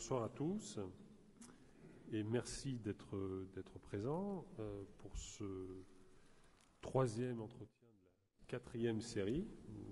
Bonsoir à tous et merci d'être présents pour ce troisième entretien de la quatrième série,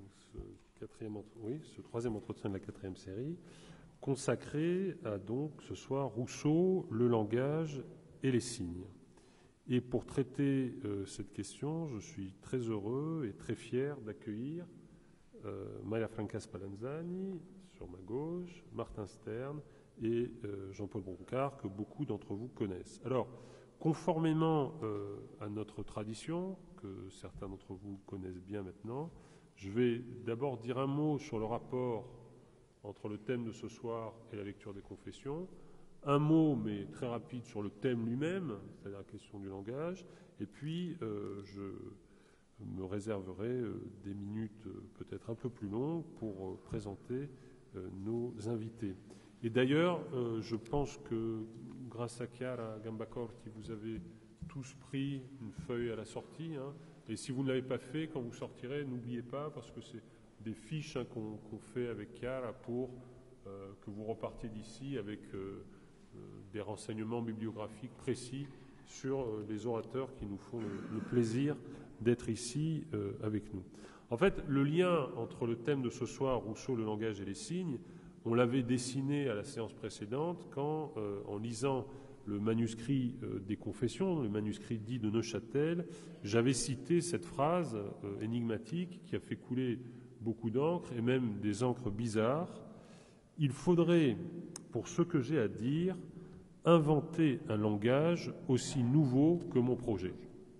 ce troisième entretien de la quatrième série, consacré à donc ce soir Rousseau, le langage et les signes. Et pour traiter cette question, je suis très heureux et très fier d'accueillir Maria Franca Spallanzani sur ma gauche, Martin Stern et Jean-Paul Broncard, que beaucoup d'entre vous connaissent. Alors, conformément à notre tradition, que certains d'entre vous connaissent bien maintenant, je vais d'abord dire un mot sur le rapport entre le thème de ce soir et la lecture des confessions, un mot, mais très rapide, sur le thème lui-même, c'est-à-dire la question du langage, et puis je me réserverai des minutes peut-être un peu plus longues pour présenter nos invités. Et d'ailleurs, je pense que grâce à Chiara Gambacorti, vous avez tous pris une feuille à la sortie, hein, et si vous ne l'avez pas fait, quand vous sortirez, n'oubliez pas, parce que c'est des fiches qu'on fait avec Chiara pour que vous repartiez d'ici avec des renseignements bibliographiques précis sur les orateurs qui nous font le plaisir d'être ici avec nous. En fait, le lien entre le thème de ce soir, Rousseau, le langage et les signes, on l'avait dessiné à la séance précédente quand, en lisant le manuscrit des Confessions, le manuscrit dit de Neuchâtel, j'avais cité cette phrase énigmatique qui a fait couler beaucoup d'encre et même des encres bizarres. Il faudrait, pour ce que j'ai à dire, inventer un langage aussi nouveau que mon projet.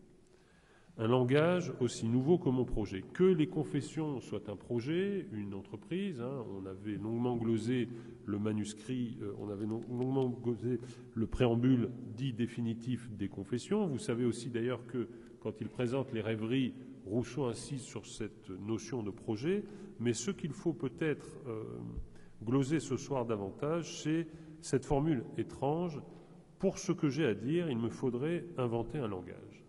Un langage aussi nouveau que mon projet. Que les confessions soient un projet, une entreprise, hein, on avait longuement glosé le manuscrit, on avait longuement glosé le préambule dit définitif des confessions. Vous savez aussi d'ailleurs que quand il présente les rêveries, Rousseau insiste sur cette notion de projet, mais ce qu'il faut peut-être gloser ce soir davantage, c'est cette formule étrange, pour ce que j'ai à dire, il me faudrait inventer un langage.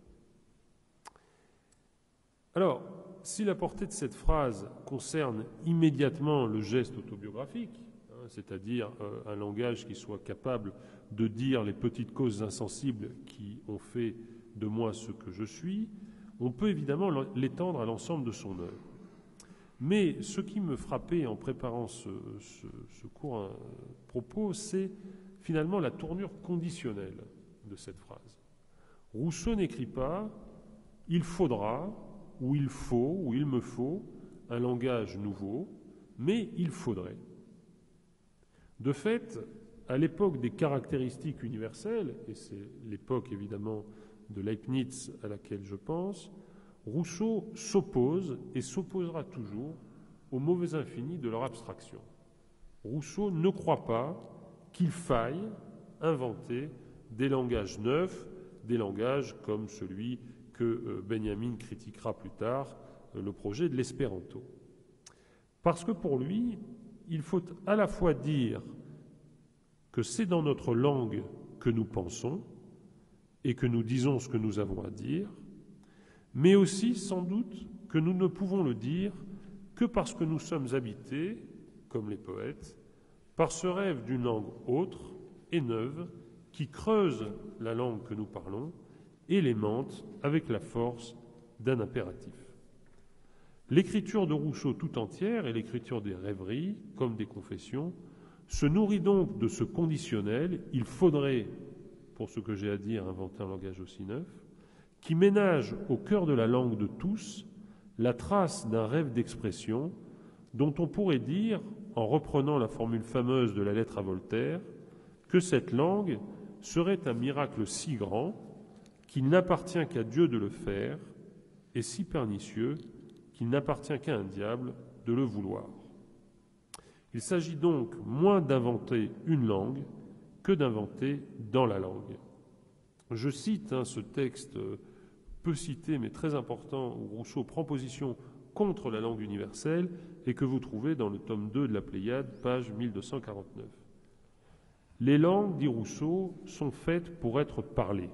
Alors, si la portée de cette phrase concerne immédiatement le geste autobiographique, hein, c'est-à-dire un langage qui soit capable de dire les petites causes insensibles qui ont fait de moi ce que je suis, on peut évidemment l'étendre à l'ensemble de son œuvre. Mais ce qui me frappait en préparant ce court propos, c'est finalement la tournure conditionnelle de cette phrase. Rousseau n'écrit pas « il faudra » ou « il faut » ou « il me faut » un langage nouveau, mais « il faudrait ». De fait, à l'époque des caractéristiques universelles, et c'est l'époque évidemment de Leibniz à laquelle je pense, Rousseau s'oppose et s'opposera toujours au mauvais infini de leur abstraction. Rousseau ne croit pas qu'il faille inventer des langages neufs, des langages comme celui que Benjamin critiquera plus tard, le projet de l'espéranto. Parce que pour lui, il faut à la fois dire que c'est dans notre langue que nous pensons et que nous disons ce que nous avons à dire, mais aussi, sans doute, que nous ne pouvons le dire que parce que nous sommes habités, comme les poètes, par ce rêve d'une langue autre et neuve qui creuse la langue que nous parlons et l'aimante avec la force d'un impératif. L'écriture de Rousseau tout entière et l'écriture des rêveries, comme des confessions, se nourrit donc de ce conditionnel « il faudrait, pour ce que j'ai à dire, inventer un langage aussi neuf », qui ménage au cœur de la langue de tous la trace d'un rêve d'expression dont on pourrait dire, en reprenant la formule fameuse de la lettre à Voltaire, que cette langue serait un miracle si grand qu'il n'appartient qu'à Dieu de le faire et si pernicieux qu'il n'appartient qu'à un diable de le vouloir. Il s'agit donc moins d'inventer une langue que d'inventer dans la langue. Je cite ce texte peu cité mais très important où Rousseau prend position contre la langue universelle et que vous trouvez dans le tome 2 de la Pléiade, page 1249. Les langues, dit Rousseau, sont faites pour être parlées.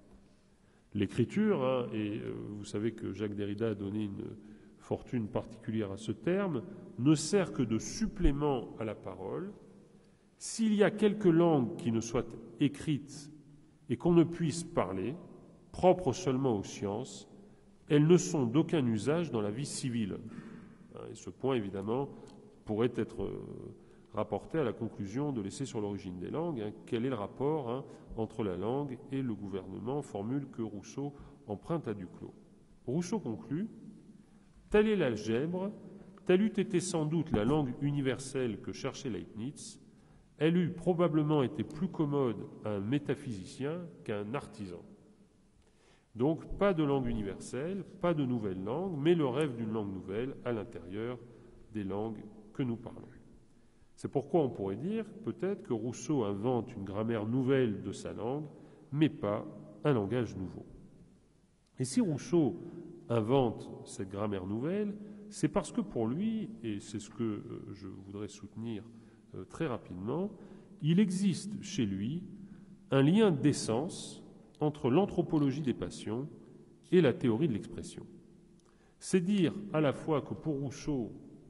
L'écriture, et vous savez que Jacques Derrida a donné une fortune particulière à ce terme, ne sert que de supplément à la parole. S'il y a quelques langues qui ne soient écrites et qu'on ne puisse parler, propres seulement aux sciences, elles ne sont d'aucun usage dans la vie civile. Et ce point, évidemment, pourrait être rapporté à la conclusion de l'essai sur l'origine des langues. Quel est le rapport entre la langue et le gouvernement, formule que Rousseau emprunte à Duclos. Rousseau conclut « Telle est l'algèbre, telle eût été sans doute la langue universelle que cherchait Leibniz, elle eût probablement été plus commode à un métaphysicien qu'à un artisan. » Donc, pas de langue universelle, pas de nouvelle langue, mais le rêve d'une langue nouvelle à l'intérieur des langues que nous parlons. C'est pourquoi on pourrait dire, peut-être, que Rousseau invente une grammaire nouvelle de sa langue, mais pas un langage nouveau. Et si Rousseau invente cette grammaire nouvelle, c'est parce que pour lui, et c'est ce que je voudrais soutenir très rapidement, il existe chez lui un lien d'essence entre l'anthropologie des passions et la théorie de l'expression. C'est dire à la fois que pour Rousseau,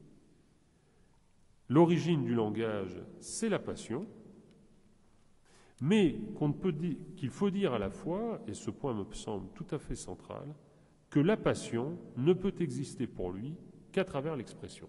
l'origine du langage, c'est la passion, mais qu'il faut dire à la fois, et ce point me semble tout à fait central, que la passion ne peut exister pour lui qu'à travers l'expression.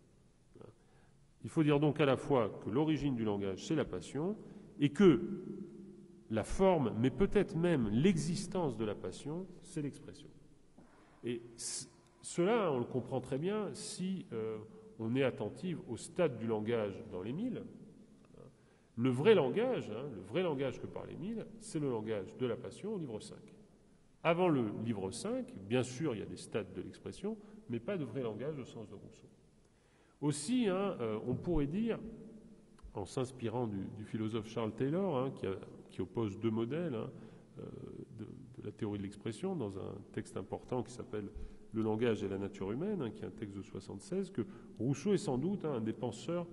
Il faut dire donc à la fois que l'origine du langage, c'est la passion, et que la forme, mais peut-être même l'existence de la passion, c'est l'expression. Et cela, on le comprend très bien si on est attentif au stade du langage dans l'Émile. Le vrai langage que parle Émile, c'est le langage de la passion au livre 5. Avant le livre 5, bien sûr, il y a des stades de l'expression, mais pas de vrai langage au sens de Rousseau. Aussi, on pourrait dire, en s'inspirant du philosophe Charles Taylor, qui oppose deux modèles de la théorie de l'expression dans un texte important qui s'appelle « Le langage et la nature humaine », qui est un texte de 1976, que Rousseau est sans doute un des penseurs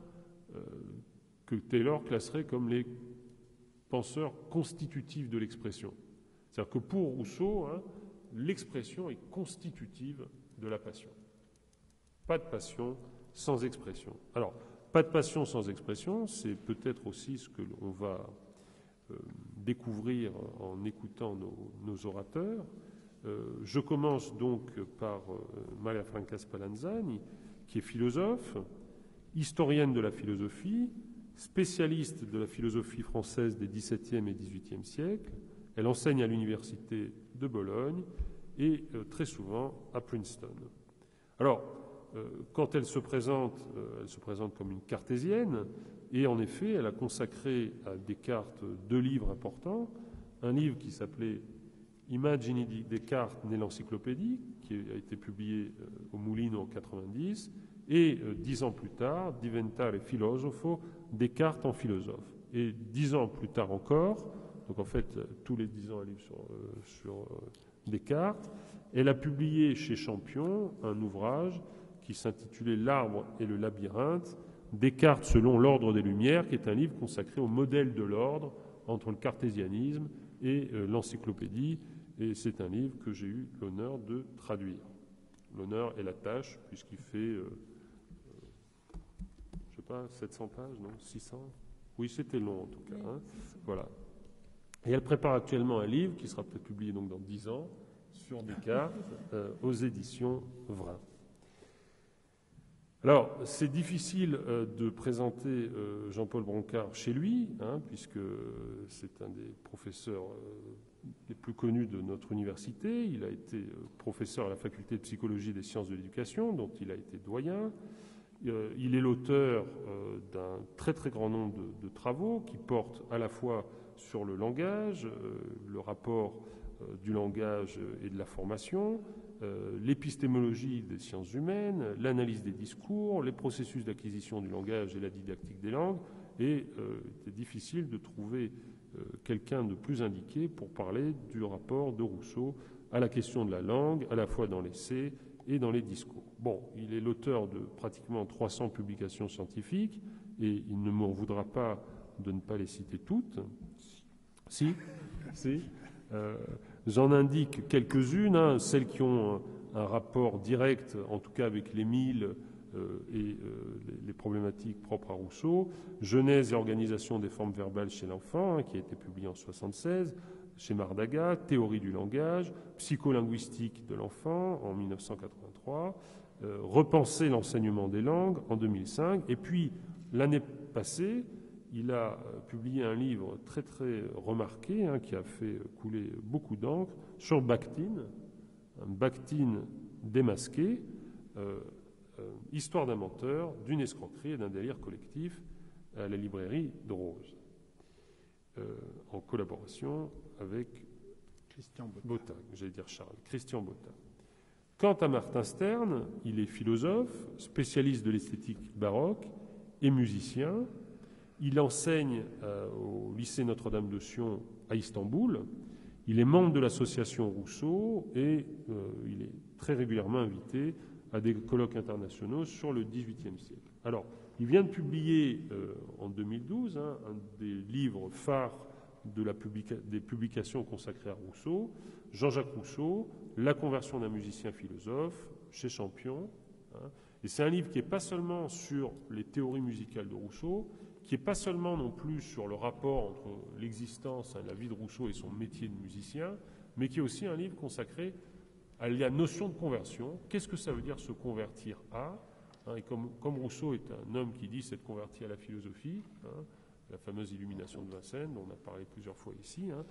que Taylor classerait comme les penseurs constitutifs de l'expression. C'est-à-dire que pour Rousseau, l'expression est constitutive de la passion. Pas de passion sans expression. Alors, pas de passion sans expression, c'est peut-être aussi ce que l'on va découvrir en écoutant nos orateurs. Je commence donc par Maria Franca Spallanzani, qui est philosophe, historienne de la philosophie, spécialiste de la philosophie française des XVIIe et XVIIIe siècles. Elle enseigne à l'université de Bologne et très souvent à Princeton. Alors, quand elle se présente comme une cartésienne, et en effet, elle a consacré à Descartes 2 livres importants, un livre qui s'appelait Immagini di Descartes né l'encyclopédie, qui a été publié au Mulino en 90, et 10 ans plus tard, Diventare filosofo, Descartes en philosophe. Et 10 ans plus tard encore, donc en fait tous les 10 ans un livre sur Descartes, elle a publié chez Champion un ouvrage qui s'intitulait L'arbre et le labyrinthe, Descartes selon l'ordre des Lumières, qui est un livre consacré au modèle de l'ordre entre le cartésianisme et l'encyclopédie, et c'est un livre que j'ai eu l'honneur de traduire. L'honneur et la tâche, puisqu'il fait, 700 pages, non 600 ? Oui, c'était long en tout cas. Voilà. Et elle prépare actuellement un livre qui sera peut-être publié donc dans 10 ans sur Descartes aux éditions Vrin. Alors, c'est difficile de présenter Jean-Paul Broncard chez lui, puisque c'est un des professeurs les plus connus de notre université. Il a été professeur à la faculté de psychologie et des sciences de l'éducation, dont il a été doyen. Il est l'auteur d'un très très grand nombre de travaux qui portent à la fois sur le langage, le rapport du langage et de la formation, l'épistémologie des sciences humaines, l'analyse des discours, les processus d'acquisition du langage et la didactique des langues, et il était difficile de trouver quelqu'un de plus indiqué pour parler du rapport de Rousseau à la question de la langue, à la fois dans l'essai et dans les discours. Bon, il est l'auteur de pratiquement 300 publications scientifiques, et il ne m'en voudra pas de ne pas les citer toutes. Si. J'en indique quelques-unes, celles qui ont un rapport direct, en tout cas avec l'Émile, et les problématiques propres à Rousseau, Genèse et organisation des formes verbales chez l'enfant, hein, qui a été publié en 1976, chez Mardaga, Théorie du langage, Psycholinguistique de l'enfant en 1983, Repenser l'enseignement des langues en 2005, et puis l'année passée, il a publié un livre très très remarqué, hein, qui a fait couler beaucoup d'encre, sur Bakhtin, un Bakhtin démasqué, Histoire d'un menteur, d'une escroquerie et d'un délire collectif, à la librairie de Rose, en collaboration avec Christian Botta, j'allais dire Charles, Christian Botta. Quant à Martin Stern, il est philosophe, spécialiste de l'esthétique baroque et musicien. Il enseigne au lycée Notre-Dame de Sion à Istanbul. Il est membre de l'association Rousseau et il est très régulièrement invité à des colloques internationaux sur le XVIIIe siècle. Alors, il vient de publier en 2012 un des livres phares des publications consacrées à Rousseau, Jean-Jacques Rousseau, La conversion d'un musicien philosophe, chez Champion. Hein. Et c'est un livre qui n'est pas seulement sur les théories musicales de Rousseau, qui n'est pas seulement non plus sur le rapport entre l'existence, hein, la vie de Rousseau et son métier de musicien, mais qui est aussi un livre consacré à la notion de conversion. Qu'est-ce que ça veut dire se convertir à, hein, et comme Rousseau est un homme qui dit s'être converti à la philosophie, hein, la fameuse illumination de Vincennes, dont on a parlé plusieurs fois ici, hein,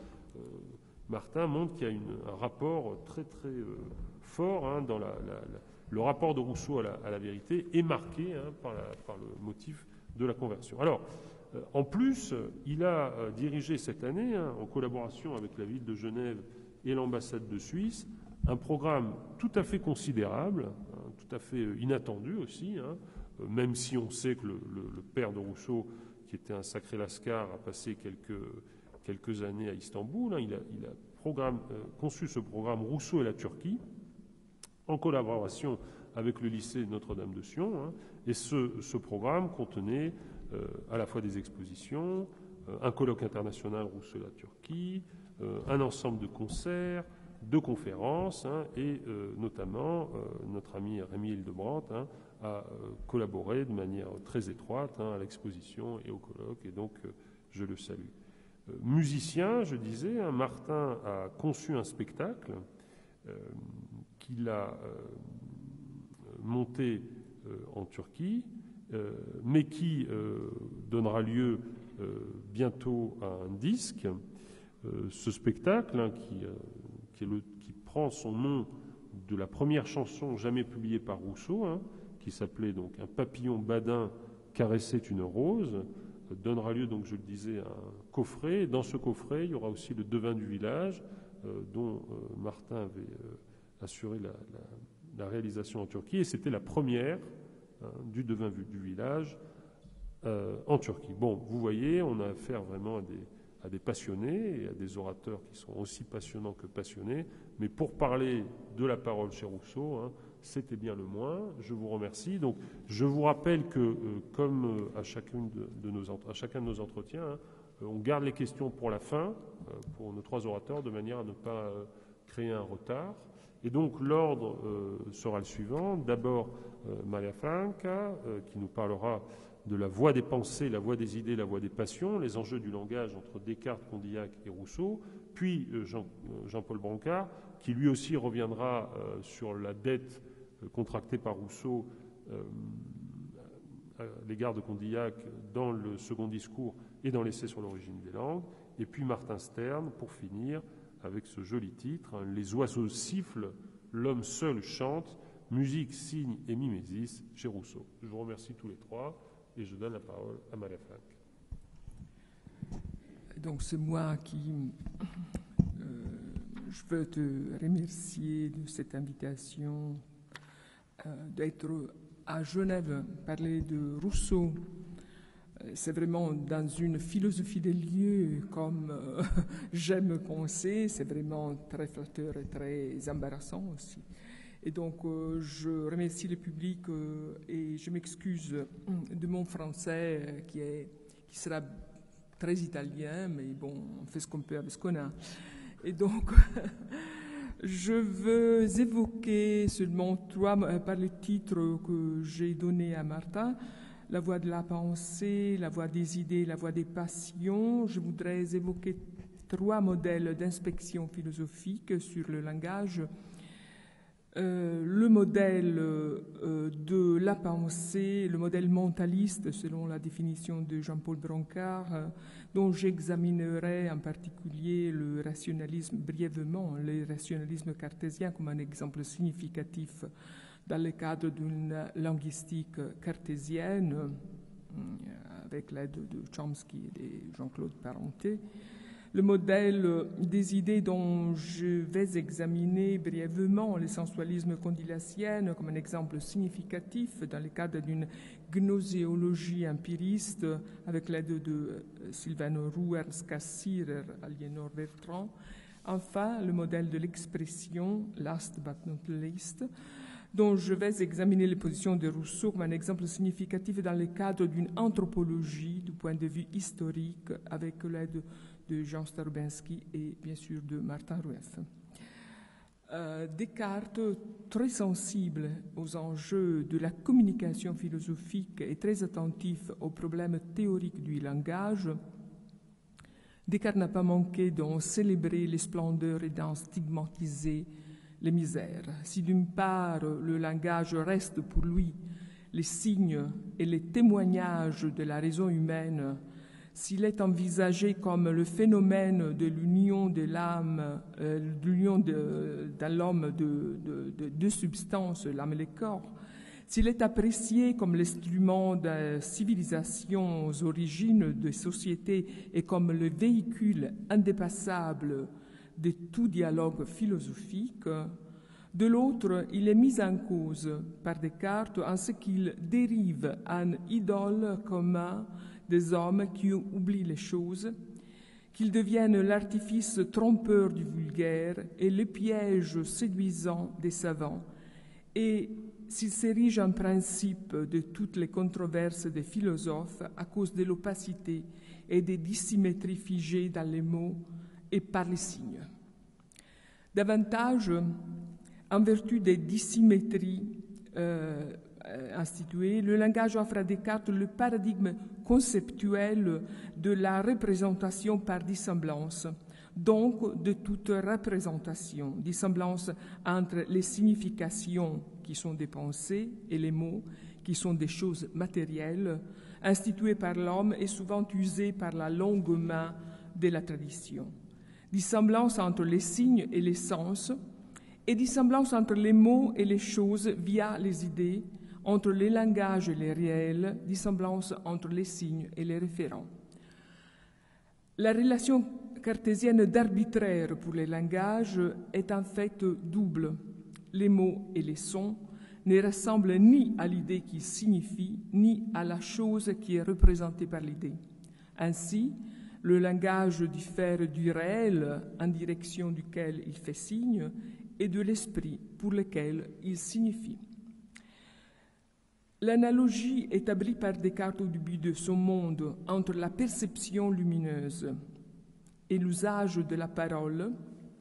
Martin montre qu'il y a un rapport très très fort, hein, dans le rapport de Rousseau à la vérité est marqué, hein, par le motif de la conversion. Alors, en plus, il a dirigé cette année, hein, en collaboration avec la ville de Genève et l'ambassade de Suisse, un programme tout à fait considérable, hein, tout à fait inattendu aussi, hein, même si on sait que le père de Rousseau, qui était un sacré lascar, a passé quelques années à Istanbul. Hein, il a conçu ce programme Rousseau et la Turquie, en collaboration avec le lycée Notre-Dame de Sion. Hein, et ce programme contenait à la fois des expositions, un colloque international Rousseau et la Turquie, un ensemble de concerts, de conférences, hein, et notamment notre ami Rémi Hildebrandt, hein, a collaboré de manière très étroite, hein, à l'exposition et au colloque, et donc je le salue. Musicien, je disais, hein, Martin a conçu un spectacle qu'il a monté en Turquie, mais qui donnera lieu bientôt à un disque. Ce spectacle, hein, qui prend son nom de la première chanson jamais publiée par Rousseau, hein, qui s'appelait donc « Un papillon badin caressait une rose », donnera lieu, donc je le disais, à un coffret. Dans ce coffret, il y aura aussi le devin du village, dont Martin avait assuré la réalisation en Turquie, et c'était la première, hein, du devin du village en Turquie. Bon, vous voyez, on a affaire vraiment à des passionnés et à des orateurs qui sont aussi passionnants que passionnés, mais pour parler de la parole chez Rousseau, hein, c'était bien le moins. Je vous remercie. Donc, je vous rappelle que, comme à chacun de nos entretiens, hein, on garde les questions pour la fin, pour nos trois orateurs, de manière à ne pas créer un retard. Et donc, l'ordre sera le suivant. D'abord, Maria Franca, qui nous parlera de la voie des pensées, la voie des idées, la voie des passions, les enjeux du langage entre Descartes, Condillac et Rousseau, puis Jean-Paul Brancard, qui lui aussi reviendra sur la dette contractée par Rousseau à l'égard de Condillac dans le second discours et dans l'essai sur l'origine des langues, et puis Martin Stern, pour finir, avec ce joli titre, hein, « Les oiseaux sifflent, l'homme seul chante, musique, signe et mimésis » chez Rousseau. Je vous remercie tous les trois. Et je donne la parole à Maria Frank. Donc c'est moi qui je veux te remercier de cette invitation d'être à Genève, parler de Rousseau. C'est vraiment dans une philosophie des lieux comme j'aime penser, c'est vraiment très flatteur et très embarrassant aussi. Et donc, je remercie le public et je m'excuse de mon français qui sera très italien, mais bon, on fait ce qu'on peut avec ce qu'on a. Et donc, Je veux évoquer seulement trois, par les titres que j'ai donnés à Martin, la voie de la pensée, la voie des idées, la voie des passions. Je voudrais évoquer trois modèles d'inspection philosophique sur le langage. Le modèle de la pensée, le modèle mentaliste selon la définition de Jean-Paul Broncard, dont j'examinerai en particulier le rationalisme brièvement, le rationalisme cartésien comme un exemple significatif dans le cadre d'une linguistique cartésienne, avec l'aide de Chomsky et de Jean-Claude Parenté. Le modèle des idées dont je vais examiner brièvement le sensualisme condylacienne comme un exemple significatif dans le cadre d'une gnoséologie empiriste avec l'aide de Silvano Ruers, Cassirer, Aliénor Bertrand. Enfin, le modèle de l'expression, last but not least, dont je vais examiner les positions de Rousseau comme un exemple significatif dans le cadre d'une anthropologie du point de vue historique avec l'aide de Jean Starobinski et bien sûr de Martin Rueff. Descartes, très sensible aux enjeux de la communication philosophique et très attentif aux problèmes théoriques du langage, Descartes n'a pas manqué d'en célébrer les splendeurs et d'en stigmatiser les misères. Si d'une part le langage reste pour lui les signes et les témoignages de la raison humaine, s'il est envisagé comme le phénomène de l'union de l'âme, l'union dans l'homme de deux substances, l'âme et le corps, s'il est apprécié comme l'instrument de civilisation aux origines des sociétés et comme le véhicule indépassable de tout dialogue philosophique, de l'autre, il est mis en cause par Descartes en ce qu'il dérive un idole commun des hommes qui oublient les choses, qu'ils deviennent l'artifice trompeur du vulgaire et le piège séduisant des savants, et s'il s'érige en principe de toutes les controverses des philosophes à cause de l'opacité et des dissymétries figées dans les mots et par les signes. Davantage, en vertu des dissymétries instituées, le langage offre à Descartes le paradigme conceptuel de la représentation par dissemblance, donc de toute représentation, dissemblance entre les significations qui sont des pensées et les mots qui sont des choses matérielles, instituées par l'homme et souvent usées par la longue main de la tradition. Dissemblance entre les signes et les sens, et dissemblance entre les mots et les choses via les idées, entre les langages et les réels, dissemblance entre les signes et les référents. La relation cartésienne d'arbitraire pour les langages est en fait double. Les mots et les sons ne ressemblent ni à l'idée qu'ils signifient, ni à la chose qui est représentée par l'idée. Ainsi, le langage diffère du réel en direction duquel il fait signe et de l'esprit pour lequel il signifie. L'analogie établie par Descartes au début de son monde entre la perception lumineuse et l'usage de la parole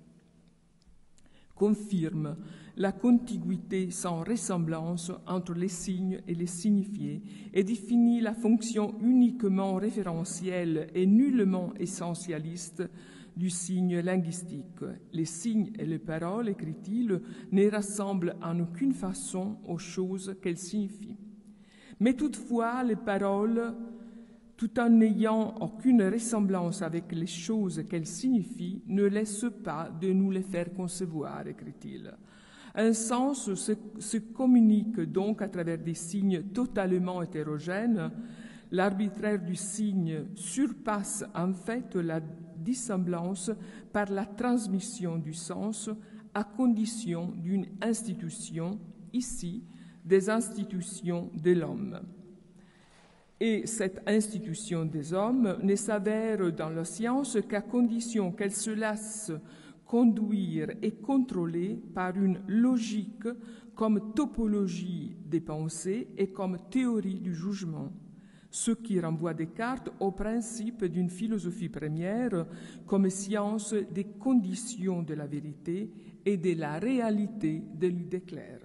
confirme la contiguïté sans ressemblance entre les signes et les signifiés et définit la fonction uniquement référentielle et nullement essentialiste du signe linguistique. Les signes et les paroles, écrit-il, ne rassemblent en aucune façon aux choses qu'elles signifient. Mais toutefois, les paroles, tout en n'ayant aucune ressemblance avec les choses qu'elles signifient, ne laissent pas de nous les faire concevoir, écrit-il. Un sens se communique donc à travers des signes totalement hétérogènes. L'arbitraire du signe surpasse en fait la dissemblance par la transmission du sens à condition d'une institution, ici, des institutions de l'homme. Et cette institution des hommes ne s'avère dans la science qu'à condition qu'elle se laisse conduire et contrôler par une logique comme topologie des pensées et comme théorie du jugement. ce qui renvoie Descartes au principe d'une philosophie première comme science des conditions de la vérité et de la réalité de l'idée claire.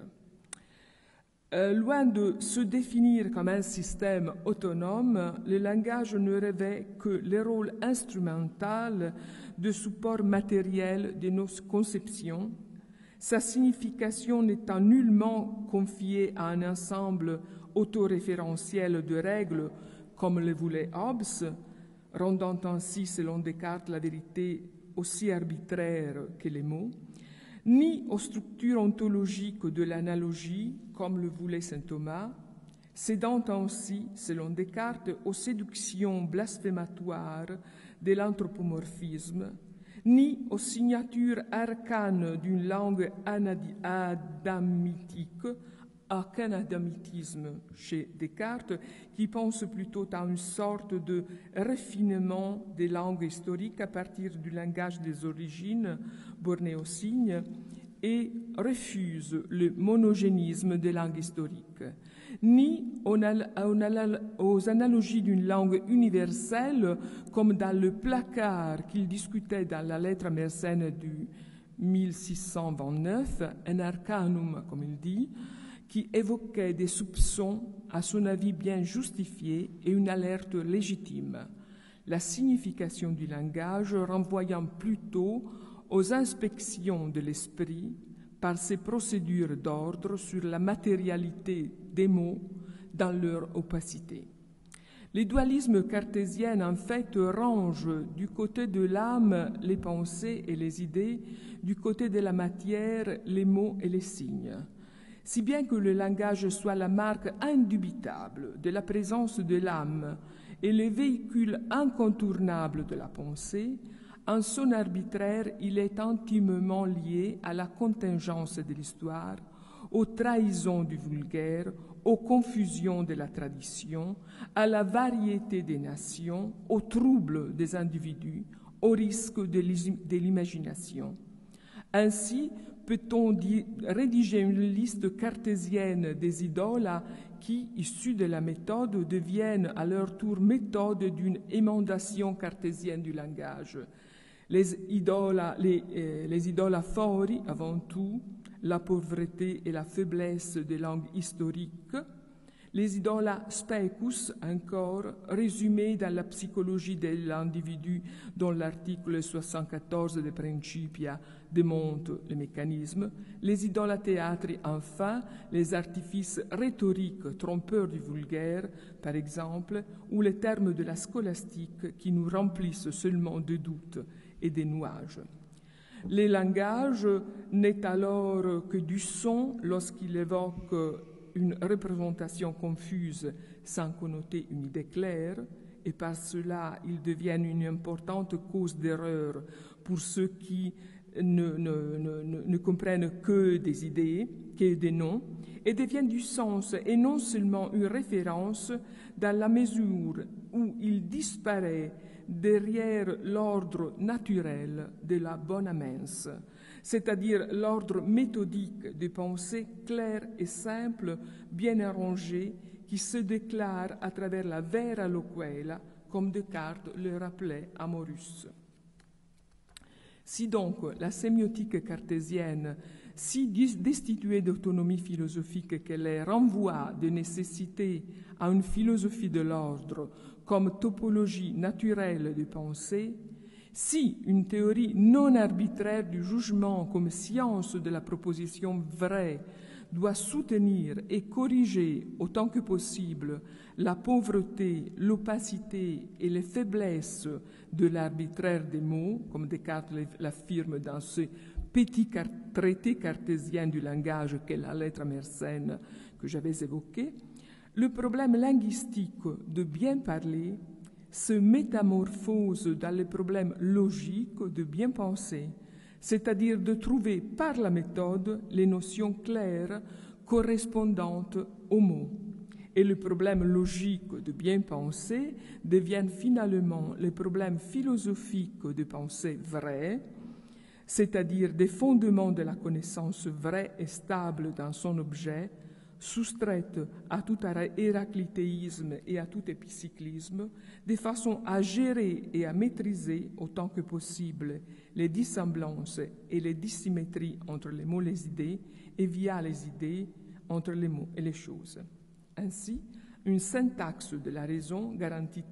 Loin de se définir comme un système autonome, le langage ne revêt que le rôle instrumental de support matériel de nos conceptions, sa signification n'étant nullement confiée à un ensemble autoréférentiel de règles comme le voulait Hobbes, rendant ainsi, selon Descartes, la vérité aussi arbitraire que les mots, ni aux structures ontologiques de l'analogie, comme le voulait saint Thomas, cédant ainsi, selon Descartes, aux séductions blasphématoires de l'anthropomorphisme, ni aux signatures arcanes d'une langue adamitique, aucun adamitisme chez Descartes, qui pense plutôt à une sorte de raffinement des langues historiques à partir du langage des origines, borné aux signes, et refuse le monogénisme des langues historiques, ni aux analogies d'une langue universelle, comme dans le placard qu'il discutait dans la lettre à Mersenne du 1629, un arcanum, comme il dit, qui évoquait des soupçons, à son avis bien justifiés, et une alerte légitime. La signification du langage renvoyant plutôt aux inspections de l'esprit par ses procédures d'ordre sur la matérialité des mots dans leur opacité. Les dualismes cartésiens, en fait, rangent du côté de l'âme les pensées et les idées, du côté de la matière les mots et les signes. Si bien que le langage soit la marque indubitable de la présence de l'âme et le véhicule incontournable de la pensée, en son arbitraire, il est intimement lié à la contingence de l'histoire, aux trahisons du vulgaire, aux confusions de la tradition, à la variété des nations, aux troubles des individus, aux risques de l'imagination. Ainsi, peut-on rédiger une liste cartésienne des idoles qui, issues de la méthode, deviennent à leur tour méthode d'une émendation cartésienne du langage. Les idolaphori, avant tout, la pauvreté et la faiblesse des langues historiques, les idola specus, encore, résumés dans la psychologie de l'individu dont l'article 74 de Principia démontre le mécanisme, les idola théâtri, enfin, les artifices rhétoriques trompeurs du vulgaire, par exemple, ou les termes de la scolastique qui nous remplissent seulement de doutes et des nuages. Le langage n'est alors que du son lorsqu'il évoque une représentation confuse sans connoter une idée claire, et par cela ils deviennent une importante cause d'erreur pour ceux qui ne comprennent que des idées, que des noms, et deviennent du sens et non seulement une référence dans la mesure où il disparaît derrière l'ordre naturel de la bona mens, c'est-à-dire l'ordre méthodique de pensée claire et simple, bien arrangée, qui se déclare à travers la vera loquela, comme Descartes le rappelait à Morus. Si donc la sémiotique cartésienne, si destituée d'autonomie philosophique qu'elle est, renvoie de nécessité à une philosophie de l'ordre comme topologie naturelle de pensée, si une théorie non arbitraire du jugement comme science de la proposition vraie doit soutenir et corriger autant que possible la pauvreté, l'opacité et les faiblesses de l'arbitraire des mots, comme Descartes l'affirme dans ce petit traité cartésien du langage qu'est la lettre à Mersenne que j'avais évoqué, le problème linguistique de bien parler se métamorphose dans le problème logique de bien penser, c'est-à-dire de trouver par la méthode les notions claires correspondantes aux mots. Et le problème logique de bien penser devient finalement le problème philosophique de pensée vraie, c'est-à-dire des fondements de la connaissance vraie et stable dans son objet, soustraite à tout héraclitéisme et à tout épicyclisme, de façon à gérer et à maîtriser autant que possible les dissemblances et les dissymétries entre les mots et les idées, et via les idées entre les mots et les choses. Ainsi, une syntaxe de la raison garantie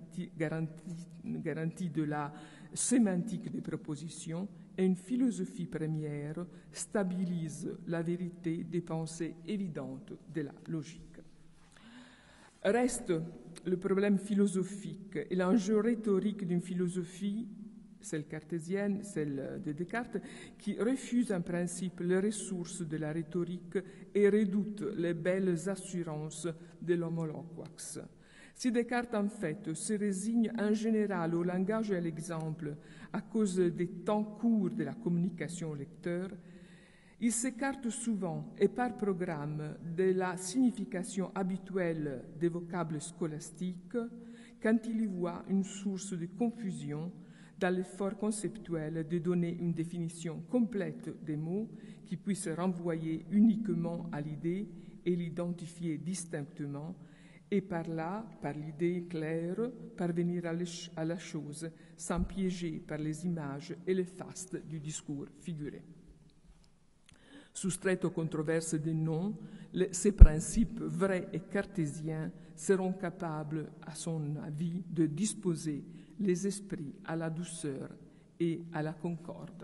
de la sémantique des propositions et une philosophie première stabilise la vérité des pensées évidentes de la logique. Reste le problème philosophique et l'enjeu rhétorique d'une philosophie, celle cartésienne, celle de Descartes, qui refuse en principe les ressources de la rhétorique et redoute les belles assurances de l'homo loquax. Si Descartes, en fait, se résigne en général au langage et à l'exemple à cause des temps courts de la communication au lecteur, il s'écarte souvent et par programme de la signification habituelle des vocables scolastiques quand il y voit une source de confusion dans l'effort conceptuel de donner une définition complète des mots qui puisse renvoyer uniquement à l'idée et l'identifier distinctement, et par là, par l'idée claire, parvenir à la chose sans piéger par les images et les fastes du discours figuré. Soustrait aux controverses des noms, ces principes vrais et cartésiens seront capables, à son avis, de disposer les esprits à la douceur et à la concorde.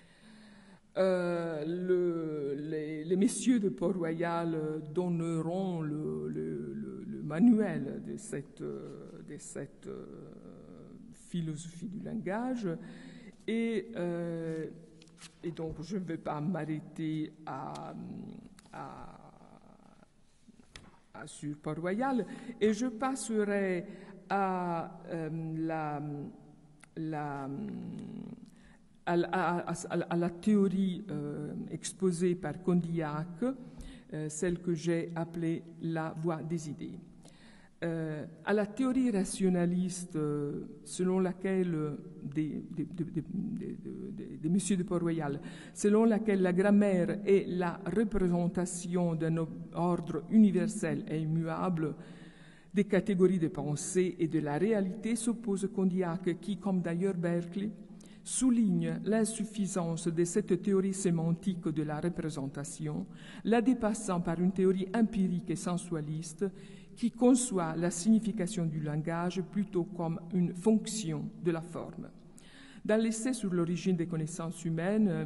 Les messieurs de Port-Royal donneront le manuel de cette philosophie du langage et donc je ne vais pas m'arrêter sur Port-Royal et je passerai à la théorie exposée par Condillac, celle que j'ai appelée la voie des idées. À la théorie rationaliste selon laquelle des messieurs de Port-Royal, selon laquelle la grammaire est la représentation d'un ordre universel et immuable des catégories de pensée et de la réalité, s'oppose Condillac qui, comme d'ailleurs Berkeley, souligne l'insuffisance de cette théorie sémantique de la représentation, la dépassant par une théorie empirique et sensualiste qui conçoit la signification du langage plutôt comme une fonction de la forme. Dans l'essai sur l'origine des connaissances humaines,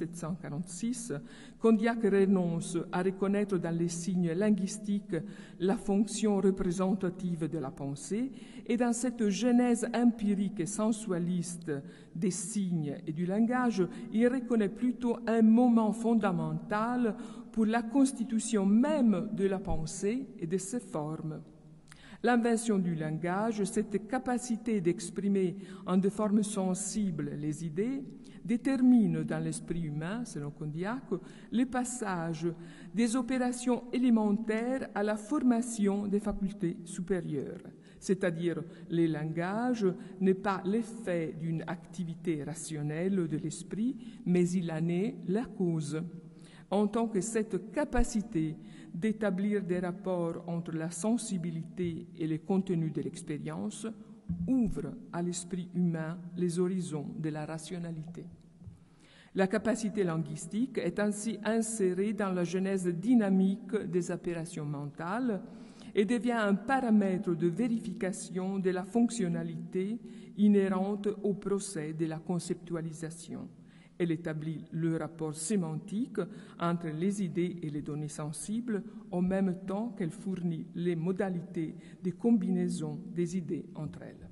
1746, Condillac renonce à reconnaître dans les signes linguistiques la fonction représentative de la pensée et dans cette genèse empirique et sensualiste des signes et du langage, il reconnaît plutôt un moment fondamental pour la constitution même de la pensée et de ses formes. L'invention du langage, cette capacité d'exprimer en des formes sensibles les idées, détermine dans l'esprit humain, selon Condillac, le passage des opérations élémentaires à la formation des facultés supérieures. C'est-à-dire, le langage n'est pas l'effet d'une activité rationnelle de l'esprit, mais il en est la cause. En tant que cette capacité d'établir des rapports entre la sensibilité et le contenu de l'expérience ouvre à l'esprit humain les horizons de la rationalité. La capacité linguistique est ainsi insérée dans la genèse dynamique des opérations mentales et devient un paramètre de vérification de la fonctionnalité inhérente au procès de la conceptualisation. Elle établit le rapport sémantique entre les idées et les données sensibles en même temps qu'elle fournit les modalités de combinaison des idées entre elles.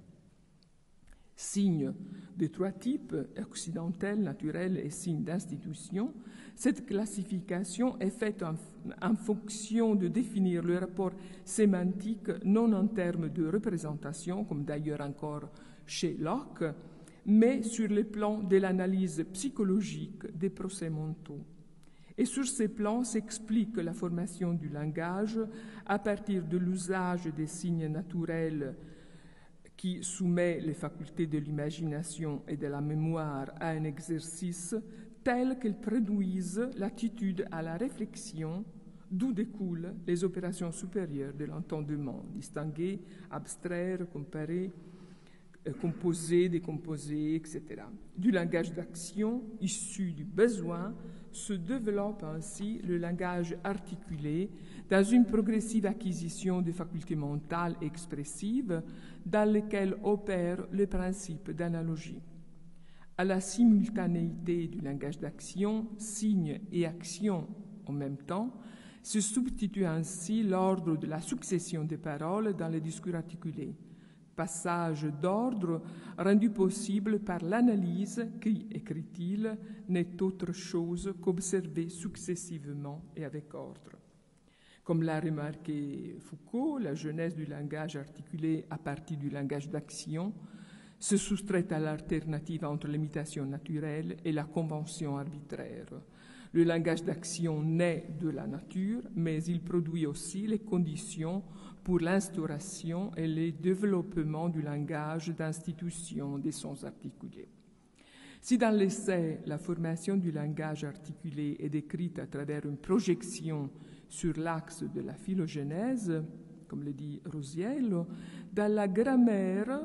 Signes de trois types, occidentel, naturel et signes d'institution, cette classification est faite en fonction de définir le rapport sémantique non en termes de représentation, comme d'ailleurs encore chez Locke, mais sur le plan de l'analyse psychologique des procès mentaux. Et sur ces plans s'explique la formation du langage à partir de l'usage des signes naturels qui soumet les facultés de l'imagination et de la mémoire à un exercice tel qu'ils produisent l'attitude à la réflexion d'où découlent les opérations supérieures de l'entendement, distinguer, abstraire, comparer, composer, décomposer, etc. Du langage d'action, issu du besoin, se développe ainsi le langage articulé dans une progressive acquisition de facultés mentales et expressives dans lesquelles opèrent les principes d'analogie. À la simultanéité du langage d'action, signe et action en même temps, se substitue ainsi l'ordre de la succession des paroles dans le discours articulé, passage d'ordre rendu possible par l'analyse qui, écrit-il, n'est autre chose qu'observer successivement et avec ordre. Comme l'a remarqué Foucault, la genèse du langage articulé à partir du langage d'action se soustrait à l'alternative entre l'imitation naturelle et la convention arbitraire. Le langage d'action naît de la nature, mais il produit aussi les conditions pour l'instauration et le développement du langage d'institution des sons articulés. Si dans l'essai, la formation du langage articulé est décrite à travers une projection sur l'axe de la phylogénèse, comme le dit Rosiello, dans la grammaire,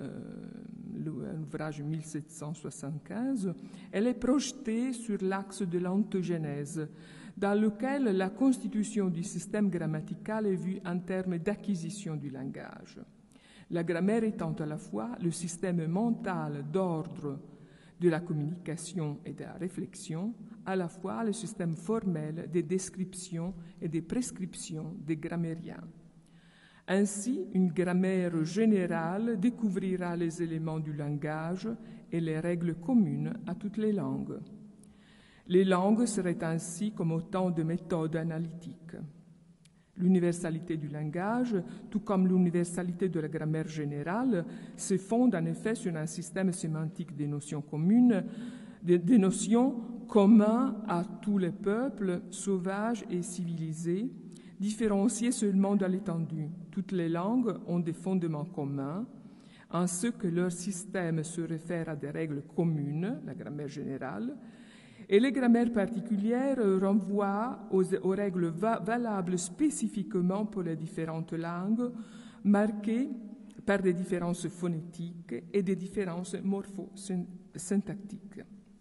un ouvrage 1775, elle est projetée sur l'axe de l'ontogénèse, dans lequel la constitution du système grammatical est vue en termes d'acquisition du langage. La grammaire étant à la fois le système mental d'ordre de la communication et de la réflexion, à la fois le système formel des descriptions et des prescriptions des grammairiens. Ainsi, une grammaire générale découvrira les éléments du langage et les règles communes à toutes les langues. Les langues seraient ainsi comme autant de méthodes analytiques. L'universalité du langage, tout comme l'universalité de la grammaire générale, se fonde en effet sur un système sémantique des notions communes, des notions communes à tous les peuples, sauvages et civilisés, différenciées seulement dans l'étendue. Toutes les langues ont des fondements communs, en ce que leur système se réfère à des règles communes, la grammaire générale, et les grammaires particulières renvoient aux règles valables spécifiquement pour les différentes langues, marquées par des différences phonétiques et des différences morpho-syntactiques.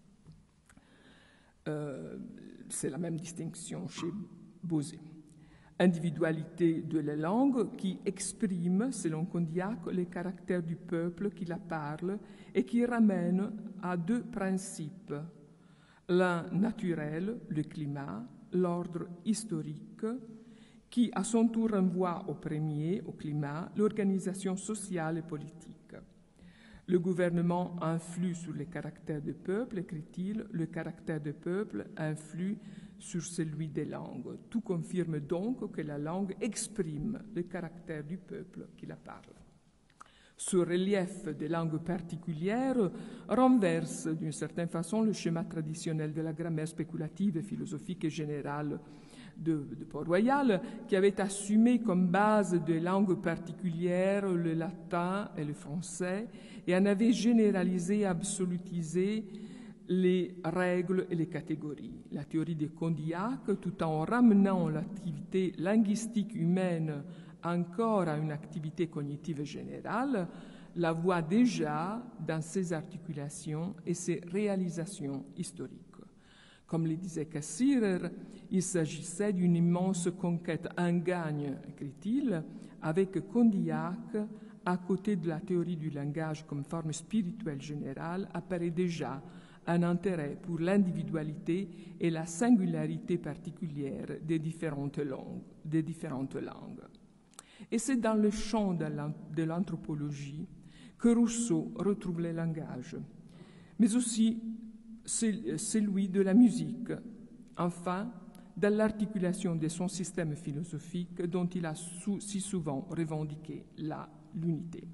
C'est la même distinction chez Bosé. Individualité de la langue qui exprime, selon Condillac, les caractères du peuple qui la parle et qui ramène à deux principes. L'un naturel, le climat, l'ordre historique, qui à son tour renvoie au premier, au climat, l'organisation sociale et politique. Le gouvernement influe sur les caractères du peuple, écrit-il, le caractère du peuple influe sur celui des langues. Tout confirme donc que la langue exprime le caractère du peuple qui la parle. Ce relief des langues particulières renverse d'une certaine façon le schéma traditionnel de la grammaire spéculative, philosophique et générale de Port-Royal, qui avait assumé comme base des langues particulières le latin et le français et en avait généralisé et absolutisé les règles et les catégories. La théorie de Condillac, tout en ramenant l'activité linguistique humaine encore à une activité cognitive générale, la voit déjà dans ses articulations et ses réalisations historiques. Comme le disait Cassirer, il s'agissait d'une immense conquête, un gagne, écrit-il, avec Condillac, à côté de la théorie du langage comme forme spirituelle générale, apparaît déjà un intérêt pour l'individualité et la singularité particulière des différentes langues. Et c'est dans le champ de l'anthropologie que Rousseau retrouve le langage, mais aussi celui de la musique, enfin, dans l'articulation de son système philosophique dont il a si souvent revendiqué l'unité.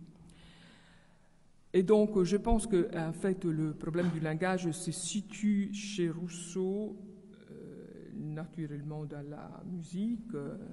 Et donc, je pense que, en fait, le problème du langage se situe chez Rousseau, naturellement dans la musique,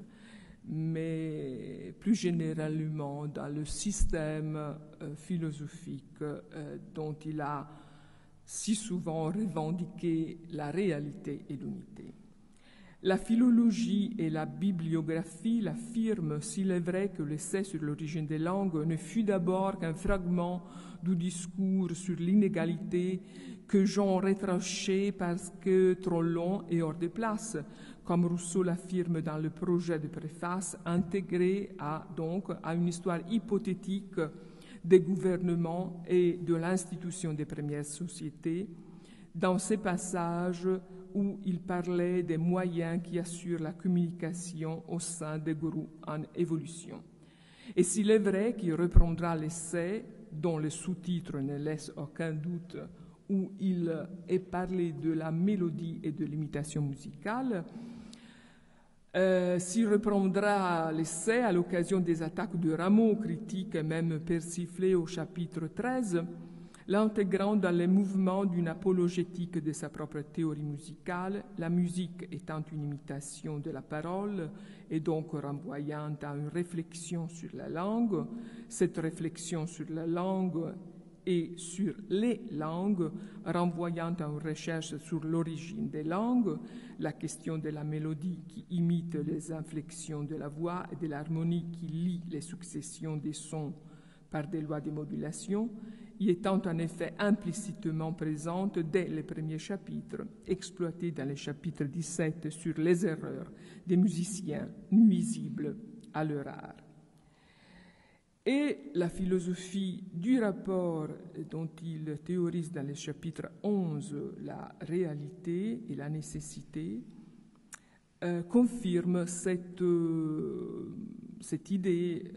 mais plus généralement dans le système philosophique dont il a si souvent revendiqué la réalité et l'unité. La philologie et la bibliographie l'affirment, s'il est vrai que l'essai sur l'origine des langues ne fut d'abord qu'un fragment du discours sur l'inégalité que Jean retranché parce que trop long et hors de place, comme Rousseau l'affirme dans le projet de préface, intégré donc à une histoire hypothétique des gouvernements et de l'institution des premières sociétés, dans ces passages où il parlait des moyens qui assurent la communication au sein des groupes en évolution. Et s'il est vrai qu'il reprendra l'essai, dont le sous-titre ne laisse aucun doute, où il est parlé de la mélodie et de l'imitation musicale, s'il reprendra l'essai à l'occasion des attaques de Rameau, critiques et même persiflées au chapitre 13, l'intégrant dans les mouvements d'une apologétique de sa propre théorie musicale, la musique étant une imitation de la parole et donc renvoyant à une réflexion sur la langue, cette réflexion sur la langue et sur les langues, renvoyant à une recherche sur l'origine des langues, la question de la mélodie qui imite les inflexions de la voix et de l'harmonie qui lie les successions des sons par des lois de modulation, y étant en effet implicitement présente dès les premiers chapitres, exploitée dans le chapitre 17 sur les erreurs des musiciens nuisibles à leur art. Et la philosophie du rapport dont il théorise dans le chapitre 11 la réalité et la nécessité confirme cette idée.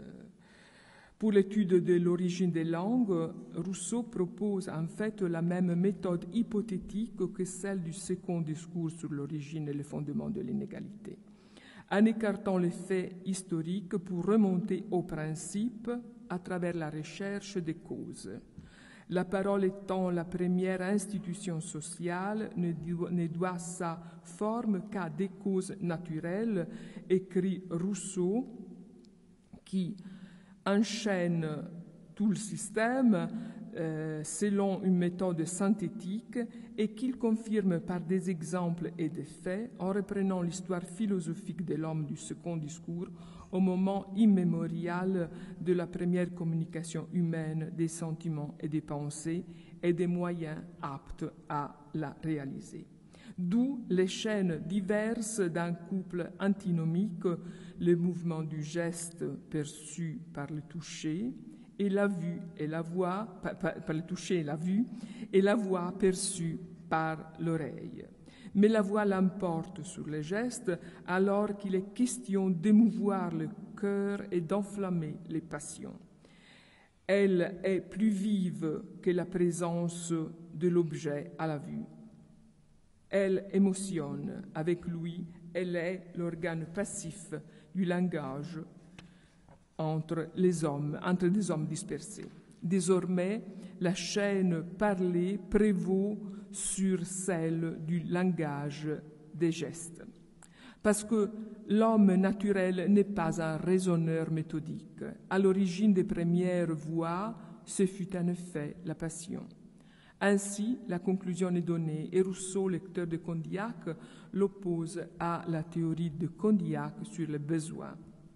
Pour l'étude de l'origine des langues, Rousseau propose en fait la même méthode hypothétique que celle du second discours sur l'origine et le fondement de l'inégalité, en écartant les faits historiques pour remonter au principe à travers la recherche des causes. La parole étant la première institution sociale, ne doit sa forme qu'à des causes naturelles, écrit Rousseau, qui enchaîne tout le système selon une méthode synthétique et qu'il confirme par des exemples et des faits en reprenant l'histoire philosophique de l'homme du second discours au moment immémorial de la première communication humaine des sentiments et des pensées et des moyens aptes à la réaliser. D'où les chaînes diverses d'un couple antinomique, le mouvement du geste perçu par le toucher et la vue et la voix, par le toucher et la vue, et la voix perçue par l'oreille. Mais la voix l'emporte sur le geste alors qu'il est question d'émouvoir le cœur et d'enflammer les passions. Elle est plus vive que la présence de l'objet à la vue. Elle émotionne, avec lui, elle est l'organe passif du langage entre des hommes dispersés. Désormais, la chaîne parlée prévaut sur celle du langage des gestes. Parce que l'homme naturel n'est pas un raisonneur méthodique. À l'origine des premières voix, ce fut en effet la passion. Ainsi, la conclusion est donnée et Rousseau, lecteur de Condillac, l'oppose à la théorie de Condillac sur le besoin.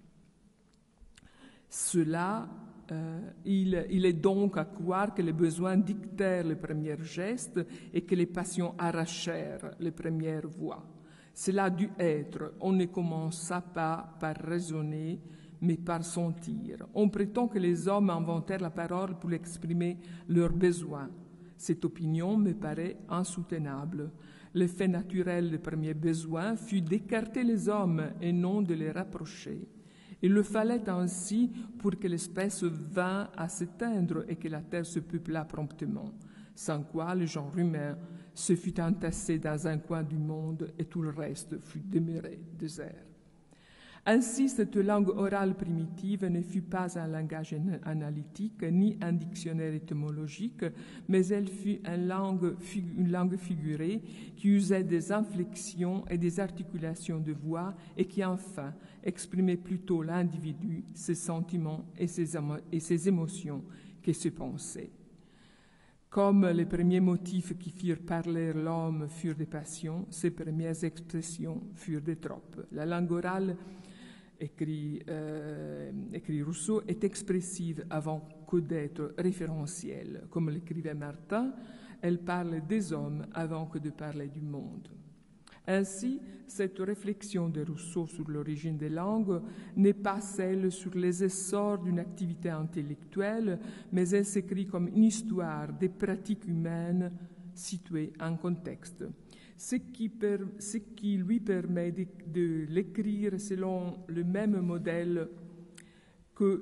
Il est donc à croire que les besoins dictèrent les premiers gestes et que les passions arrachèrent les premières voix. Cela a dû être, on ne commença pas par raisonner, mais par sentir. On prétend que les hommes inventèrent la parole pour exprimer leurs besoins. Cette opinion me paraît insoutenable. L'effet naturel des premiers besoins fut d'écarter les hommes et non de les rapprocher. Il le fallait ainsi pour que l'espèce vînt à s'éteindre et que la terre se peuplât promptement, sans quoi le genre humain se fut entassé dans un coin du monde et tout le reste fut demeuré désert. Ainsi, cette langue orale primitive ne fut pas un langage analytique ni un dictionnaire étymologique, mais elle fut une langue figurée qui usait des inflexions et des articulations de voix et qui enfin exprimait plutôt l'individu, ses sentiments et ses émotions que ses pensées. Comme les premiers motifs qui firent parler l'homme furent des passions, ses premières expressions furent des tropes. La langue orale, écrit Rousseau, est expressive avant que d'être référentielle. Comme l'écrivait Martin, elle parle des hommes avant que de parler du monde. Ainsi, cette réflexion de Rousseau sur l'origine des langues n'est pas celle sur les essors d'une activité intellectuelle, mais elle s'écrit comme une histoire des pratiques humaines situées en contexte, ce qui lui permet de l'écrire selon le même modèle que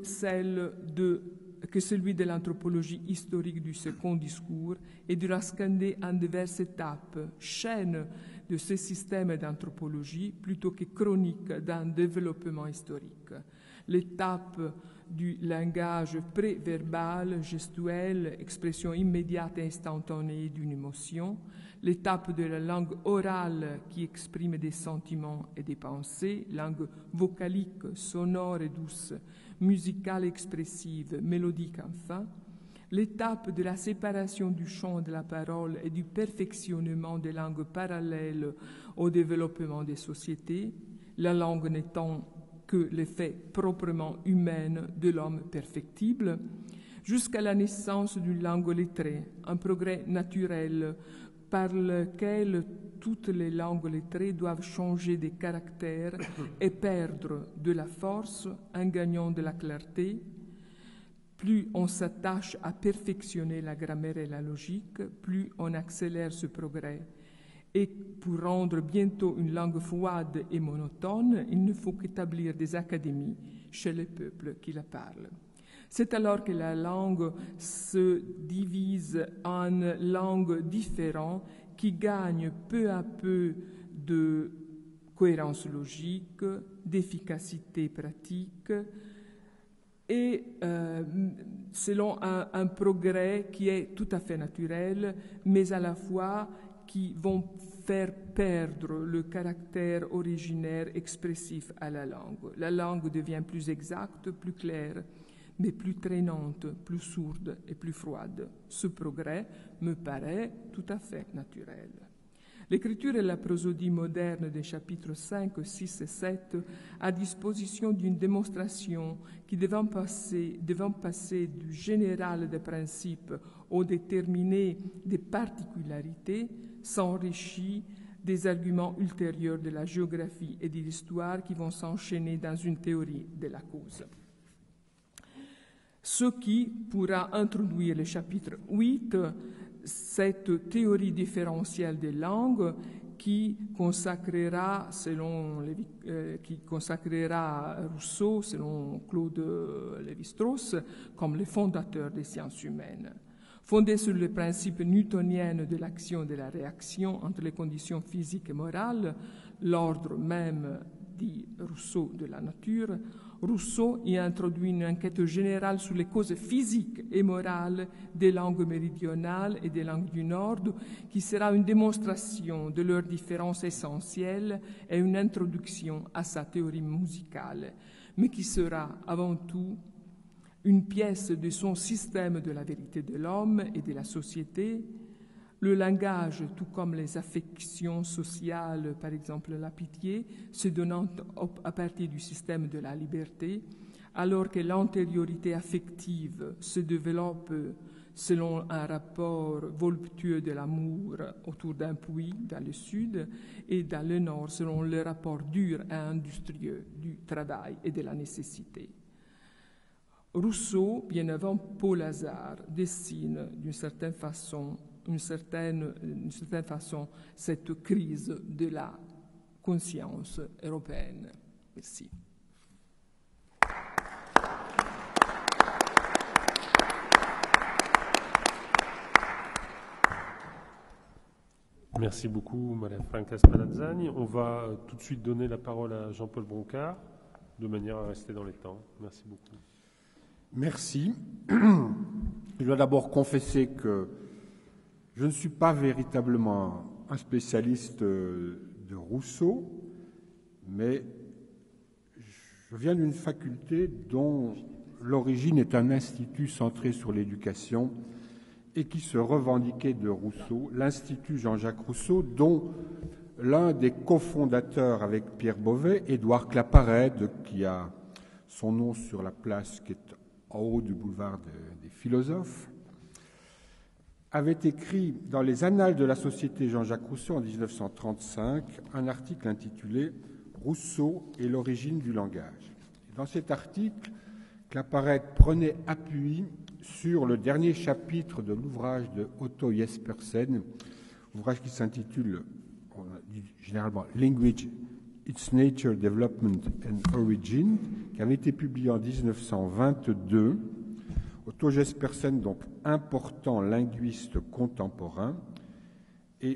celui de l'anthropologie historique du second discours et de la scander en diverses étapes, chaînes de ce système d'anthropologie plutôt que chronique d'un développement historique. L'étape du langage préverbal, gestuel, expression immédiate et instantanée d'une émotion, l'étape de la langue orale qui exprime des sentiments et des pensées, langue vocalique, sonore et douce, musicale expressive, mélodique enfin, l'étape de la séparation du chant et de la parole et du perfectionnement des langues parallèles au développement des sociétés, la langue n'étant que l'effet proprement humain de l'homme perfectible, jusqu'à la naissance d'une langue lettrée, un progrès naturel par lequel toutes les langues lettrées doivent changer de caractère et perdre de la force en gagnant de la clarté. Plus on s'attache à perfectionner la grammaire et la logique, plus on accélère ce progrès. Et pour rendre bientôt une langue froide et monotone, il ne faut qu'établir des académies chez les peuples qui la parlent. C'est alors que la langue se divise en langues différentes qui gagnent peu à peu de cohérence logique, d'efficacité pratique et selon un progrès qui est tout à fait naturel, mais à la fois qui vont faire perdre le caractère originaire expressif à la langue. La langue devient plus exacte, plus claire, mais plus traînante, plus sourde et plus froide. Ce progrès me paraît tout à fait naturel. L'écriture et la prosodie moderne des chapitres 5, 6 et 7 à disposition d'une démonstration qui devant passer du général des principes au déterminé des particularités s'enrichit des arguments ultérieurs de la géographie et de l'histoire qui vont s'enchaîner dans une théorie de la cause. Ce qui pourra introduire le chapitre 8, cette théorie différentielle des langues qui consacrera Rousseau, selon Claude Lévi-Strauss, comme le fondateur des sciences humaines. Fondée sur le principe newtonien de l'action et de la réaction entre les conditions physiques et morales, l'ordre même, dit Rousseau, de la nature, Rousseau y introduit une enquête générale sur les causes physiques et morales des langues méridionales et des langues du Nord, qui sera une démonstration de leurs différences essentielles et une introduction à sa théorie musicale, mais qui sera avant tout une pièce de son système de la vérité de l'homme et de la société. Le langage, tout comme les affections sociales, par exemple la pitié, se donnant à partir du système de la liberté, alors que l'antériorité affective se développe selon un rapport voluptueux de l'amour autour d'un puits dans le sud et dans le nord selon le rapport dur et industrieux du travail et de la nécessité. Rousseau, bien avant Paul Hazard, dessine d'une certaine façon cette crise de la conscience européenne. Merci. Merci beaucoup, Madame Franca Spallanzani. On va tout de suite donner la parole à Jean-Paul Broncard, de manière à rester dans les temps. Merci beaucoup. Merci. Je dois d'abord confesser que je ne suis pas véritablement un spécialiste de Rousseau, mais je viens d'une faculté dont l'origine est un institut centré sur l'éducation et qui se revendiquait de Rousseau, l'Institut Jean-Jacques Rousseau, dont l'un des cofondateurs avec Pierre Beauvais, Édouard Claparède, qui a son nom sur la place qui est en haut du boulevard des philosophes, avait écrit dans les Annales de la Société Jean-Jacques Rousseau en 1935 un article intitulé « Rousseau et l'origine du langage ». Dans cet article, Claparède prenait appui sur le dernier chapitre de l'ouvrage de Otto Jespersen, ouvrage qui s'intitule généralement « Language, Its Nature, Development and Origin », qui avait été publié en 1922. Otto Jespersen, donc important linguiste contemporain, et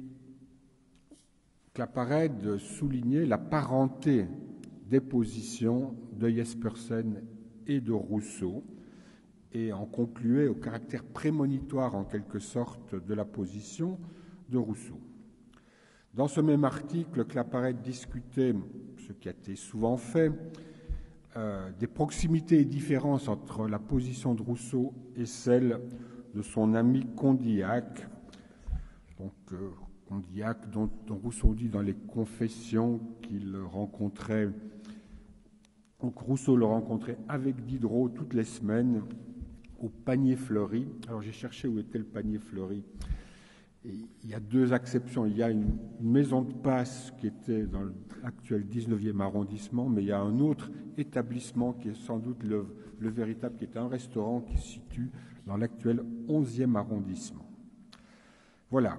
Claparède soulignait la parenté des positions de Jespersen et de Rousseau, et en concluait au caractère prémonitoire, en quelque sorte, de la position de Rousseau. Dans ce même article, Claparède discutait, ce qui a été souvent fait, des proximités et différences entre la position de Rousseau et celle de son ami Condillac. Donc, Condillac, dont Rousseau dit dans les Confessions qu'il rencontrait. Donc, Rousseau le rencontrait avec Diderot toutes les semaines au Panier Fleuri. Alors, j'ai cherché où était le Panier Fleuri. Et il y a deux exceptions. Il y a une maison de passe qui était dans l'actuel 19e arrondissement, mais il y a un autre établissement qui est sans doute le véritable, qui est un restaurant qui se situe dans l'actuel 11e arrondissement. Voilà.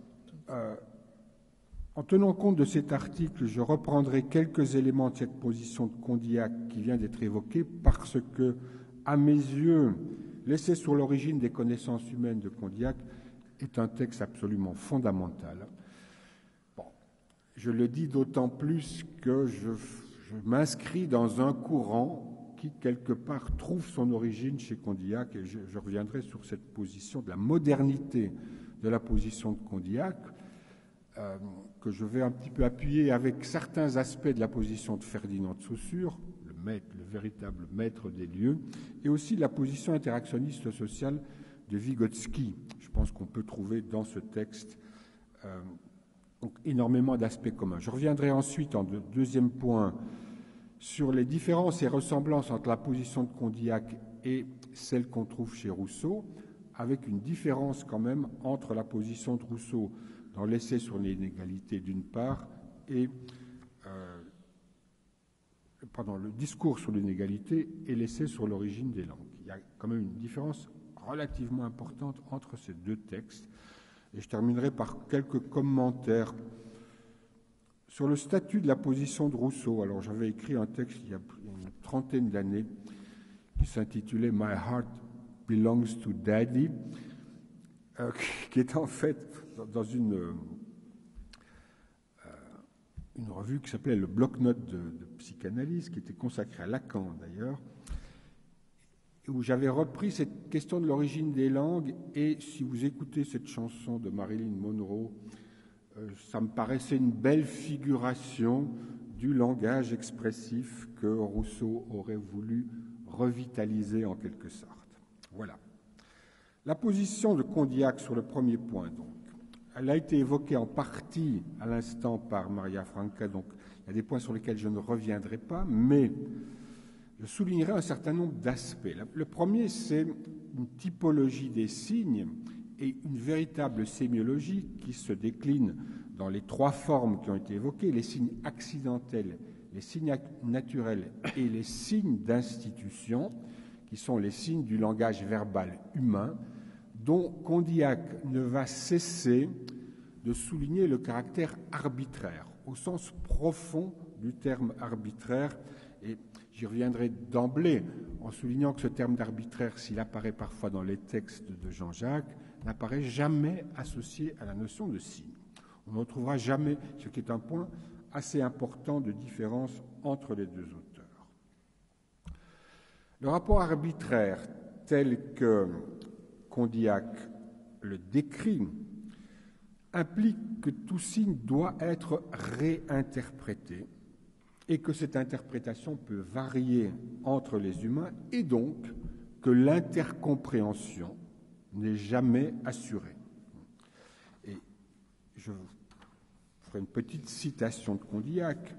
En tenant compte de cet article, je reprendrai quelques éléments de cette position de Condillac qui vient d'être évoquée parce que, à mes yeux, l'essai sur l'origine des connaissances humaines de Condillac est un texte absolument fondamental. Bon, je le dis d'autant plus que je m'inscris dans un courant qui, quelque part, trouve son origine chez Condillac, et je reviendrai sur cette position de la modernité de la position de Condillac, que je vais un petit peu appuyer avec certains aspects de la position de Ferdinand de Saussure, le véritable maître des lieux, et aussi la position interactionniste sociale de Vygotsky. Je pense qu'on peut trouver dans ce texte donc énormément d'aspects communs. Je reviendrai ensuite en deuxième point sur les différences et ressemblances entre la position de Condillac et celle qu'on trouve chez Rousseau, avec une différence quand même entre la position de Rousseau dans l'essai sur l'inégalité d'une part et le discours sur l'inégalité et l'essai sur l'origine des langues. Il y a quand même une différence relativement importante entre ces deux textes. Et je terminerai par quelques commentaires sur le statut de la position de Rousseau. Alors, j'avais écrit un texte il y a une trentaine d'années qui s'intitulait « My Heart Belongs to Daddy », qui est en fait dans une revue qui s'appelait le Bloc-Notes de psychanalyse, qui était consacrée à Lacan d'ailleurs, où j'avais repris cette question de l'origine des langues. Et si vous écoutez cette chanson de Marilyn Monroe, ça me paraissait une belle figuration du langage expressif que Rousseau aurait voulu revitaliser en quelque sorte. Voilà. La position de Condillac sur le premier point, donc, elle a été évoquée en partie à l'instant par Maria Franca, donc il y a des points sur lesquels je ne reviendrai pas, mais je soulignerai un certain nombre d'aspects. Le premier, c'est une typologie des signes et une véritable sémiologie qui se décline dans les trois formes qui ont été évoquées, les signes accidentels, les signes naturels et les signes d'institution, qui sont les signes du langage verbal humain, dont Condillac ne va cesser de souligner le caractère arbitraire, au sens profond du terme arbitraire, et j'y reviendrai d'emblée en soulignant que ce terme d'arbitraire, s'il apparaît parfois dans les textes de Jean-Jacques, n'apparaît jamais associé à la notion de signe. On n'en trouvera jamais, ce qui est un point assez important de différence entre les deux auteurs. Le rapport arbitraire tel que Condillac le décrit implique que tout signe doit être réinterprété et que cette interprétation peut varier entre les humains et donc que l'intercompréhension n'est jamais assuré. Et je ferai une petite citation de Condillac.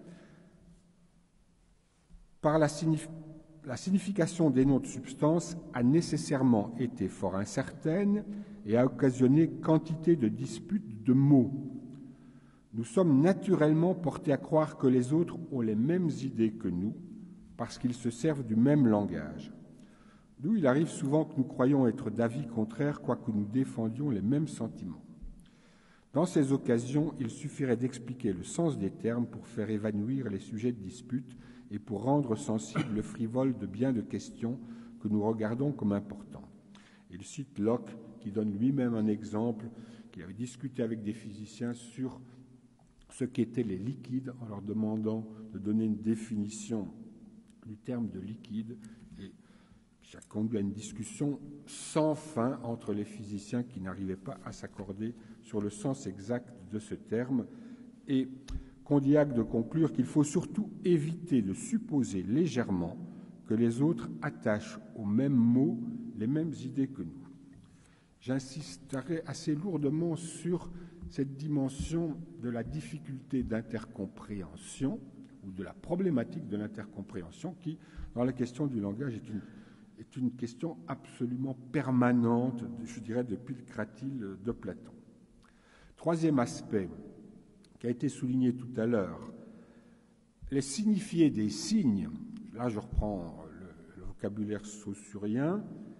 Par la signification des noms de substances a nécessairement été fort incertaine et a occasionné quantité de disputes de mots. Nous sommes naturellement portés à croire que les autres ont les mêmes idées que nous, parce qu'ils se servent du même langage. D'où il arrive souvent que nous croyons être d'avis contraires, quoique nous défendions les mêmes sentiments. Dans ces occasions, il suffirait d'expliquer le sens des termes pour faire évanouir les sujets de dispute et pour rendre sensible le frivole de bien de questions que nous regardons comme importantes. Il cite Locke, qui donne lui-même un exemple, qu'il avait discuté avec des physiciens sur ce qu'étaient les liquides, en leur demandant de donner une définition du terme de liquide, et ça conduit à une discussion sans fin entre les physiciens qui n'arrivaient pas à s'accorder sur le sens exact de ce terme, et Condillac de conclure qu'il faut surtout éviter de supposer légèrement que les autres attachent aux mêmes mots les mêmes idées que nous. J'insisterai assez lourdement sur cette dimension de la difficulté d'intercompréhension ou de la problématique de l'intercompréhension qui, dans la question du langage, est une question absolument permanente, je dirais, depuis le Cratyle de Platon. Troisième aspect qui a été souligné tout à l'heure, les signifiés des signes, là je reprends le vocabulaire saussurien,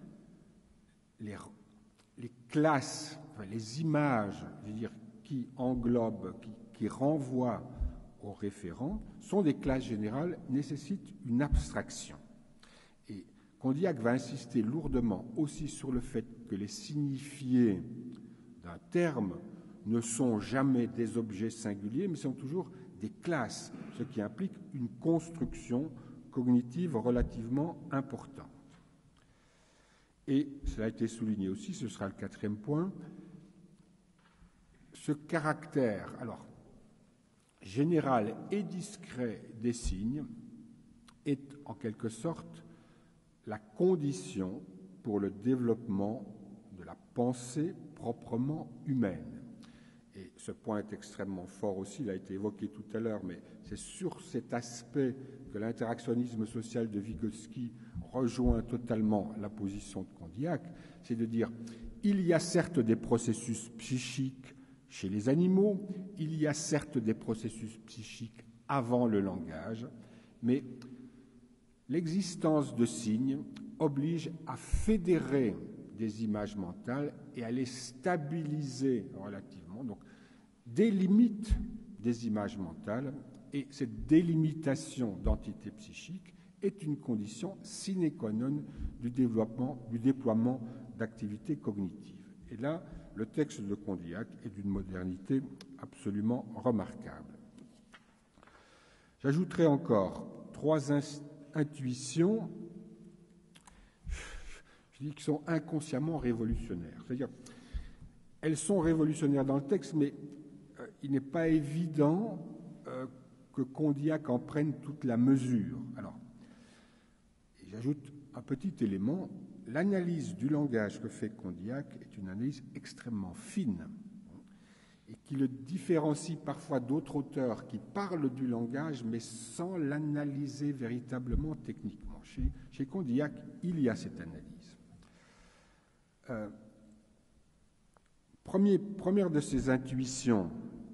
les classes, enfin, les images, je veux dire, qui englobent, qui renvoient aux référents, sont des classes générales, nécessitent une abstraction. Et Condillac va insister lourdement aussi sur le fait que les signifiés d'un terme ne sont jamais des objets singuliers, mais sont toujours des classes, ce qui implique une construction cognitive relativement importante. Et cela a été souligné aussi, ce sera le quatrième point, ce caractère, alors, général et discret des signes est en quelque sorte la condition pour le développement de la pensée proprement humaine. Et ce point est extrêmement fort aussi, il a été évoqué tout à l'heure, mais c'est sur cet aspect que l'interactionnisme social de Vygotsky rejoint totalement la position de Condillac, c'est de dire il y a certes des processus psychiques chez les animaux, il y a certes des processus psychiques avant le langage, mais l'existence de signes oblige à fédérer des images mentales et à les stabiliser relativement, donc délimite des images mentales, et cette délimitation d'entités psychiques est une condition sine qua non du déploiement d'activités cognitives. Et là, le texte de Condillac est d'une modernité absolument remarquable. J'ajouterai encore trois intuitions, je dis, qui sont inconsciemment révolutionnaires. C'est-à-dire, elles sont révolutionnaires dans le texte, mais il n'est pas évident que Condillac en prenne toute la mesure. Alors, j'ajoute un petit élément. L'analyse du langage que fait Condillac est une analyse extrêmement fine et qui le différencie parfois d'autres auteurs qui parlent du langage mais sans l'analyser véritablement techniquement. Chez Condillac, il y a cette analyse. Première de ces intuitions,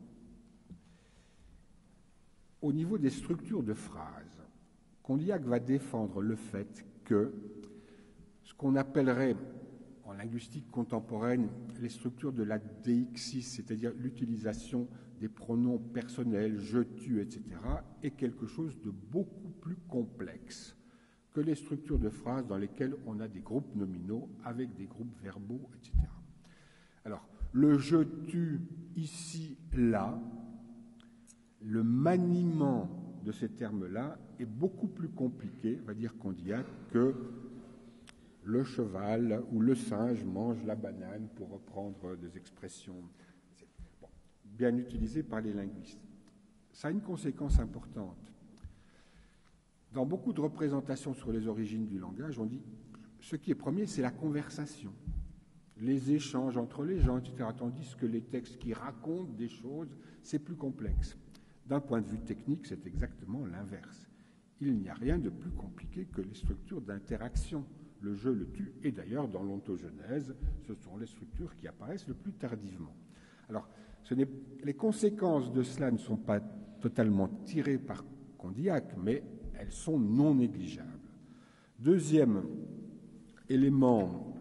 au niveau des structures de phrases, Condillac va défendre le fait que ce qu'on appellerait en linguistique contemporaine les structures de la deixis, c'est-à-dire l'utilisation des pronoms personnels, je, tu, etc., est quelque chose de beaucoup plus complexe que les structures de phrases dans lesquelles on a des groupes nominaux avec des groupes verbaux, etc. Alors, le je, tu, ici, là, le maniement de ces termes-là est beaucoup plus compliqué, va dire Condillac, que le cheval ou le singe mange la banane, pour reprendre des expressions bien utilisées par les linguistes. Ça a une conséquence importante. Dans beaucoup de représentations sur les origines du langage, on dit ce qui est premier, c'est la conversation. les échanges entre les gens, etc. Tandis que les textes qui racontent des choses, c'est plus complexe. D'un point de vue technique, c'est exactement l'inverse. Il n'y a rien de plus compliqué que les structures d'interaction. Le je, le tu, et d'ailleurs, dans l'ontogenèse, ce sont les structures qui apparaissent le plus tardivement. Alors, les conséquences de cela ne sont pas totalement tirées par Condillac, mais elles sont non négligeables. Deuxième élément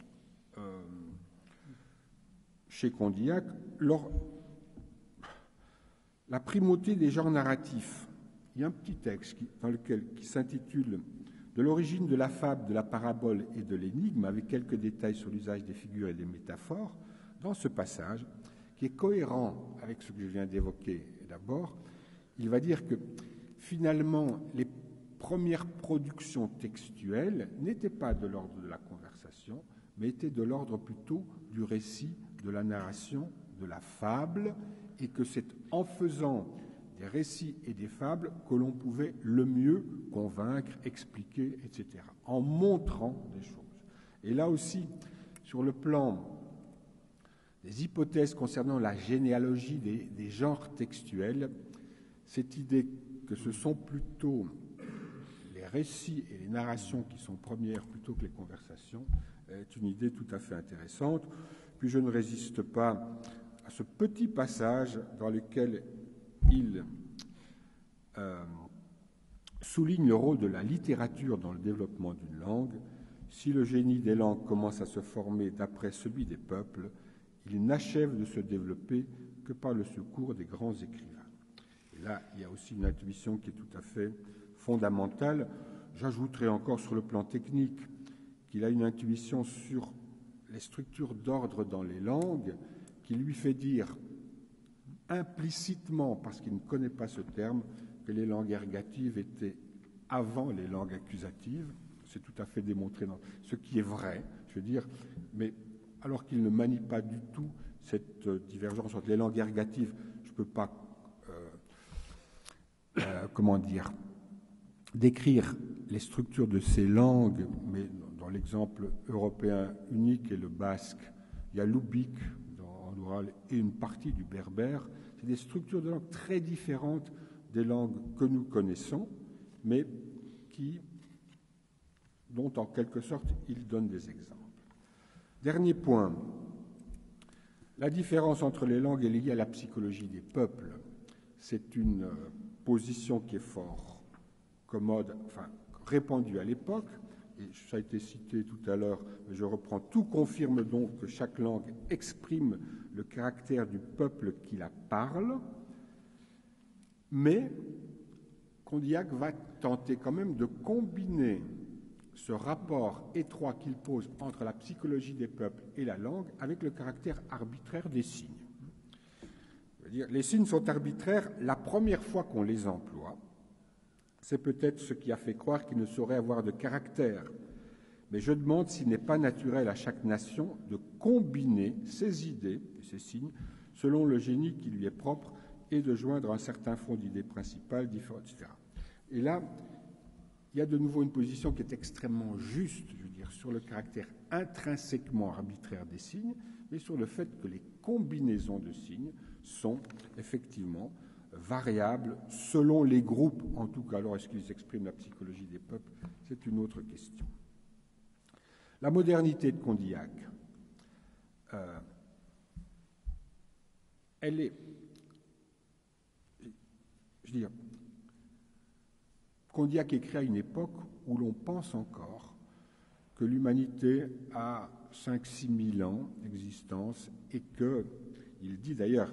chez Condillac, la primauté des genres narratifs. Il y a un petit texte qui s'intitule « De l'origine de la fable, de la parabole et de l'énigme » avec quelques détails sur l'usage des figures et des métaphores. Dans ce passage, qui est cohérent avec ce que je viens d'évoquer d'abord, il va dire que finalement les premières productions textuelles n'étaient pas de l'ordre de la conversation, mais étaient de l'ordre plutôt du récit, de la narration, de la fable, et que c'est en faisant des récits et des fables que l'on pouvait le mieux convaincre, expliquer, etc., en montrant des choses. Et là aussi, sur le plan des hypothèses concernant la généalogie des genres textuels, cette idée que ce sont plutôt les récits et les narrations qui sont premières plutôt que les conversations est une idée tout à fait intéressante. Puis je ne résiste pas à ce petit passage dans lequel il souligne le rôle de la littérature dans le développement d'une langue. Si le génie des langues commence à se former d'après celui des peuples, il n'achève de se développer que par le secours des grands écrivains. Et là, il y a aussi une intuition qui est tout à fait fondamentale. J'ajouterai encore sur le plan technique qu'il a une intuition sur les structures d'ordre dans les langues qui lui fait dire implicitement, parce qu'il ne connaît pas ce terme, que les langues ergatives étaient avant les langues accusatives. C'est tout à fait démontré dans ce qui est vrai, je veux dire, mais alors qu'il ne manie pas du tout cette divergence entre les langues ergatives. Je ne peux pas, décrire les structures de ces langues, mais dans l'exemple européen unique est le basque, il y a l'oubik en oral et une partie du berbère. C'est des structures de langue très différentes des langues que nous connaissons, mais dont en quelque sorte il donne des exemples. Dernier point, la différence entre les langues est liée à la psychologie des peuples. C'est une position qui est fort commode, enfin répandue à l'époque, et ça a été cité tout à l'heure, mais je reprends, tout confirme donc que chaque langue exprime le caractère du peuple qui la parle, mais Condillac va tenter quand même de combiner ce rapport étroit qu'il pose entre la psychologie des peuples et la langue avec le caractère arbitraire des signes. Les signes sont arbitraires la première fois qu'on les emploie. C'est peut-être ce qui a fait croire qu'ils ne sauraient avoir de caractère. Mais je demande s'il n'est pas naturel à chaque nation de combiner ses idées et ses signes selon le génie qui lui est propre et de joindre un certain fond d'idées principales, différentes, etc. Et là, il y a de nouveau une position qui est extrêmement juste, je veux dire, sur le caractère intrinsèquement arbitraire des signes, mais sur le fait que les combinaisons de signes sont effectivement variables selon les groupes, en tout cas. Alors, est-ce qu'ils expriment la psychologie des peuples? C'est une autre question. La modernité de Condillac, elle est, je veux dire, Condillac écrit à une époque où l'on pense encore que l'humanité a 5-6 000 ans d'existence et qu'il dit d'ailleurs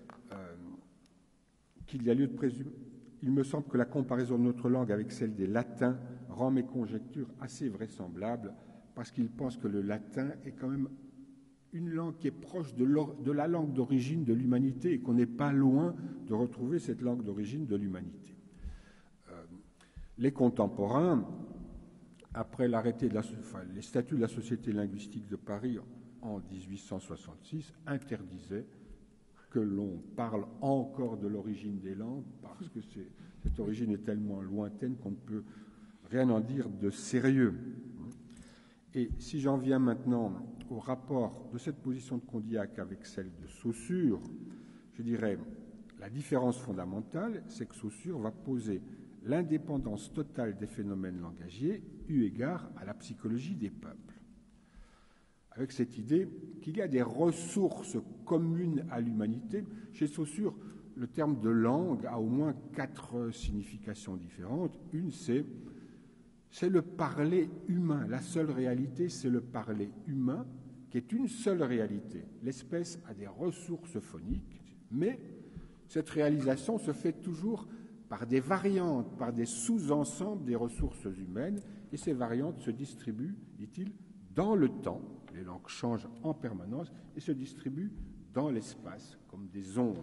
qu'il y a lieu de présumer. Il me semble que la comparaison de notre langue avec celle des latins rend mes conjectures assez vraisemblables parce qu'il pense que le latin est quand même une langue qui est proche de la langue d'origine de l'humanité et qu'on n'est pas loin de retrouver cette langue d'origine de l'humanité. Les contemporains, après l'arrêté les statuts de la Société linguistique de Paris en 1866, interdisaient que l'on parle encore de l'origine des langues parce que cette origine est tellement lointaine qu'on ne peut rien en dire de sérieux. Et si j'en viens maintenant au rapport de cette position de Condillac avec celle de Saussure, je dirais la différence fondamentale, c'est que Saussure va poser l'indépendance totale des phénomènes langagiers eu égard à la psychologie des peuples. Avec cette idée qu'il y a des ressources communes à l'humanité. Chez Saussure, le terme de langue a au moins 4 significations différentes. Une, c'est le parler humain. La seule réalité, c'est le parler humain, qui est une seule réalité. L'espèce a des ressources phoniques, mais cette réalisation se fait toujours par des variantes, par des sous-ensembles des ressources humaines, et ces variantes se distribuent, dit-il, dans le temps. Les langues changent en permanence et se distribuent dans l'espace, comme des ondes.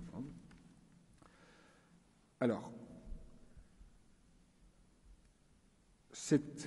Alors, cette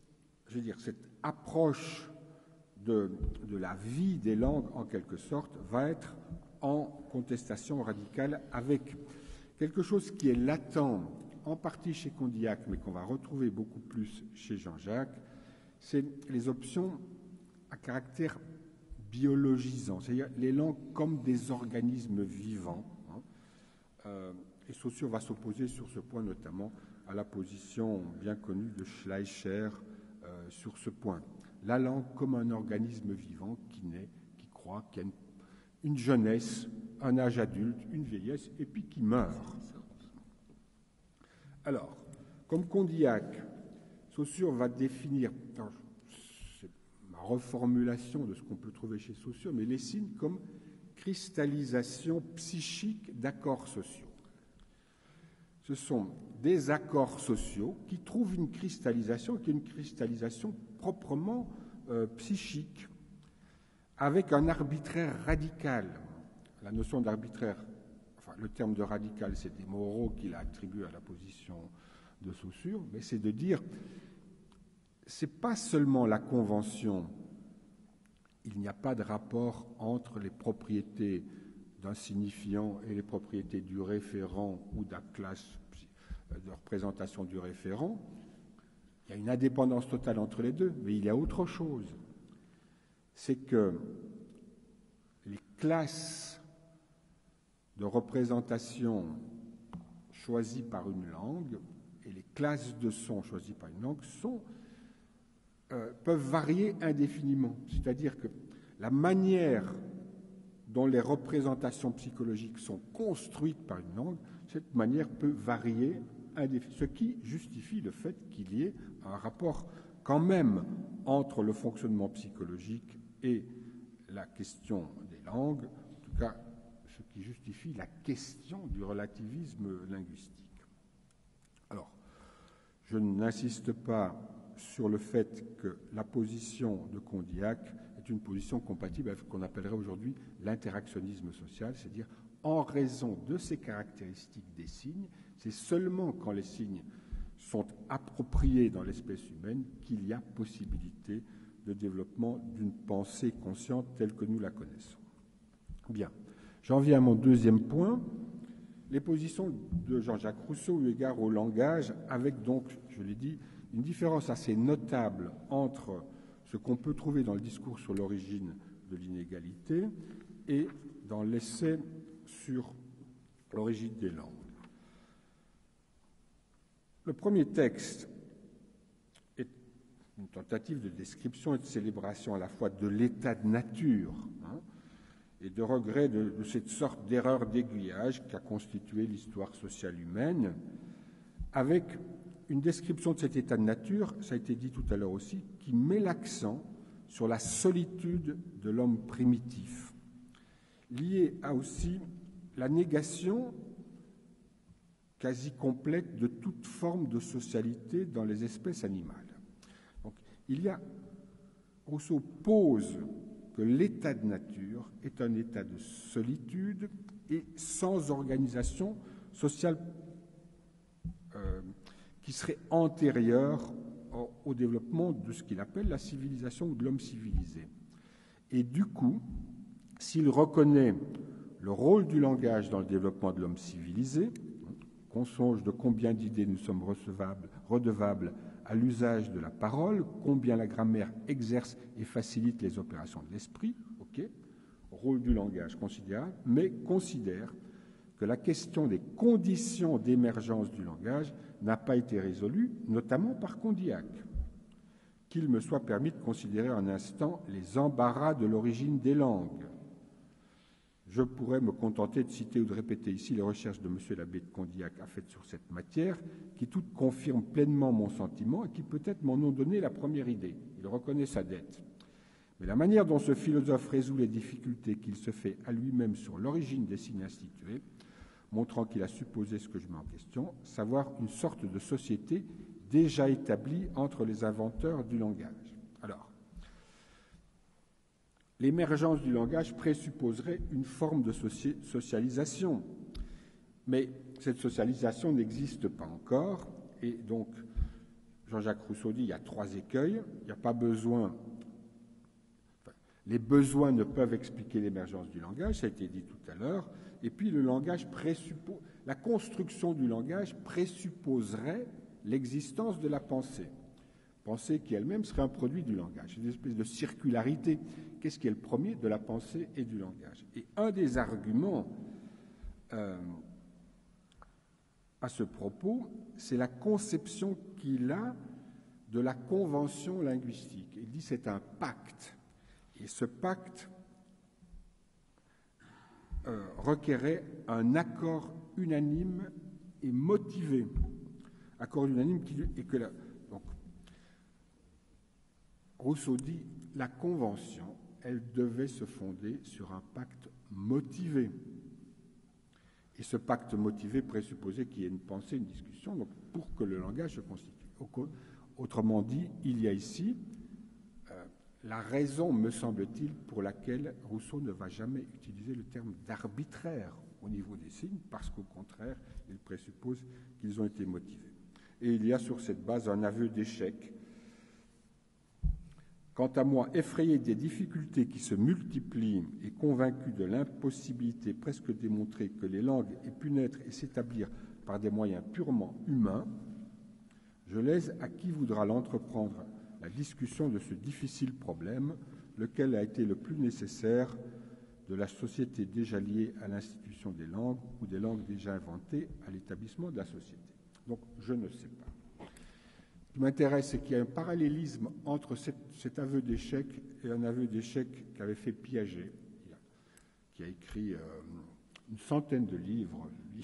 approche de la vie des langues, en quelque sorte, va être en contestation radicale avec quelque chose qui est latent, en partie chez Condillac, mais qu'on va retrouver beaucoup plus chez Jean-Jacques, c'est les options à caractère biologisant, c'est-à-dire les langues comme des organismes vivants. Et Saussure va s'opposer sur ce point notamment à la position bien connue de Schleicher sur ce point. La langue comme un organisme vivant qui naît, qui croît, qui a une jeunesse, un âge adulte, une vieillesse, et puis qui meurt. Alors, comme Condillac, Saussure va définir, c'est ma reformulation de ce qu'on peut trouver chez Saussure, mais les signes comme cristallisation psychique d'accords sociaux. Ce sont des accords sociaux qui trouvent une cristallisation, qui est une cristallisation proprement psychique, avec un arbitraire radical. La notion d'arbitraire, enfin le terme de radical, c'est des Moreau qu'il a attribué à la position de Saussure, mais c'est de dire, c'est pas seulement la convention, il n'y a pas de rapport entre les propriétés d'un signifiant et les propriétés du référent ou de la classe de représentation du référent. Il y a une indépendance totale entre les deux, mais il y a autre chose. C'est que les classes de représentation choisies par une langue et les classes de son choisies par une langue peuvent varier indéfiniment. C'est-à-dire que la manière dont les représentations psychologiques sont construites par une langue, cette manière peut varier indéfiniment, ce qui justifie le fait qu'il y ait un rapport quand même entre le fonctionnement psychologique et la question des langues, en tout cas ce qui justifie la question du relativisme linguistique. Alors, je n'insiste pas sur le fait que la position de Condillac est une position compatible avec ce qu'on appellerait aujourd'hui l'interactionnisme social, c'est-à-dire en raison de ces caractéristiques des signes, c'est seulement quand les signes sont appropriés dans l'espèce humaine qu'il y a possibilité de développement d'une pensée consciente telle que nous la connaissons. Bien, j'en viens à mon deuxième point, les positions de Jean-Jacques Rousseau eu égard au langage, avec donc, je l'ai dit, une différence assez notable entre ce qu'on peut trouver dans le discours sur l'origine de l'inégalité et dans l'essai sur l'origine des langues. Le premier texte est une tentative de description et de célébration à la fois de l'état de nature et de regret de cette sorte d'erreur d'aiguillage qu'a constitué l'histoire sociale humaine, avec une description de cet état de nature, ça a été dit tout à l'heure aussi, qui met l'accent sur la solitude de l'homme primitif, liée à aussi la négation quasi complète de toute forme de socialité dans les espèces animales. Donc, Rousseau pose que l'état de nature est un état de solitude et sans organisation sociale qui serait antérieure au développement de ce qu'il appelle la civilisation ou de l'homme civilisé. Et du coup, s'il reconnaît le rôle du langage dans le développement de l'homme civilisé, qu'on songe de combien d'idées nous sommes redevables à l'usage de la parole, combien la grammaire exerce et facilite les opérations de l'esprit, ok, rôle du langage considérable, mais considère que la question des conditions d'émergence du langage n'a pas été résolue, notamment par Condillac. Qu'il me soit permis de considérer un instant les embarras de l'origine des langues. Je pourrais me contenter de citer ou de répéter ici les recherches de M. l'abbé de Condillac a faites sur cette matière, qui toutes confirment pleinement mon sentiment et qui peut-être m'en ont donné la première idée. Il reconnaît sa dette. Mais la manière dont ce philosophe résout les difficultés qu'il se fait à lui-même sur l'origine des signes institués, montrant qu'il a supposé ce que je mets en question, savoir une sorte de société déjà établie entre les inventeurs du langage. Alors, l'émergence du langage présupposerait une forme de socialisation, mais cette socialisation n'existe pas encore, et donc Jean-Jacques Rousseau dit il y a 3 écueils, il n'y a pas besoin, les besoins ne peuvent expliquer l'émergence du langage, ça a été dit tout à l'heure, et puis le langage la construction du langage présupposerait l'existence de la pensée. Pensée qui elle-même serait un produit du langage. C'est une espèce de circularité. Qu'est-ce qui est le premier? De la pensée et du langage. Et un des arguments à ce propos, c'est la conception qu'il a de la convention linguistique. Il dit c'est un pacte. Et ce pacte requérait un accord unanime et motivé. Accord unanime et que donc, Rousseau dit la convention, elle devait se fonder sur un pacte motivé. Et ce pacte motivé présupposait qu'il y ait une pensée, une discussion, donc pour que le langage se constitue. Autrement dit, il y a ici la raison, me semble-t-il, pour laquelle Rousseau ne va jamais utiliser le terme d'arbitraire au niveau des signes, parce qu'au contraire, il présuppose qu'ils ont été motivés. Et il y a sur cette base un aveu d'échec. Quant à moi, effrayé des difficultés qui se multiplient et convaincu de l'impossibilité presque démontrée que les langues aient pu naître et s'établir par des moyens purement humains, je laisse à qui voudra l'entreprendre la discussion de ce difficile problème, lequel a été le plus nécessaire de la société déjà liée à l'institution des langues ou des langues déjà inventées à l'établissement de la société. Donc, je ne sais pas. Ce qui m'intéresse, c'est qu'il y a un parallélisme entre cet aveu d'échec et un aveu d'échec qu'avait fait Piaget, qui a écrit une centaine de livres,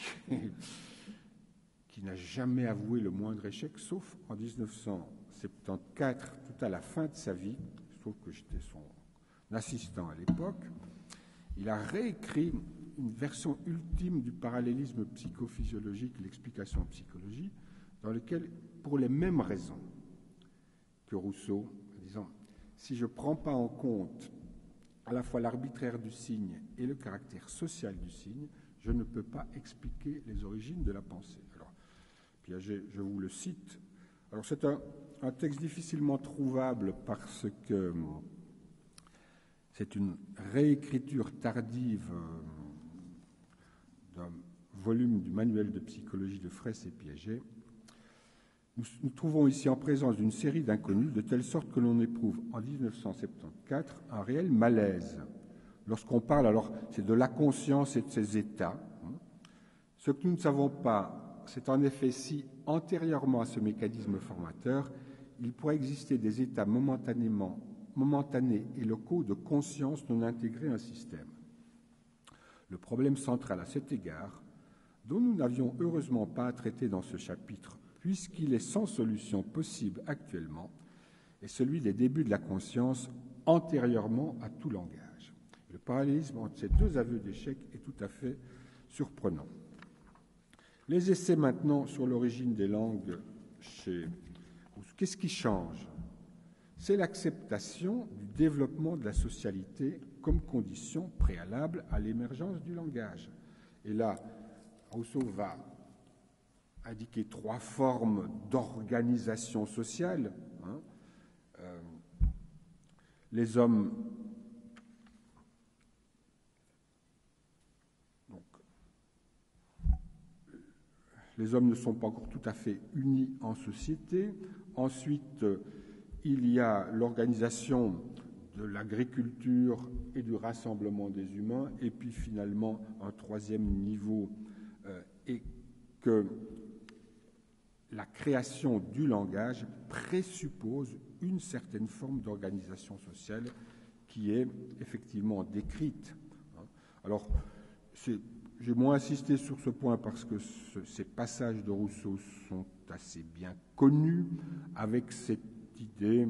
qui n'a jamais avoué le moindre échec, sauf en 1974, tout à la fin de sa vie. Je trouve que j'étais son assistant à l'époque. Il a réécrit une version ultime du parallélisme psychophysiologique, l'explication en psychologie, dans lequel, pour les mêmes raisons que Rousseau, en disant si je ne prends pas en compte à la fois l'arbitraire du signe et le caractère social du signe, je ne peux pas expliquer les origines de la pensée. Alors, Piaget, je vous le cite. Alors, c'est un texte difficilement trouvable parce que c'est une réécriture tardive d'un volume du manuel de psychologie de Fraisse et Piaget. Nous trouvons ici en présence d'une série d'inconnus, de telle sorte que l'on éprouve en 1974 un réel malaise. Lorsqu'on parle, alors, c'est de la conscience et de ses états. Ce que nous ne savons pas, c'est en effet si, antérieurement à ce mécanisme formateur, il pourrait exister des états momentanés et locaux de conscience non intégrés à un système. Le problème central à cet égard, dont nous n'avions heureusement pas à traiter dans ce chapitre, puisqu'il est sans solution possible actuellement, est celui des débuts de la conscience antérieurement à tout langage. Le parallélisme entre ces deux aveux d'échec est tout à fait surprenant. Les essais maintenant sur l'origine des langues chez... Qu'est-ce qui change? C'est l'acceptation du développement de la socialité comme condition préalable à l'émergence du langage. Et là, Rousseau va indiquer 3 formes d'organisation sociale. Les hommes les hommes ne sont pas encore tout à fait unis en société. Ensuite, il y a l'organisation de l'agriculture et du rassemblement des humains. Et puis finalement, un troisième niveau est que la création du langage présuppose une certaine forme d'organisation sociale qui est effectivement décrite. Alors, j'ai moins insisté sur ce point parce que ces passages de Rousseau sont assez bien connus, avec cette idée,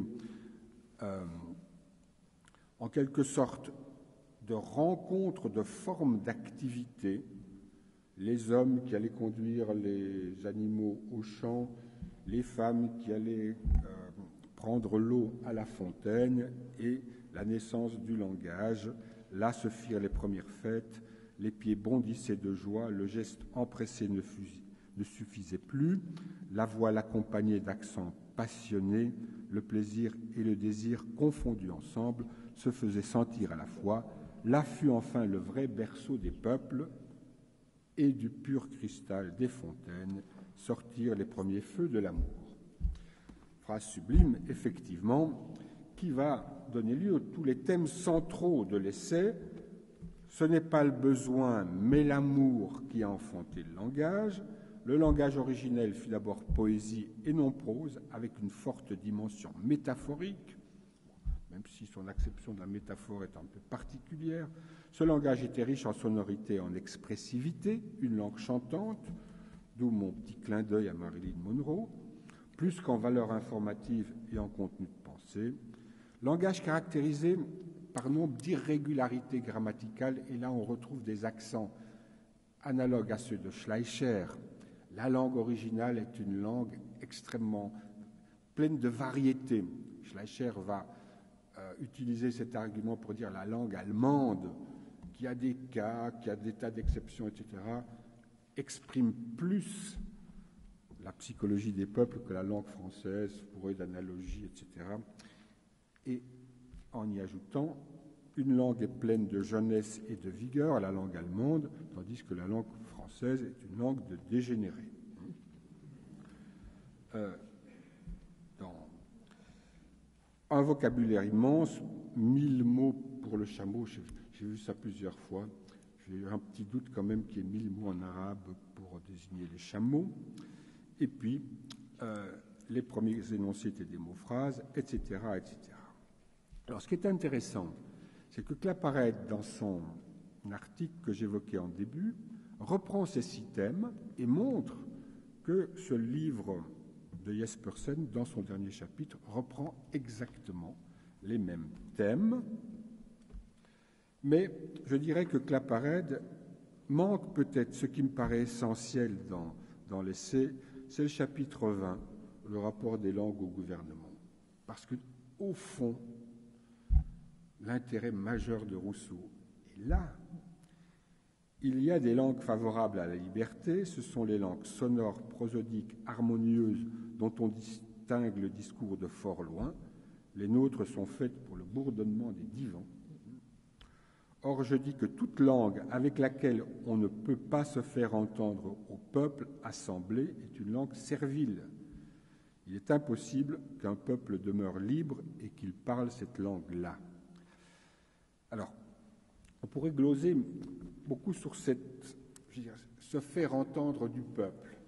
en quelque sorte, de rencontre de formes d'activité, les hommes qui allaient conduire les animaux au champ, les femmes qui allaient prendre l'eau à la fontaine, et la naissance du langage. Là se firent les premières fêtes, les pieds bondissaient de joie, le geste empressé ne suffisait plus, la voix l'accompagnait d'accents passionnés, le plaisir et le désir confondus ensemble se faisaient sentir à la fois. Là fut enfin le vrai berceau des peuples, et du pur cristal des fontaines sortirent les premiers feux de l'amour. Phrase sublime, effectivement, qui va donner lieu à tous les thèmes centraux de l'essai. Ce n'est pas le besoin, mais l'amour qui a enfanté le langage. Le langage originel fut d'abord poésie et non prose, avec une forte dimension métaphorique, même si son acception de la métaphore est un peu particulière. Ce langage était riche en sonorité et en expressivité, une langue chantante, d'où mon petit clin d'œil à Marilyn Monroe, plus qu'en valeur informative et en contenu de pensée. Langage caractérisé par nombre d'irrégularités grammaticales, et là on retrouve des accents analogues à ceux de Schleicher. La langue originale est une langue extrêmement pleine de variétés. Schleicher va utiliser cet argument pour dire la langue allemande, qui a des cas, qui a des tas d'exceptions, etc., exprime plus la psychologie des peuples que la langue française, pour eux d'analogie, etc. Et en y ajoutant, une langue est pleine de jeunesse et de vigueur, la langue allemande, tandis que la langue française est une langue de dégénérés. Dans un vocabulaire immense, 1000 mots pour le chameau, j'ai vu ça plusieurs fois. J'ai eu un petit doute quand même qu'il y ait 1000 mots en arabe pour désigner les chameaux. Et puis, les premiers énoncés étaient des mots-phrases, etc., etc. Alors, ce qui est intéressant, c'est que Claparède, dans son article que j'évoquais en début, reprend ces 6 thèmes et montre que ce livre de Jespersen, dans son dernier chapitre, reprend exactement les mêmes thèmes. Mais je dirais que Claparède manque peut-être ce qui me paraît essentiel dans l'essai, c'est le chapitre 20, le rapport des langues au gouvernement. Parce que, au fond, l'intérêt majeur de Rousseau est là. Il y a des langues favorables à la liberté, ce sont les langues sonores, prosodiques, harmonieuses, dont on distingue le discours de fort loin. Les nôtres sont faites pour le bourdonnement des divans. Or, je dis que toute langue avec laquelle on ne peut pas se faire entendre au peuple assemblé est une langue servile. Il est impossible qu'un peuple demeure libre et qu'il parle cette langue-là. Alors, on pourrait gloser beaucoup sur se faire entendre du peuple.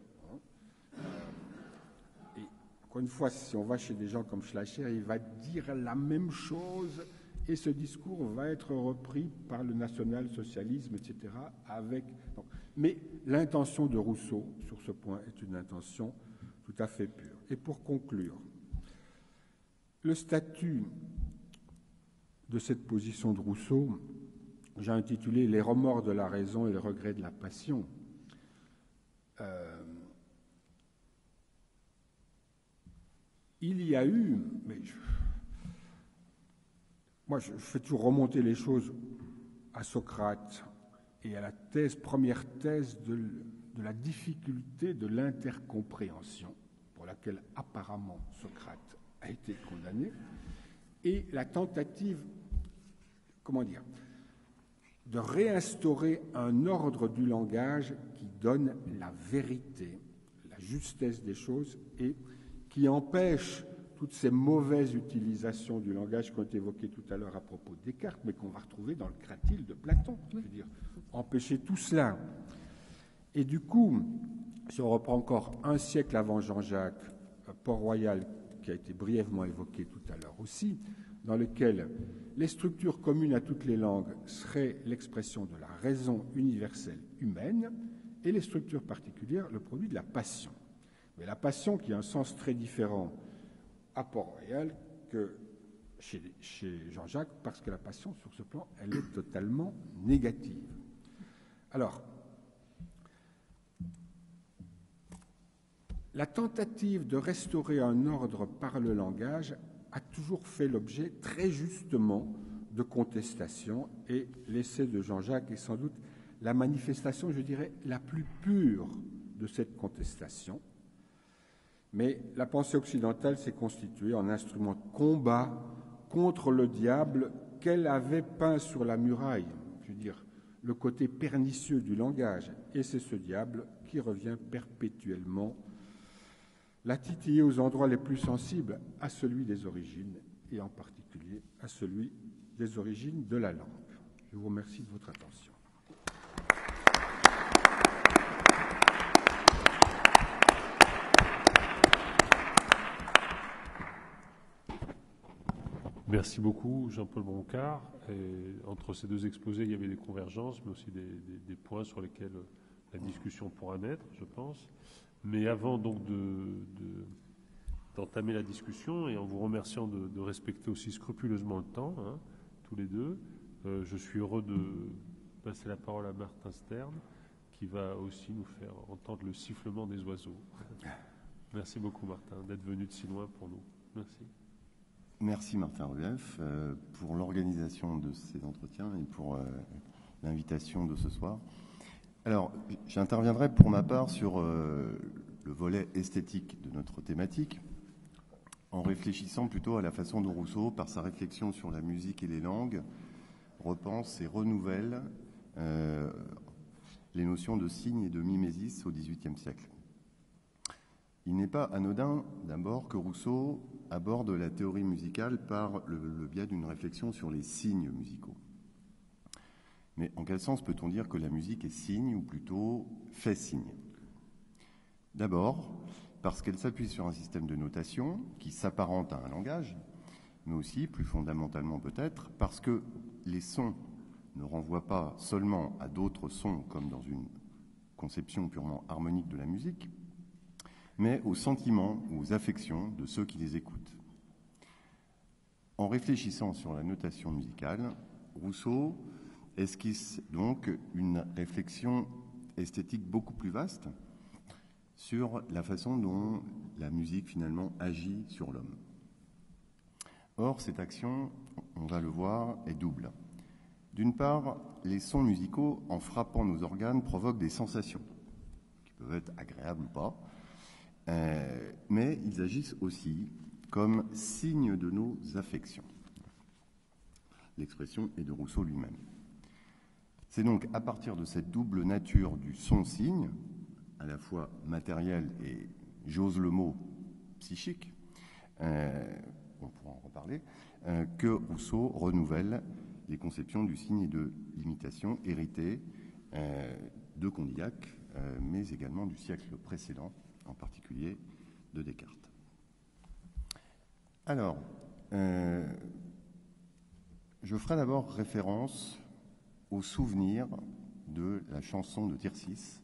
Et encore une fois, si on va chez des gens comme Schleicher, il va dire la même chose et ce discours va être repris par le national-socialisme, etc. Mais l'intention de Rousseau, sur ce point, est une intention tout à fait pure. Et pour conclure, le statut de cette position de Rousseau, j'ai intitulé « Les remords de la raison et les regrets de la passion ». Il y a eu, mais moi je fais toujours remonter les choses à Socrate et à la première thèse de la difficulté de l'intercompréhension, pour laquelle apparemment Socrate a été condamné, et la tentative, de réinstaurer un ordre du langage qui donne la vérité, la justesse des choses et qui empêche toutes ces mauvaises utilisations du langage qui ont été évoquées tout à l'heure à propos de Descartes, mais qu'on va retrouver dans le Cratyle de Platon. Je veux dire, empêcher tout cela. Et du coup, si on reprend encore un siècle avant Jean-Jacques, Port-Royal, qui a été brièvement évoqué tout à l'heure aussi, dans lequel les structures communes à toutes les langues seraient l'expression de la raison universelle humaine et les structures particulières le produit de la passion. Mais la passion qui a un sens très différent à Port-Royal que chez Jean-Jacques, parce que la passion, sur ce plan, elle est totalement négative. Alors, la tentative de restaurer un ordre par le langage a toujours fait l'objet, très justement, de contestations, et l'essai de Jean-Jacques est sans doute la manifestation, je dirais, la plus pure de cette contestation. Mais la pensée occidentale s'est constituée en instrument de combat contre le diable qu'elle avait peint sur la muraille, je veux dire, le côté pernicieux du langage. Et c'est ce diable qui revient perpétuellement la titiller aux endroits les plus sensibles à celui des origines, et en particulier à celui des origines de la langue. Je vous remercie de votre attention. Merci beaucoup, Jean-Paul Broncard. Et entre ces deux exposés, il y avait des convergences, mais aussi des points sur lesquels la discussion pourra naître, je pense. Mais avant donc d'entamer la discussion, et en vous remerciant de respecter aussi scrupuleusement le temps, hein, tous les deux, je suis heureux de passer la parole à Martin Stern, qui va aussi nous faire entendre le sifflement des oiseaux. Merci beaucoup, Martin, d'être venu de si loin pour nous. Merci. Merci Martin Rueff pour l'organisation de ces entretiens et pour l'invitation de ce soir. Alors, j'interviendrai pour ma part sur le volet esthétique de notre thématique, en réfléchissant plutôt à la façon dont Rousseau, par sa réflexion sur la musique et les langues, repense et renouvelle les notions de signe et de mimésis au XVIIIe siècle. Il n'est pas anodin, d'abord, que Rousseau aborde la théorie musicale par le biais d'une réflexion sur les signes musicaux. Mais en quel sens peut-on dire que la musique est signe, ou plutôt fait signe? D'abord, parce qu'elle s'appuie sur un système de notation qui s'apparente à un langage, mais aussi, plus fondamentalement peut-être, parce que les sons ne renvoient pas seulement à d'autres sons, comme dans une conception purement harmonique de la musique, mais aux sentiments ou aux affections de ceux qui les écoutent. En réfléchissant sur la notation musicale, Rousseau esquisse donc une réflexion esthétique beaucoup plus vaste sur la façon dont la musique finalement agit sur l'homme. Or, cette action, on va le voir, est double. D'une part, les sons musicaux, en frappant nos organes, provoquent des sensations, qui peuvent être agréables ou pas, mais ils agissent aussi comme signe de nos affections. L'expression est de Rousseau lui-même. C'est donc à partir de cette double nature du son-signe, à la fois matériel et, j'ose le mot, psychique, on pourra en reparler, que Rousseau renouvelle les conceptions du signe et de l'imitation héritées de Condillac, mais également du siècle précédent, en particulier de Descartes. Alors, je ferai d'abord référence au souvenir de la chanson de Tircis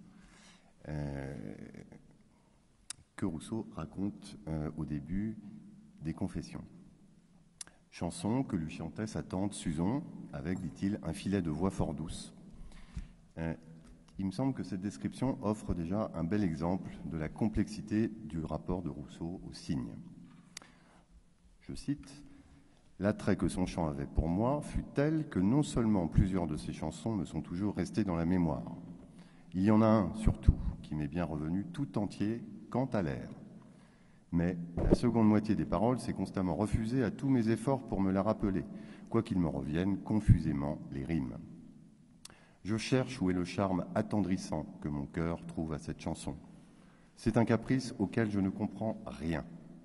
que Rousseau raconte au début des Confessions. Chanson que lui chantait sa tante Suzon avec, dit-il, un filet de voix fort douce. Il me semble que cette description offre déjà un bel exemple de la complexité du rapport de Rousseau au signe. Je cite, « L'attrait que son chant avait pour moi fut tel que non seulement plusieurs de ses chansons me sont toujours restées dans la mémoire. Il y en a un, surtout, qui m'est bien revenu tout entier quant à l'air. Mais la seconde moitié des paroles s'est constamment refusée à tous mes efforts pour me la rappeler, quoiqu'il me reviennent confusément les rimes. Je cherche où est le charme attendrissant que mon cœur trouve à cette chanson. C'est un caprice auquel je ne comprends rien.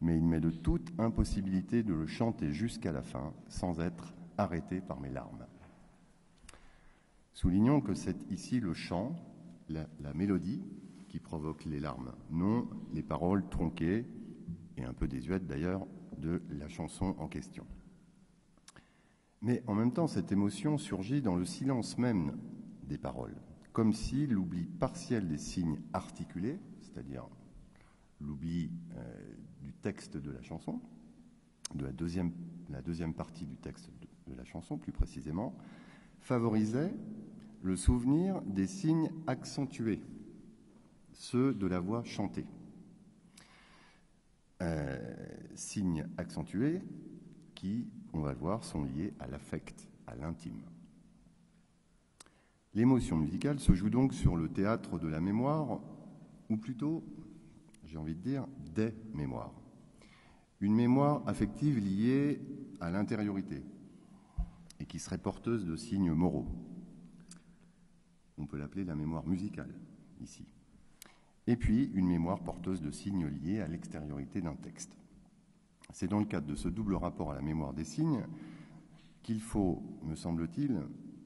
mais il m'est de toute impossibilité de le chanter jusqu'à la fin sans être arrêté par mes larmes. Soulignons que c'est ici le chant, la mélodie, qui provoque les larmes, non les paroles tronquées, et un peu désuètes d'ailleurs, de la chanson en question. Mais en même temps, cette émotion surgit dans le silence même des paroles, comme si l'oubli partiel des signes articulés, c'est-à-dire l'oubli du texte de la chanson, de la deuxième partie du texte de la chanson plus précisément, favorisait le souvenir des signes accentués, ceux de la voix chantée. Signes accentués qui, on va le voir, sont liés à l'affect, à l'intime. L'émotion musicale se joue donc sur le théâtre de la mémoire, ou plutôt, j'ai envie de dire, des mémoires. Une mémoire affective liée à l'intériorité et qui serait porteuse de signes moraux. On peut l'appeler la mémoire musicale, ici. Et puis, une mémoire porteuse de signes liés à l'extériorité d'un texte. C'est dans le cadre de ce double rapport à la mémoire des signes qu'il faut, me semble-t-il,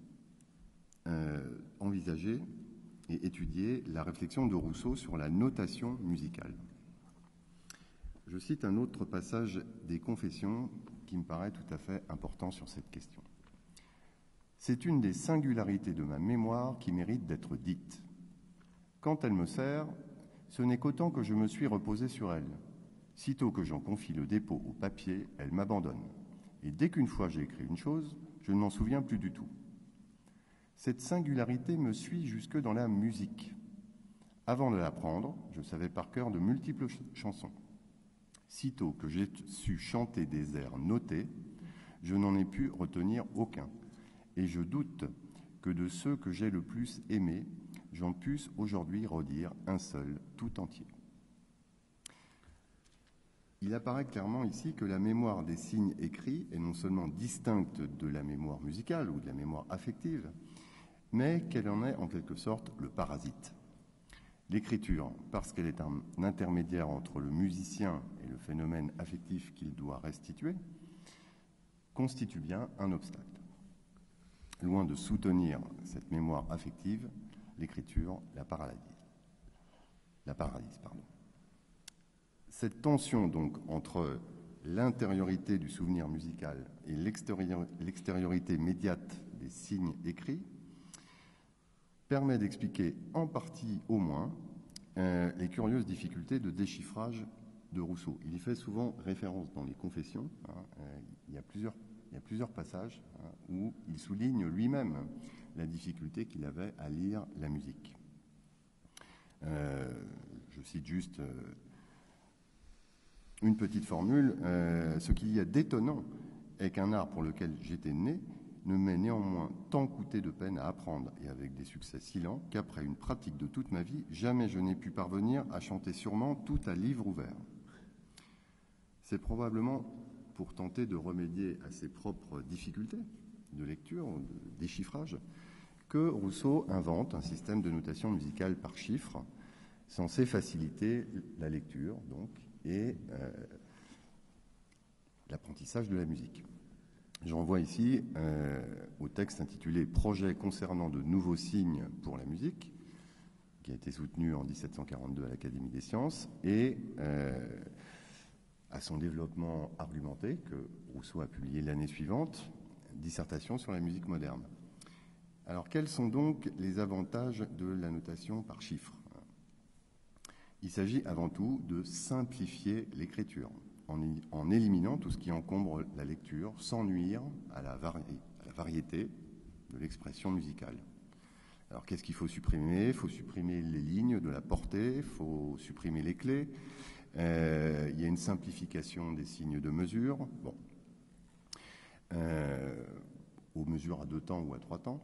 envisager et étudier la réflexion de Rousseau sur la notation musicale. Je cite un autre passage des Confessions qui me paraît tout à fait important sur cette question. « C'est une des singularités de ma mémoire qui mérite d'être dite. Quand elle me sert, ce n'est qu'autant que je me suis reposé sur elle. Sitôt que j'en confie le dépôt au papier, elle m'abandonne. Et dès qu'une fois j'ai écrit une chose, je ne m'en souviens plus du tout. Cette singularité me suit jusque dans la musique. Avant de l'apprendre, je savais par cœur de multiples chansons. Sitôt que j'ai su chanter des airs notés, je n'en ai pu retenir aucun. Et je doute que de ceux que j'ai le plus aimés, j'en puisse aujourd'hui redire un seul tout entier. » Il apparaît clairement ici que la mémoire des signes écrits est non seulement distincte de la mémoire musicale ou de la mémoire affective, mais qu'elle en est en quelque sorte le parasite. L'écriture, parce qu'elle est un intermédiaire entre le musicien et le phénomène affectif qu'il doit restituer, constitue bien un obstacle. Loin de soutenir cette mémoire affective, l'écriture la paralyse. Cette tension donc entre l'intériorité du souvenir musical et l'extériorité médiate des signes écrits permet d'expliquer en partie au moins les curieuses difficultés de déchiffrage de Rousseau. Il y fait souvent référence dans les Confessions. Il y a plusieurs passages où il souligne lui-même la difficulté qu'il avait à lire la musique. Je cite juste une petite formule. Ce qu'il y a d'étonnant est qu'un art pour lequel j'étais né ne m'ait néanmoins tant coûté de peine à apprendre et avec des succès si lents qu'après une pratique de toute ma vie, jamais je n'ai pu parvenir à chanter sûrement tout à livre ouvert. C'est probablement pour tenter de remédier à ses propres difficultés de lecture, de déchiffrage, que Rousseau invente un système de notation musicale par chiffres censé faciliter la lecture donc, et l'apprentissage de la musique. Je renvoie ici au texte intitulé « Projet concernant de nouveaux signes pour la musique », qui a été soutenu en 1742 à l'Académie des sciences, et à son développement argumenté, que Rousseau a publié l'année suivante, dissertation sur la musique moderne. Alors, quels sont donc les avantages de la notation par chiffres ? Il s'agit avant tout de simplifier l'écriture, en éliminant tout ce qui encombre la lecture, sans nuire à la variété de l'expression musicale. Alors, qu'est-ce qu'il faut supprimer ? Il faut supprimer les lignes de la portée, il faut supprimer les clés. Il y a une simplification des signes de mesure, aux mesures à 2 temps ou à 3 temps.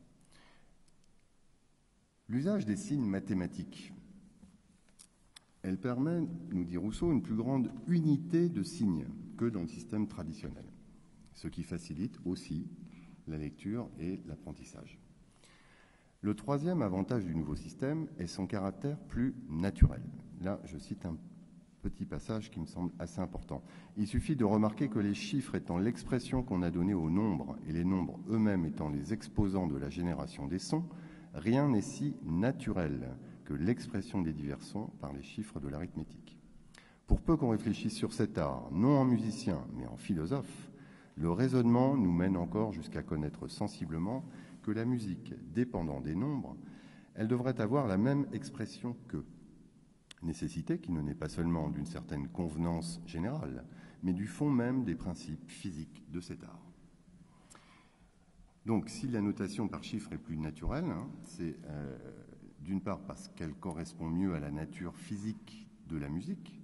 L'usage des signes mathématiques, elle permet, nous dit Rousseau, une plus grande unité de signes que dans le système traditionnel, ce qui facilite aussi la lecture et l'apprentissage. Le troisième avantage du nouveau système est son caractère plus naturel. Là, je cite un petit passage qui me semble assez important. Il suffit de remarquer que les chiffres étant l'expression qu'on a donnée aux nombres et les nombres eux-mêmes étant les exposants de la génération des sons, rien n'est si naturel que l'expression des divers sons par les chiffres de l'arithmétique. Pour peu qu'on réfléchisse sur cet art, non en musicien, mais en philosophe, le raisonnement nous mène encore jusqu'à connaître sensiblement que la musique, dépendant des nombres, elle devrait avoir la même expression qu'eux. Nécessité qui ne naît pas seulement d'une certaine convenance générale, mais du fond même des principes physiques de cet art. Donc, si la notation par chiffre est plus naturelle, c'est d'une part parce qu'elle correspond mieux à la nature physique de la musique,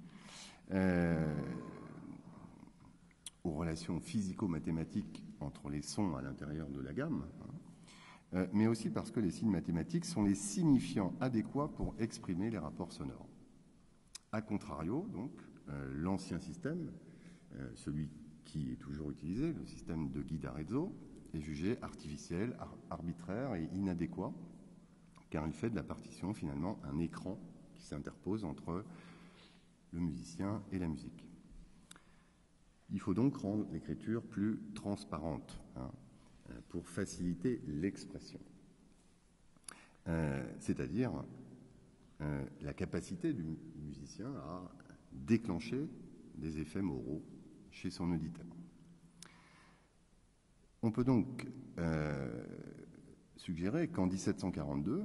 aux relations physico-mathématiques entre les sons à l'intérieur de la gamme, mais aussi parce que les signes mathématiques sont les signifiants adéquats pour exprimer les rapports sonores. A contrario, donc, l'ancien système, celui qui est toujours utilisé, le système de Guy d'Arezzo, est jugé artificiel, arbitraire et inadéquat, car il fait de la partition finalement un écran qui s'interpose entre le musicien et la musique. Il faut donc rendre l'écriture plus transparente pour faciliter l'expression, c'est-à-dire la capacité du musicien à déclencher des effets moraux chez son auditeur. On peut donc suggérer qu'en 1742,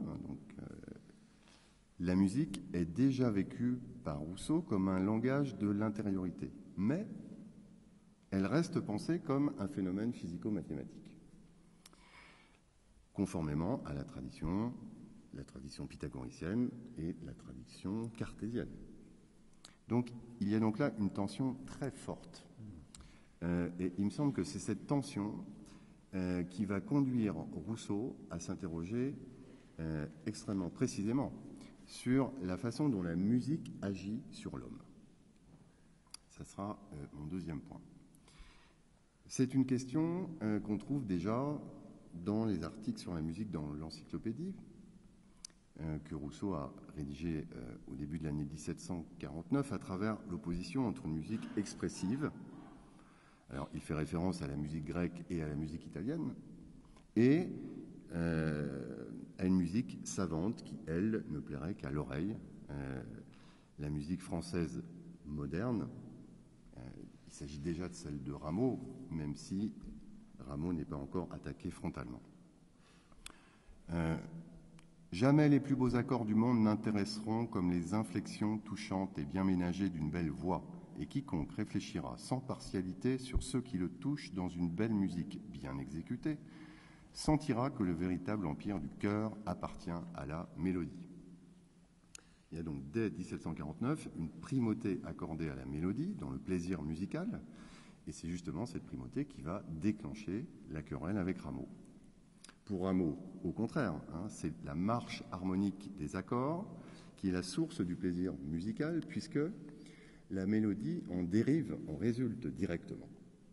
la musique est déjà vécue par Rousseau comme un langage de l'intériorité, mais elle reste pensée comme un phénomène physico-mathématique, conformément à la tradition pythagoricienne et la tradition cartésienne. Donc, il y a donc là une tension très forte. Et il me semble que c'est cette tension qui va conduire Rousseau à s'interroger extrêmement précisément sur la façon dont la musique agit sur l'homme. Ça sera mon deuxième point. C'est une question qu'on trouve déjà dans les articles sur la musique dans l'encyclopédie, que Rousseau a rédigé au début de l'année 1749 à travers l'opposition entre une musique expressive, alors il fait référence à la musique grecque et à la musique italienne, et à une musique savante qui, elle, ne plairait qu'à l'oreille, la musique française moderne. Il s'agit déjà de celle de Rameau, même si Rameau n'est pas encore attaqué frontalement. Jamais les plus beaux accords du monde n'intéresseront comme les inflexions touchantes et bien ménagées d'une belle voix, et quiconque réfléchira sans partialité sur ceux qui le touchent dans une belle musique bien exécutée, sentira que le véritable empire du cœur appartient à la mélodie. Il y a donc dès 1749 une primauté accordée à la mélodie dans le plaisir musical, et c'est justement cette primauté qui va déclencher la querelle avec Rameau. Pour Rameau, au contraire, c'est la marche harmonique des accords qui est la source du plaisir musical, puisque la mélodie en dérive, en résulte directement.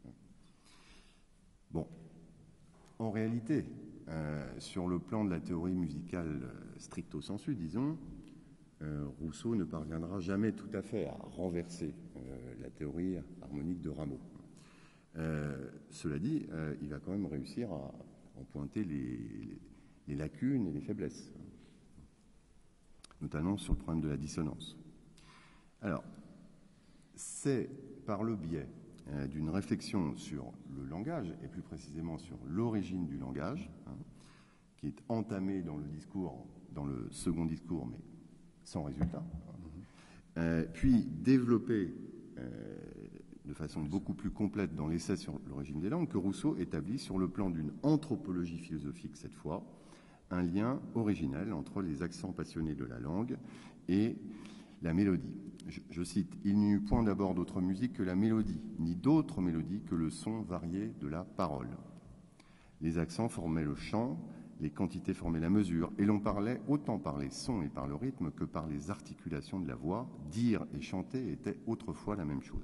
Bon, en réalité, sur le plan de la théorie musicale stricto sensu, disons, Rousseau ne parviendra jamais tout à fait à renverser la théorie harmonique de Rameau. Cela dit, il va quand même réussir à en pointer les lacunes et les faiblesses, notamment sur le problème de la dissonance. Alors, c'est par le biais d'une réflexion sur le langage, et plus précisément sur l'origine du langage, qui est entamée dans le discours, dans le second discours, mais sans résultat, puis développée de façon beaucoup plus complète dans l'essai sur l'origine des langues, que Rousseau établit sur le plan d'une anthropologie philosophique cette fois, un lien originel entre les accents passionnés de la langue et la mélodie. Je cite, « Il n'y eut point d'abord d'autre musique que la mélodie, ni d'autre mélodie que le son varié de la parole. Les accents formaient le chant, les quantités formaient la mesure, et l'on parlait autant par les sons et par le rythme que par les articulations de la voix. Dire et chanter étaient autrefois la même chose. »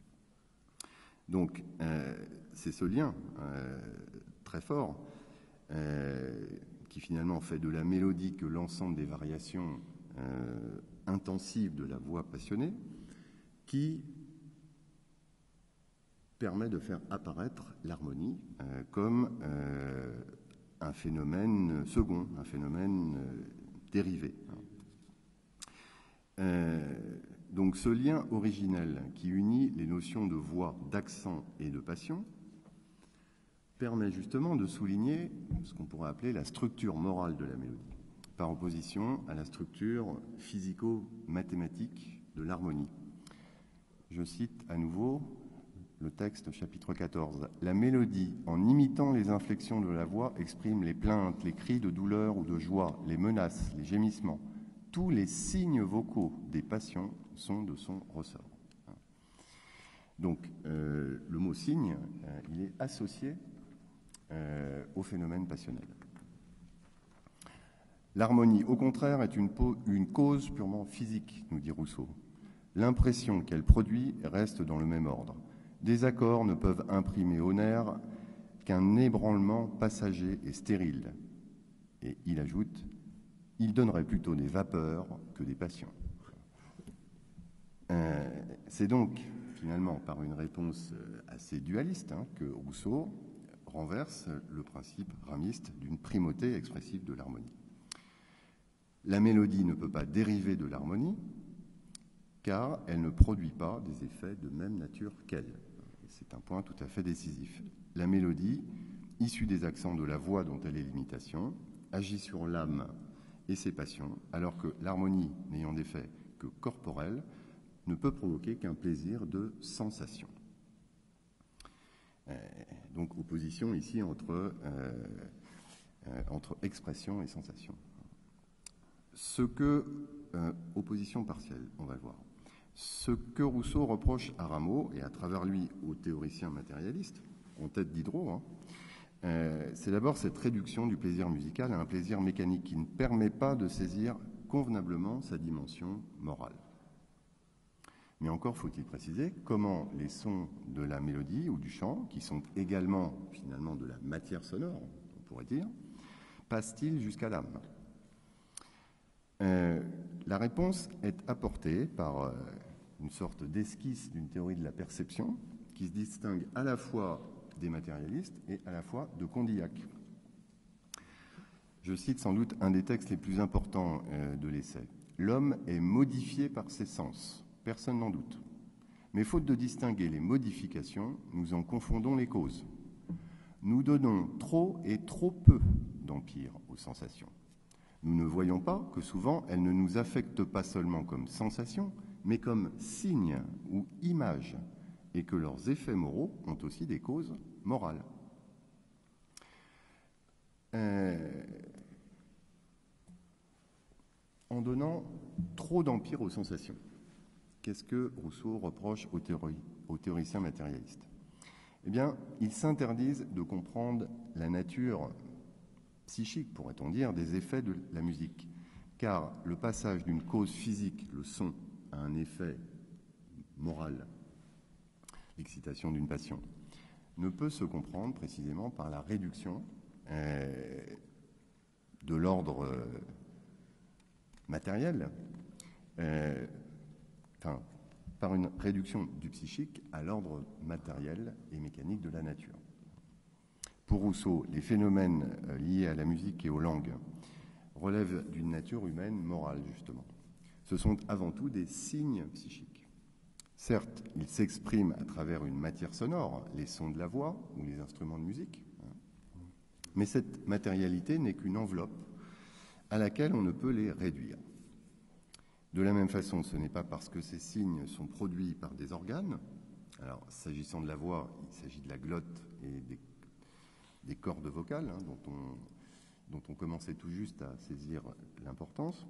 Donc, c'est ce lien très fort qui finalement fait de la mélodie que l'ensemble des variations intensives de la voix passionnée, qui permet de faire apparaître l'harmonie comme un phénomène second, un phénomène dérivé. Donc ce lien originel qui unit les notions de voix, d'accent et de passion permet justement de souligner ce qu'on pourrait appeler la structure morale de la mélodie, par opposition à la structure physico-mathématique de l'harmonie. Je cite à nouveau le texte, chapitre 14. « La mélodie, en imitant les inflexions de la voix, exprime les plaintes, les cris de douleur ou de joie, les menaces, les gémissements. Tous les signes vocaux des passions sont de son ressort. » Donc, le mot « signe », il est associé au phénomène passionnel. L'harmonie, au contraire, est une cause purement physique, nous dit Rousseau. L'impression qu'elle produit reste dans le même ordre. Des accords ne peuvent imprimer au nerf qu'un ébranlement passager et stérile. Et il ajoute, il donnerait plutôt des vapeurs que des passions. C'est donc, finalement, par une réponse assez dualiste que Rousseau renverse le principe ramiste d'une primauté expressive de l'harmonie. La mélodie ne peut pas dériver de l'harmonie, car elle ne produit pas des effets de même nature qu'elle. C'est un point tout à fait décisif. La mélodie, issue des accents de la voix dont elle est l'imitation, agit sur l'âme et ses passions, alors que l'harmonie, n'ayant d'effet que corporel, ne peut provoquer qu'un plaisir de sensation. Donc, opposition ici entre expression et sensation. Opposition partielle, on va le voir. Ce que Rousseau reproche à Rameau, et à travers lui aux théoriciens matérialistes, en tête Diderot, c'est d'abord cette réduction du plaisir musical à un plaisir mécanique qui ne permet pas de saisir convenablement sa dimension morale. Mais encore faut-il préciser comment les sons de la mélodie ou du chant, qui sont également finalement de la matière sonore, on pourrait dire, passent-ils jusqu'à l'âme ? La réponse est apportée par une sorte d'esquisse d'une théorie de la perception qui se distingue à la fois des matérialistes et à la fois de Condillac. Je cite sans doute un des textes les plus importants de l'essai. « L'homme est modifié par ses sens, personne n'en doute. Mais faute de distinguer les modifications, nous en confondons les causes. Nous donnons trop et trop peu d'empire aux sensations. Nous ne voyons pas que souvent elles ne nous affectent pas seulement comme sensations, mais comme signes ou images, et que leurs effets moraux ont aussi des causes morales. » En donnant trop d'empire aux sensations, qu'est-ce que Rousseau reproche aux théoriciens matérialistes ? Eh bien, ils s'interdisent de comprendre la nature psychique, pourrait-on dire, des effets de la musique. Car le passage d'une cause physique, le son, à un effet moral, l'excitation d'une passion, ne peut se comprendre précisément par la réduction de l'ordre matériel, par une réduction du psychique à l'ordre matériel et mécanique de la nature. Pour Rousseau, les phénomènes liés à la musique et aux langues relèvent d'une nature humaine morale, justement. Ce sont avant tout des signes psychiques. Certes, ils s'expriment à travers une matière sonore, les sons de la voix ou les instruments de musique, mais cette matérialité n'est qu'une enveloppe à laquelle on ne peut les réduire. De la même façon, ce n'est pas parce que ces signes sont produits par des organes. Alors, s'agissant de la voix, il s'agit de la glotte et des cordes vocales, dont on commençait tout juste à saisir l'importance,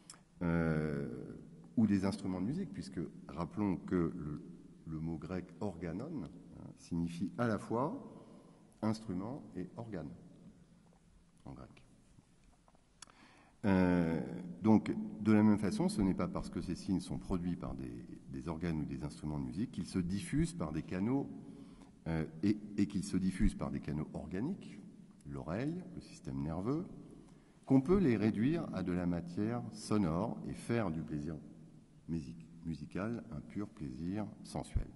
ou des instruments de musique, puisque rappelons que le mot grec organon signifie à la fois instrument et organe en grec. Donc, de la même façon, ce n'est pas parce que ces signes sont produits par des organes ou des instruments de musique qu'ils se diffusent par des canaux et qu'ils se diffusent par des canaux organiques, l'oreille, le système nerveux, qu'on peut les réduire à de la matière sonore et faire du plaisir musical un pur plaisir sensuel.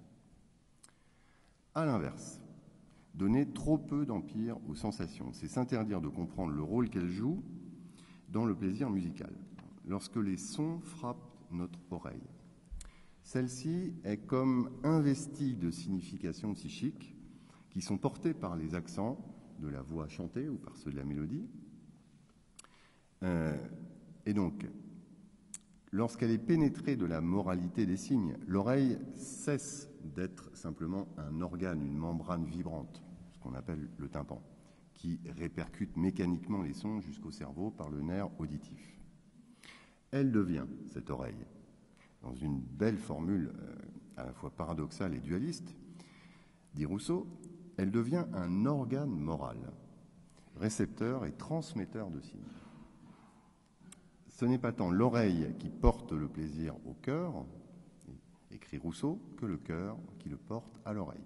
À l'inverse, donner trop peu d'empire aux sensations, c'est s'interdire de comprendre le rôle qu'elles jouent dans le plaisir musical. Lorsque les sons frappent notre oreille, celle-ci est comme investie de significations psychiques qui sont portées par les accents de la voix chantée ou par ceux de la mélodie. Et donc, lorsqu'elle est pénétrée de la moralité des signes, l'oreille cesse d'être simplement un organe, une membrane vibrante, ce qu'on appelle le tympan, qui répercute mécaniquement les sons jusqu'au cerveau par le nerf auditif. Elle devient, cette oreille, dans une belle formule à la fois paradoxale et dualiste, dit Rousseau, elle devient un organe moral, récepteur et transmetteur de signes. Ce n'est pas tant l'oreille qui porte le plaisir au cœur, écrit Rousseau, que le cœur qui le porte à l'oreille.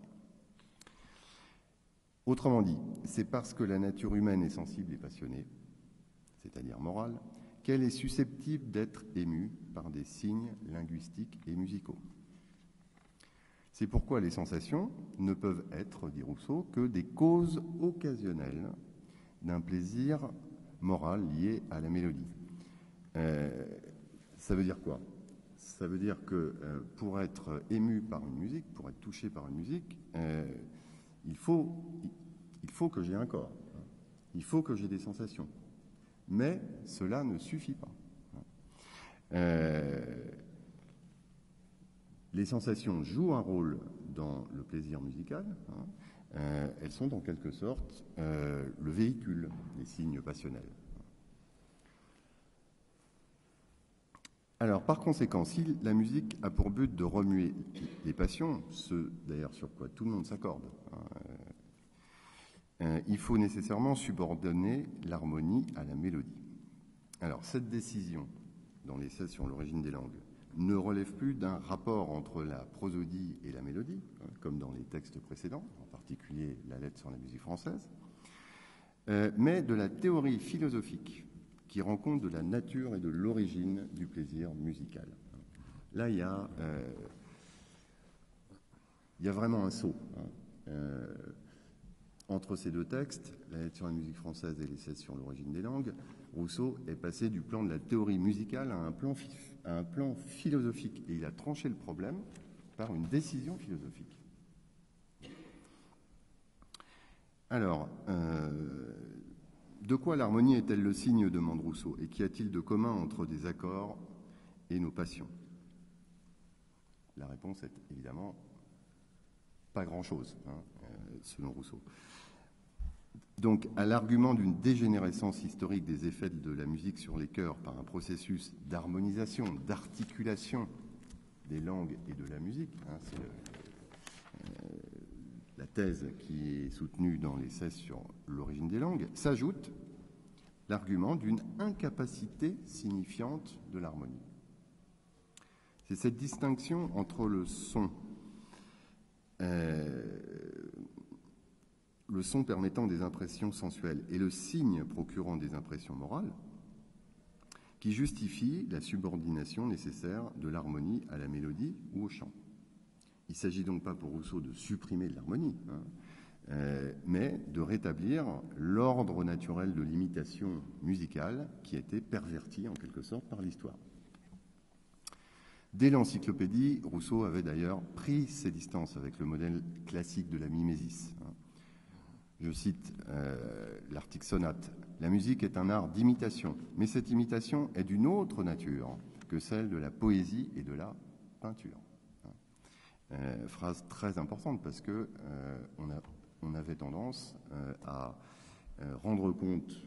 Autrement dit, c'est parce que la nature humaine est sensible et passionnée, c'est-à-dire morale, qu'elle est susceptible d'être émue par des signes linguistiques et musicaux. C'est pourquoi les sensations ne peuvent être, dit Rousseau, que des causes occasionnelles d'un plaisir moral lié à la mélodie. Ça veut dire quoi? Ça veut dire que pour être ému par une musique, pour être touché par une musique, il faut que j'ai un corps, il faut que j'ai des sensations. Mais cela ne suffit pas. Les sensations jouent un rôle dans le plaisir musical. Elles sont en quelque sorte le véhicule des signes passionnels. Alors, par conséquent, si la musique a pour but de remuer les passions, ce d'ailleurs sur quoi tout le monde s'accorde, il faut nécessairement subordonner l'harmonie à la mélodie. Alors, cette décision, dans l'essai sur l'origine des langues, ne relève plus d'un rapport entre la prosodie et la mélodie, comme dans les textes précédents, en particulier la lettre sur la musique française, mais de la théorie philosophique qui rend compte de la nature et de l'origine du plaisir musical. Là, il y a vraiment un saut entre ces deux textes, la lettre sur la musique française et l'essai sur l'origine des langues. Rousseau est passé du plan de la théorie musicale à un plan philosophique, et il a tranché le problème par une décision philosophique. Alors, de quoi l'harmonie est-elle le signe, demande Rousseau, et qu'y a-t-il de commun entre des accords et nos passions? La réponse est évidemment pas grand-chose, selon Rousseau. Donc, à l'argument d'une dégénérescence historique des effets de la musique sur les cœurs par un processus d'harmonisation, d'articulation des langues et de la musique, c'est la thèse qui est soutenue dans l'essai sur l'origine des langues, s'ajoute l'argument d'une incapacité signifiante de l'harmonie. C'est cette distinction entre le son permettant des impressions sensuelles et le signe procurant des impressions morales qui justifie la subordination nécessaire de l'harmonie à la mélodie ou au chant. Il ne s'agit donc pas pour Rousseau de supprimer l'harmonie, mais de rétablir l'ordre naturel de l'imitation musicale qui a été perverti en quelque sorte par l'histoire. Dès l'encyclopédie, Rousseau avait d'ailleurs pris ses distances avec le modèle classique de la mimésis. Je cite l'article sonate. La musique est un art d'imitation, mais cette imitation est d'une autre nature que celle de la poésie et de la peinture. Phrase très importante parce que on avait tendance à rendre compte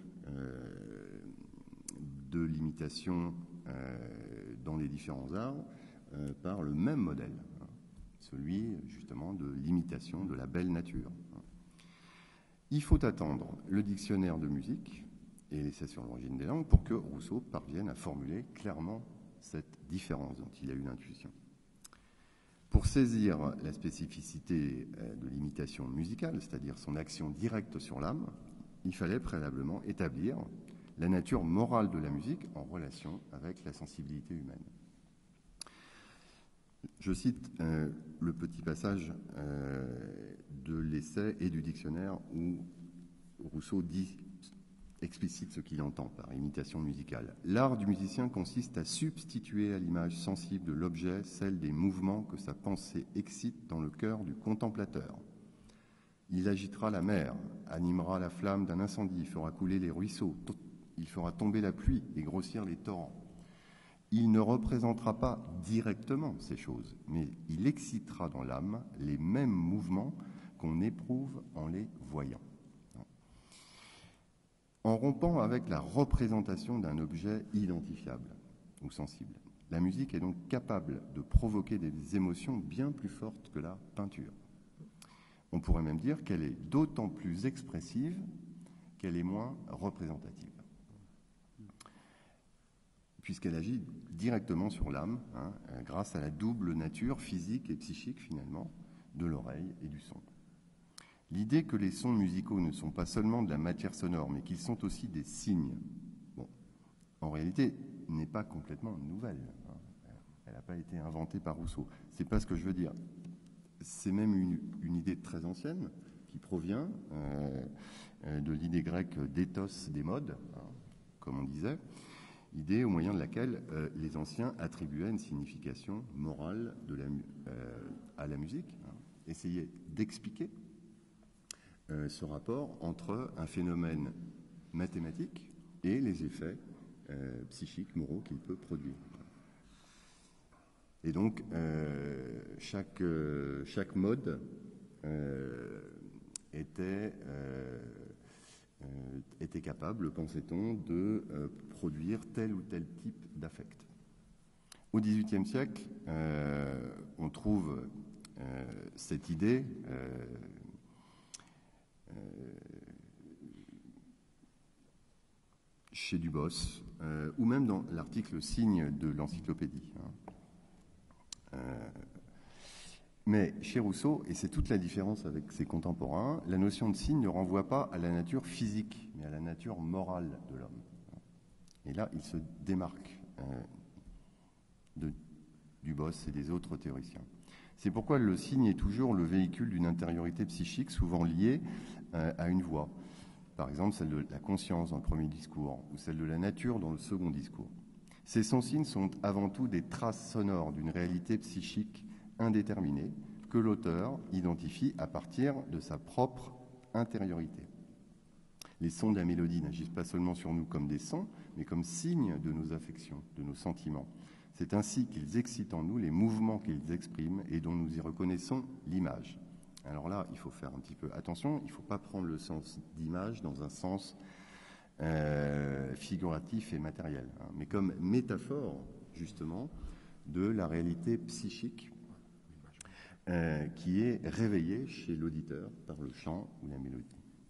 de l'imitation dans les différents arts par le même modèle, celui justement de l'imitation de la belle nature. Il faut attendre le dictionnaire de musique et l'essai sur l'origine des langues pour que Rousseau parvienne à formuler clairement cette différence dont il a eu l'intuition. Pour saisir la spécificité de l'imitation musicale, c'est-à-dire son action directe sur l'âme, il fallait préalablement établir la nature morale de la musique en relation avec la sensibilité humaine. Je cite le petit passage de l'essai et du dictionnaire où Rousseau explicite ce qu'il entend par imitation musicale. L'art du musicien consiste à substituer à l'image sensible de l'objet celle des mouvements que sa pensée excite dans le cœur du contemplateur. Il agitera la mer, animera la flamme d'un incendie, fera couler les ruisseaux, il fera tomber la pluie et grossir les torrents. Il ne représentera pas directement ces choses, mais il excitera dans l'âme les mêmes mouvements qu'on éprouve en les voyant. En rompant avec la représentation d'un objet identifiable ou sensible, la musique est donc capable de provoquer des émotions bien plus fortes que la peinture. On pourrait même dire qu'elle est d'autant plus expressive qu'elle est moins représentative, puisqu'elle agit directement sur l'âme, grâce à la double nature physique et psychique, finalement, de l'oreille et du son. L'idée que les sons musicaux ne sont pas seulement de la matière sonore, mais qu'ils sont aussi des signes, bon, en réalité, n'est pas complètement nouvelle. Elle n'a pas été inventée par Rousseau. C'est pas ce que je veux dire. C'est même une idée très ancienne qui provient de l'idée grecque d'éthos des modes, comme on disait, idée au moyen de laquelle les anciens attribuaient une signification morale à la musique, essayaient d'expliquer ce rapport entre un phénomène mathématique et les effets psychiques, moraux qu'il peut produire. Et donc, chaque mode était capable, pensait-on, de produire tel ou tel type d'affect. Au XVIIIe siècle, on trouve cette idée chez Dubos, ou même dans l'article signe de l'encyclopédie. Mais chez Rousseau, et c'est toute la différence avec ses contemporains, la notion de signe ne renvoie pas à la nature physique, mais à la nature morale de l'homme. Et là, il se démarque de Dubos et des autres théoriciens. C'est pourquoi le signe est toujours le véhicule d'une intériorité psychique souvent liée à une voix. Par exemple, celle de la conscience dans le premier discours, ou celle de la nature dans le second discours. Ces sons-signes sont avant tout des traces sonores d'une réalité psychique indéterminée que l'auteur identifie à partir de sa propre intériorité. Les sons de la mélodie n'agissent pas seulement sur nous comme des sons, mais comme signes de nos affections, de nos sentiments. C'est ainsi qu'ils excitent en nous les mouvements qu'ils expriment et dont nous y reconnaissons l'image. Alors là, il faut faire un petit peu attention, il ne faut pas prendre le sens d'image dans un sens figuratif et matériel, mais comme métaphore, justement, de la réalité psychique qui est réveillée chez l'auditeur par le chant ou la mélodie.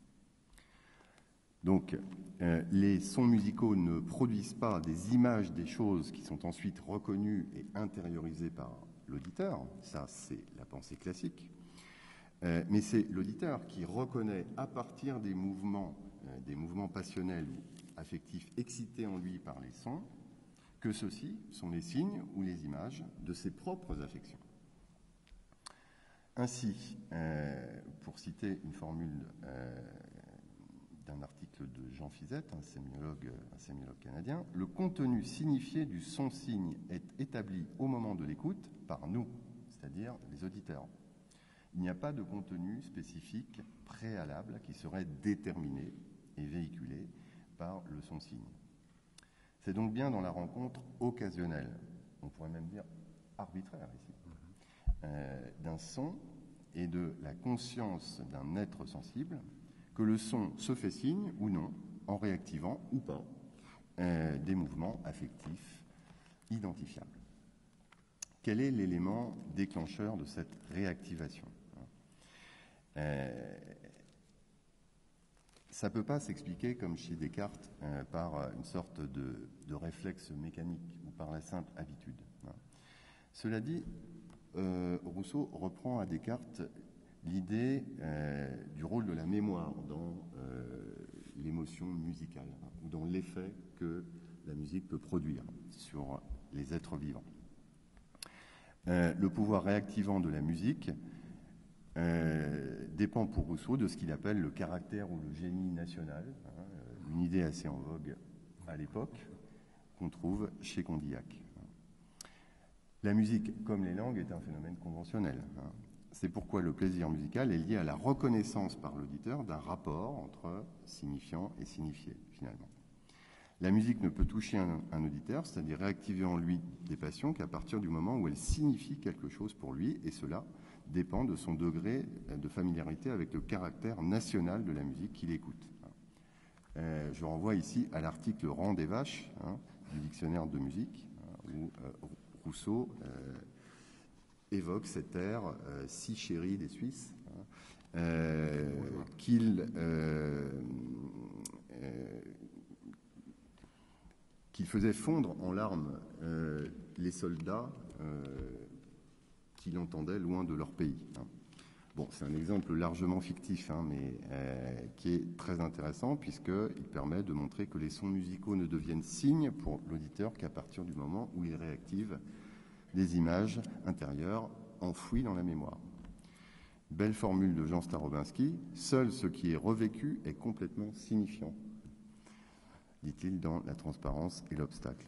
Donc, les sons musicaux ne produisent pas des images des choses qui sont ensuite reconnues et intériorisées par l'auditeur, ça c'est la pensée classique, mais c'est l'auditeur qui reconnaît à partir des mouvements passionnels ou affectifs excités en lui par les sons, que ceux-ci sont les signes ou les images de ses propres affections. Ainsi, pour citer une formule d'un article de Jean Fizette, un sémiologue canadien, le contenu signifié du son-signe est établi au moment de l'écoute par nous, c'est-à-dire les auditeurs. Il n'y a pas de contenu spécifique préalable qui serait déterminé et véhiculé par le son-signe. C'est donc bien dans la rencontre occasionnelle, on pourrait même dire arbitraire ici, d'un son et de la conscience d'un être sensible que le son se fait signe ou non, en réactivant ou pas des mouvements affectifs identifiables. Quel est l'élément déclencheur de cette réactivation ? Ça ne peut pas s'expliquer, comme chez Descartes, par une sorte de réflexe mécanique ou par la simple habitude. Cela dit, Rousseau reprend à Descartes l'idée du rôle de la mémoire dans l'émotion musicale, ou dans l'effet que la musique peut produire sur les êtres vivants. Le pouvoir réactivant de la musique dépend pour Rousseau de ce qu'il appelle le caractère ou le génie national, une idée assez en vogue à l'époque, qu'on trouve chez Condillac. La musique, comme les langues, est un phénomène conventionnel. C'est pourquoi le plaisir musical est lié à la reconnaissance par l'auditeur d'un rapport entre signifiant et signifié, finalement. La musique ne peut toucher un auditeur, c'est-à-dire réactiver en lui des passions, qu'à partir du moment où elle signifie quelque chose pour lui, et cela dépend de son degré de familiarité avec le caractère national de la musique qu'il écoute. Je renvoie ici à l'article Rang des vaches du dictionnaire de musique, où Rousseau évoque cet air si chéri des Suisses qu'il faisait fondre en larmes les soldats qu'il entendait loin de leur pays. Bon, c'est un exemple largement fictif, mais qui est très intéressant puisqu'il permet de montrer que les sons musicaux ne deviennent signes pour l'auditeur qu'à partir du moment où ils réactivent des images intérieures enfouies dans la mémoire. Belle formule de Jean Starobinski, « Seul ce qui est revécu est complètement signifiant », dit-il dans La transparence et l'obstacle.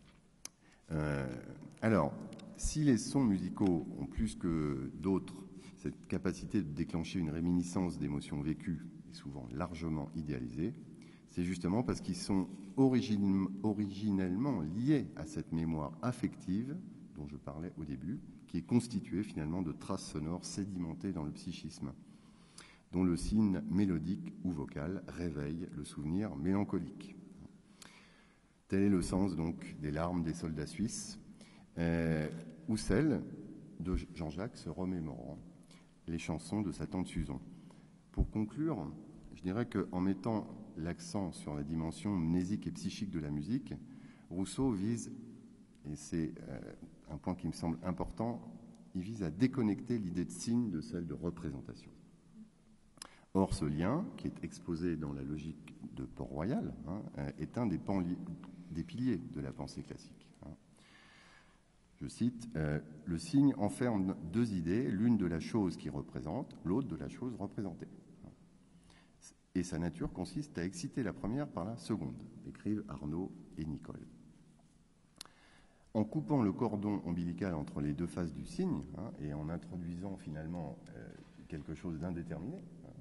Alors, si les sons musicaux ont plus que d'autres cette capacité de déclencher une réminiscence d'émotions vécues et souvent largement idéalisées, c'est justement parce qu'ils sont originellement liés à cette mémoire affective dont je parlais au début, qui est constituée finalement de traces sonores sédimentées dans le psychisme, dont le signe mélodique ou vocal réveille le souvenir mélancolique. Tel est le sens donc des larmes des soldats suisses, ou celle de Jean-Jacques se remémorant les chansons de sa tante Suzon. Pour conclure, je dirais qu'en mettant l'accent sur la dimension mnésique et psychique de la musique, Rousseau vise, et c'est un point qui me semble important, il vise à déconnecter l'idée de signe de celle de représentation. Or, ce lien, qui est exposé dans la logique de Port-Royal, est un des piliers de la pensée classique. Je cite, « Le signe enferme deux idées, l'une de la chose qui représente, l'autre de la chose représentée. Et sa nature consiste à exciter la première par la seconde », écrivent Arnaud et Nicole. En coupant le cordon ombilical entre les deux faces du signe et en introduisant finalement quelque chose d'indéterminé,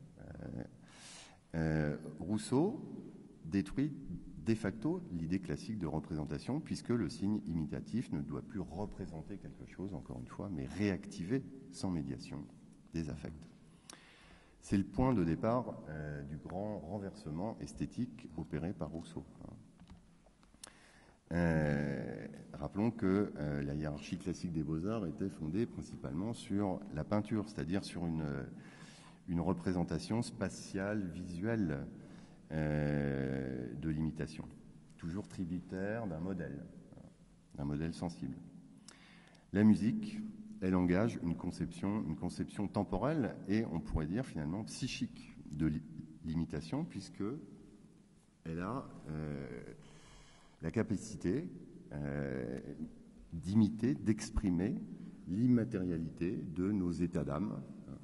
Rousseau détruit de facto l'idée classique de représentation, puisque le signe imitatif ne doit plus représenter quelque chose, encore une fois, mais réactiver sans médiation des affects. C'est le point de départ du grand renversement esthétique opéré par Rousseau. Rappelons que la hiérarchie classique des beaux-arts était fondée principalement sur la peinture, c'est-à-dire sur une représentation spatiale, visuelle de l'imitation, toujours tributaire d'un modèle sensible. La musique, elle engage une conception temporelle et on pourrait dire finalement psychique de l'imitation, puisque elle a la capacité d'imiter, d'exprimer l'immatérialité de nos états d'âme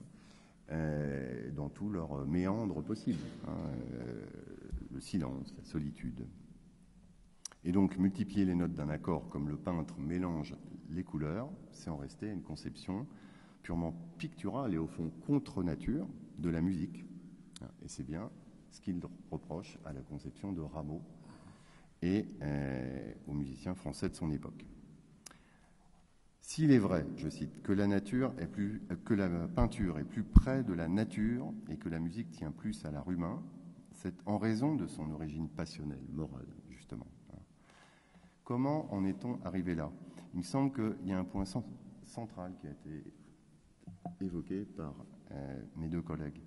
dans tous leurs méandres possibles, le silence, la solitude. Et donc multiplier les notes d'un accord comme le peintre mélange les couleurs, c'est en rester à une conception purement picturale et au fond contre nature de la musique. Et c'est bien ce qu'il reproche à la conception de Rameau et aux musiciens français de son époque. S'il est vrai, je cite, que la peinture est plus près de la nature et que la musique tient plus à l'art humain, c'est en raison de son origine passionnelle, morale, justement. Comment en est-on arrivé là? Il me semble qu'il y a un point central qui a été évoqué par mes deux collègues.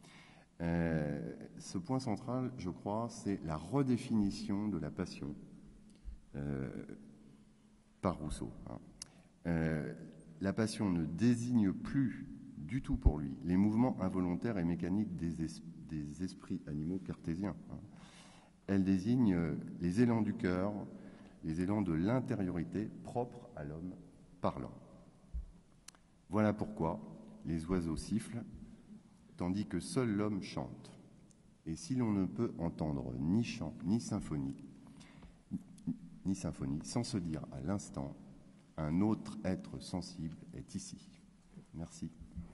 Ce point central, je crois, c'est la redéfinition de la passion par Rousseau. La passion ne désigne plus du tout pour lui les mouvements involontaires et mécaniques des esprits animaux cartésiens. Elle désigne les élans du cœur, les élans de l'intériorité propres à l'homme parlant. Voilà pourquoi les oiseaux sifflent, tandis que seul l'homme chante. Et si l'on ne peut entendre ni chant, ni symphonie, sans se dire à l'instant, un autre être sensible est ici. Merci.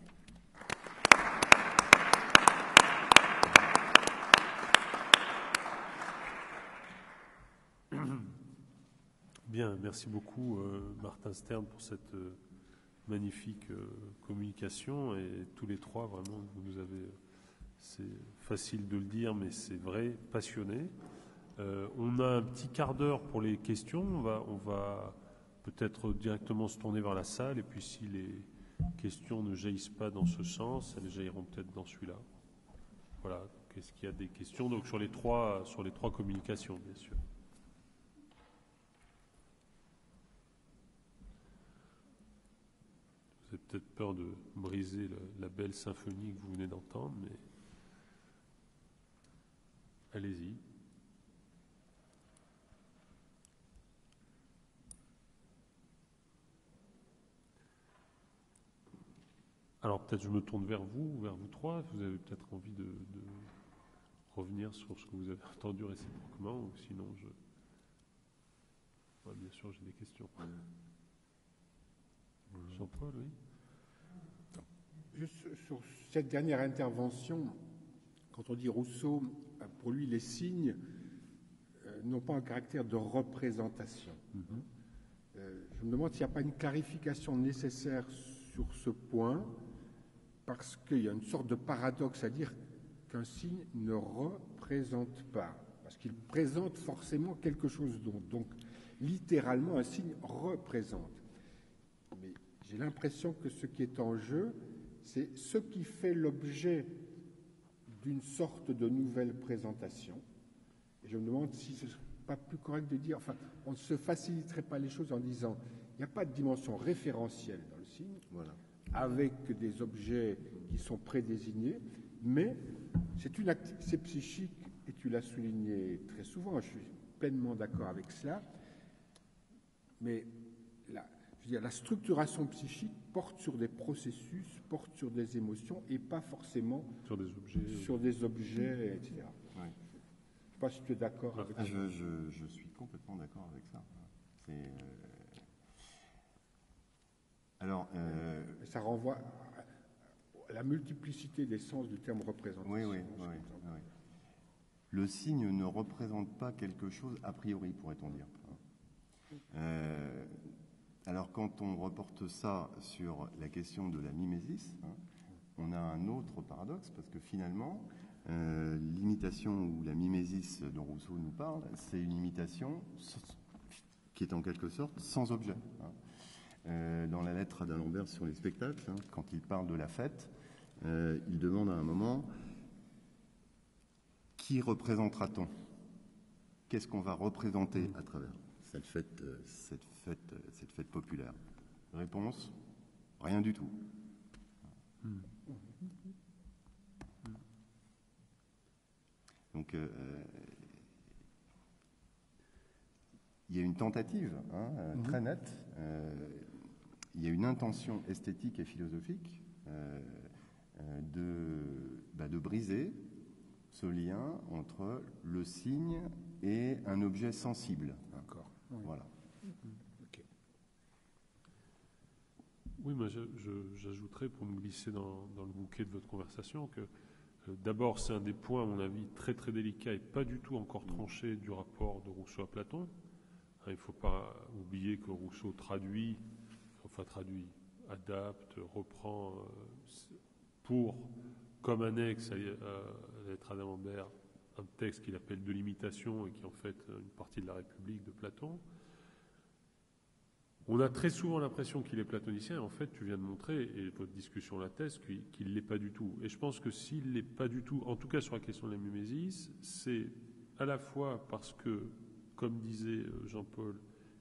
Bien, merci beaucoup Martin Stern pour cette magnifique communication, et tous les trois, vraiment, vous nous avez, c'est facile de le dire, mais c'est vrai, passionnés. On a un petit quart d'heure pour les questions. On va peut-être directement se tourner vers la salle, et puis si les questions ne jaillissent pas dans ce sens, elles jailliront peut-être dans celui-là. Voilà, qu'est-ce qu'il y a des questions donc sur les trois communications, bien sûr. Vous avez peut-être peur de briser la belle symphonie que vous venez d'entendre, mais allez-y. Alors peut-être je me tourne vers vous trois. Vous avez peut-être envie de revenir sur ce que vous avez entendu réciproquement, ou sinon ouais, bien sûr, j'ai des questions. Jean-Paul, oui. Juste sur cette dernière intervention, quand on dit Rousseau, pour lui, les signes n'ont pas un caractère de représentation. Je me demande s'il n'y a pas une clarification nécessaire sur ce point, parce qu'il y a une sorte de paradoxe à dire qu'un signe ne représente pas, parce qu'il présente forcément quelque chose d'autre. Donc, littéralement, un signe représente. Mais j'ai l'impression que ce qui est en jeu, c'est ce qui fait l'objet d'une sorte de nouvelle présentation. Et je me demande si ce n'est pas plus correct de dire, enfin, on ne se faciliterait pas les choses en disant, il n'y a pas de dimension référentielle dans le signe, Voilà. avec des objets qui sont prédésignés, mais c'est psychique, et tu l'as souligné très souvent, je suis pleinement d'accord avec cela, mais la structuration psychique porte sur des processus, porte sur des émotions, et pas forcément sur des objets, etc. Ouais. Je ne sais pas si tu es d'accord avec ça. Je suis complètement d'accord avec ça. Alors, ça renvoie à la multiplicité des sens du terme représentation. Oui. Le signe ne représente pas quelque chose a priori, pourrait-on dire. Alors, quand on reporte ça sur la question de la mimésis, on a un autre paradoxe, parce que finalement, l'imitation ou la mimésis dont Rousseau nous parle, c'est une imitation qui est en quelque sorte sans objet. Dans la lettre d'Alembert sur les spectacles, quand il parle de la fête, il demande à un moment qui représentera-t-on ? Qu'est-ce qu'on va représenter à travers cette fête populaire ? Réponse : rien du tout. Donc, il y a une tentative très nette. Il y a une intention esthétique et philosophique de briser ce lien entre le signe et un objet sensible. D'accord. Voilà. Okay. Oui, moi j'ajouterais, pour me glisser dans le bouquet de votre conversation, que d'abord c'est un des points, à mon avis, très très délicat et pas du tout encore tranché du rapport de Rousseau à Platon. Il ne faut pas oublier que Rousseau adapte, reprend comme annexe à la lettre d'Alembert, un texte qu'il appelle de l'imitation et qui est en fait une partie de la République de Platon. On a très souvent l'impression qu'il est platonicien, et en fait, tu viens de montrer, et votre discussion l'atteste, qu'il ne l'est pas du tout. Et je pense que s'il ne l'est pas du tout, en tout cas sur la question de la mimésis, c'est à la fois parce que, comme disait Jean-Paul,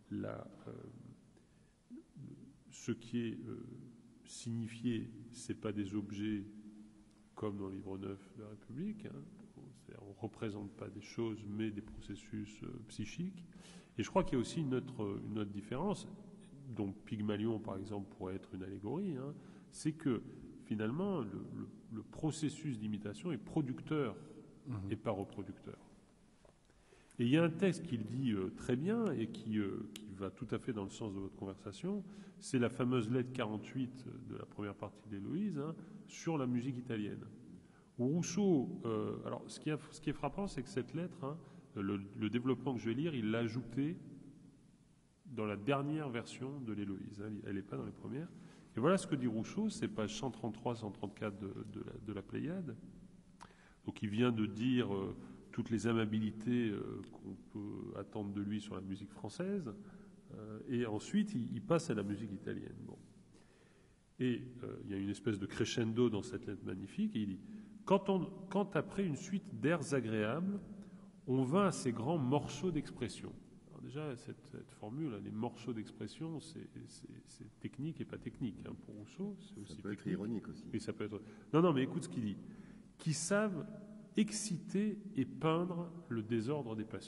ce qui est signifié, ce n'est pas des objets comme dans le livre 9 de la République, on ne représente pas des choses, mais des processus psychiques. Et je crois qu'il y a aussi une autre différence. dont Pygmalion, par exemple, pourrait être une allégorie, hein, c'est que finalement, le processus d'imitation est producteur et pas reproducteur. Et il y a un texte qui le dit très bien et qui va tout à fait dans le sens de votre conversation, c'est la fameuse lettre 48 de la première partie d'Héloïse, hein, sur la musique italienne. Où Rousseau, alors ce qui est frappant, c'est que cette lettre, hein, le développement que je vais lire, il l'a ajouté dans la dernière version de l'Héloïse, hein, elle n'est pas dans les premières. Et voilà ce que dit Rousseau, c'est page 133-134 de la Pléiade. Donc il vient de dire toutes les amabilités qu'on peut attendre de lui sur la musique française, et ensuite il passe à la musique italienne. Bon. Et il y a une espèce de crescendo dans cette lettre magnifique, et il dit « Quand après une suite d'airs agréables, on vint à ces grands morceaux d'expression ». Alors déjà, cette formule, les morceaux d'expression, c'est technique et pas technique. Hein, pour Rousseau, c'est aussi ça peut technique. être ironique aussi. Et ça peut être... Non, mais écoute ce qu'il dit. « Qui savent exciter et peindre le désordre des passions. »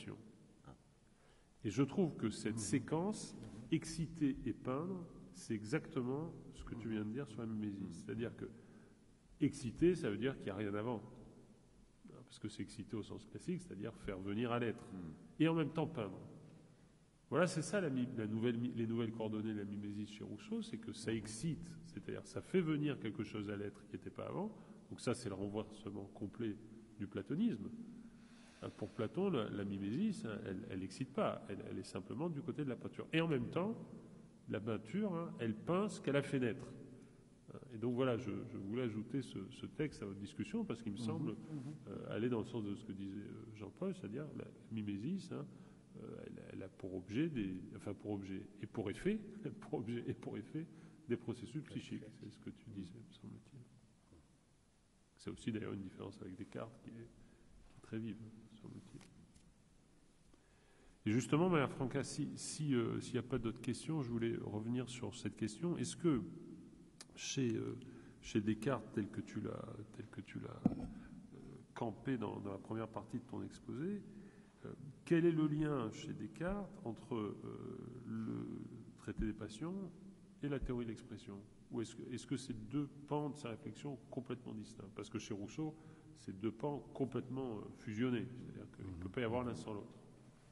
Et je trouve que cette séquence, exciter et peindre, c'est exactement ce que tu viens de dire sur la mimésis. C'est-à-dire que exciter, ça veut dire qu'il n'y a rien avant. Parce que c'est exciter au sens classique, c'est-à-dire faire venir à l'être. Et en même temps peindre. Voilà, c'est ça les nouvelles coordonnées de la mimésis chez Rousseau, c'est que ça excite, c'est-à-dire ça fait venir quelque chose à l'être qui n'était pas avant. Donc ça, c'est le renversement complet du platonisme. Pour Platon, la mimésis, elle n'excite pas, elle est simplement du côté de la peinture. Et en même temps, la peinture, hein, elle peint ce qu'elle a fait naître. Et donc voilà, je voulais ajouter ce texte à votre discussion parce qu'il me semble aller dans le sens de ce que disait Jean-Paul, c'est-à-dire la mimésis, hein, elle a pour objet et pour effet des processus psychiques. C'est ce que tu disais, me semble-t-il. C'est aussi d'ailleurs une différence avec Descartes qui est très vive, semble-t-il. Et justement, Maria Franca, s'il n'y a pas d'autres questions, je voulais revenir sur cette question. Est-ce que chez Descartes, tel que tu l'as campé dans la première partie de ton exposé, quel est le lien chez Descartes entre le traité des passions et la théorie de l'expression? Ou est-ce que ces deux pans de sa réflexion complètement distincts? Parce que chez Rousseau, c'est deux pans complètement fusionnés, c'est-à-dire qu'il ne peut pas y avoir l'un sans l'autre.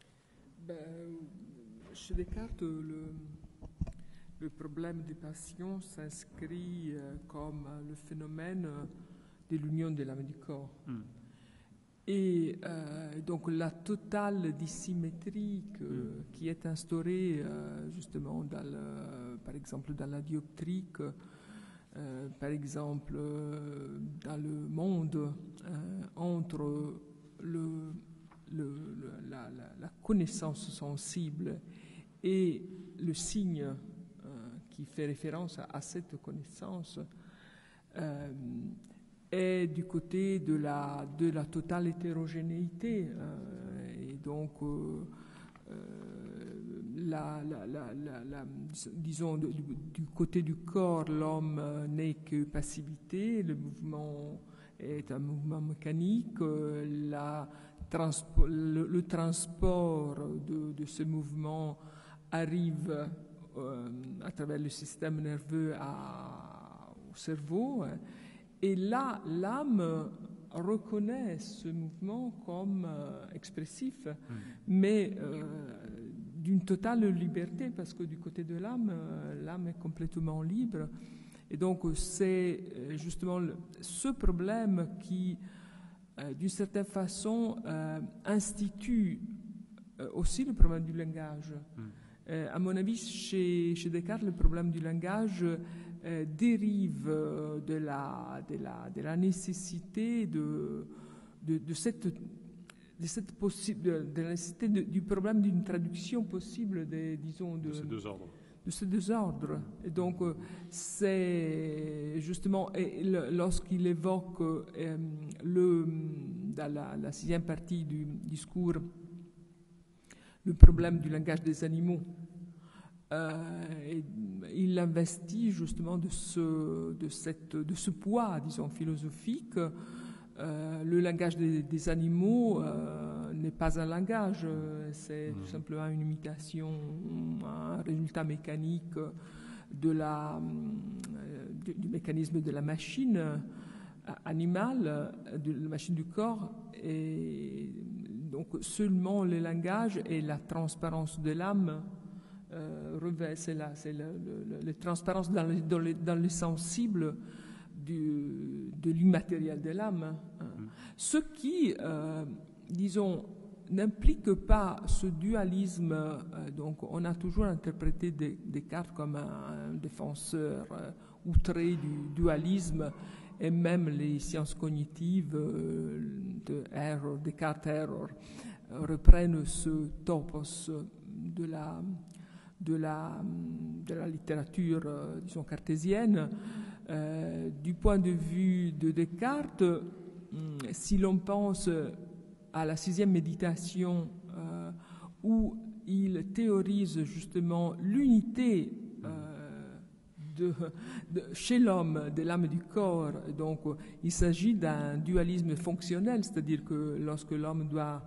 Chez Descartes, le problème des passions s'inscrit comme le phénomène de l'union de l'âme et du corps. Et donc la totale dissymétrie qui est instaurée justement par exemple dans la dioptrique, par exemple dans le monde, entre la connaissance sensible et le signe qui fait référence à cette connaissance, est du côté de la totale hétérogénéité. Et donc, disons, du côté du corps, l'homme n'est que passivité, le mouvement est un mouvement mécanique, le transport de ce mouvement arrive à travers le système nerveux au cerveau. Et là, l'âme reconnaît ce mouvement comme expressif, mais d'une totale liberté, parce que du côté de l'âme, l'âme est complètement libre. Et donc, c'est justement ce problème qui, d'une certaine façon, institue aussi le problème du langage. À mon avis, chez Descartes, le problème du langage dérive de la nécessité du problème d'une traduction possible de ces deux ordres. Et donc, c'est justement, lorsqu'il évoque dans la sixième partie du discours le problème du langage des animaux, il l'investit justement de ce poids, disons, philosophique. Le langage des animaux n'est pas un langage, c'est tout simplement une imitation, un résultat mécanique du mécanisme de la machine animale, de la machine du corps. Et donc seulement le langage et la transparence de l'âme c'est la transparence dans le sensible de l'immatériel de l'âme. Ce qui, disons, n'implique pas ce dualisme. Donc, on a toujours interprété Descartes comme un défenseur outré du dualisme, et même les sciences cognitives de Descartes Error reprennent ce topos de la littérature, disons, cartésienne. Du point de vue de Descartes, si l'on pense à la 6e méditation, où il théorise justement l'unité chez l'homme de l'âme et du corps, donc il s'agit d'un dualisme fonctionnel, c'est-à-dire que lorsque l'homme doit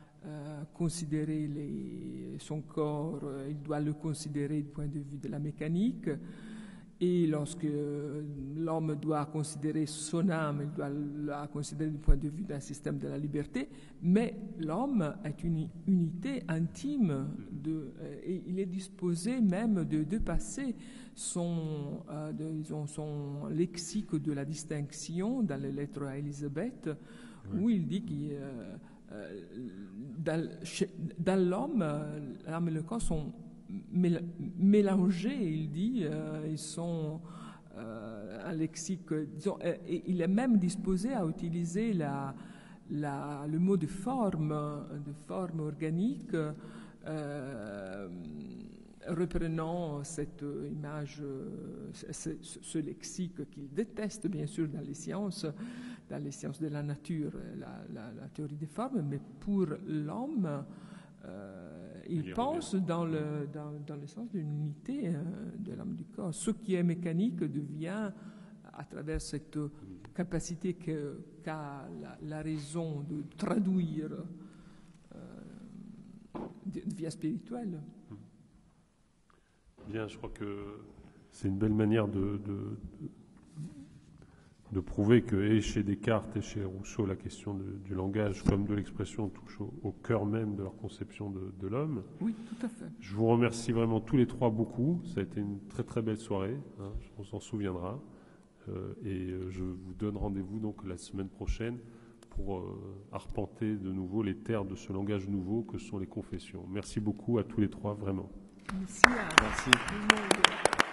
considérer son corps, il doit le considérer du point de vue de la mécanique, et lorsque l'homme doit considérer son âme, il doit la considérer du point de vue d'un système de la liberté, mais l'homme est une unité intime, et il est disposé même de dépasser son lexique de la distinction dans les lettres à Élisabeth, où il dit qu'il dans l'homme, l'âme et le corps sont mélangés, il dit, ils sont un lexique, disons, et il est même disposé à utiliser le mot de forme organique, reprenant cette image, ce lexique qu'il déteste bien sûr dans les sciences de la nature, la théorie des formes, mais pour l'homme, il pense dans le sens d'une unité de l'âme du corps. Ce qui est mécanique devient, à travers cette capacité qu'a la raison de traduire, devient spirituelle. Bien, je crois que c'est une belle manière de prouver que et chez Descartes et chez Rousseau, la question du langage comme de l'expression touche au cœur même de leur conception de l'homme. Oui, tout à fait. Je vous remercie vraiment tous les trois beaucoup. Ça a été une très très belle soirée, hein, on s'en souviendra. Et je vous donne rendez-vous donc la semaine prochaine pour arpenter de nouveau les terres de ce langage nouveau que sont les confessions. Merci beaucoup à tous les trois, vraiment. Merci à tout le monde.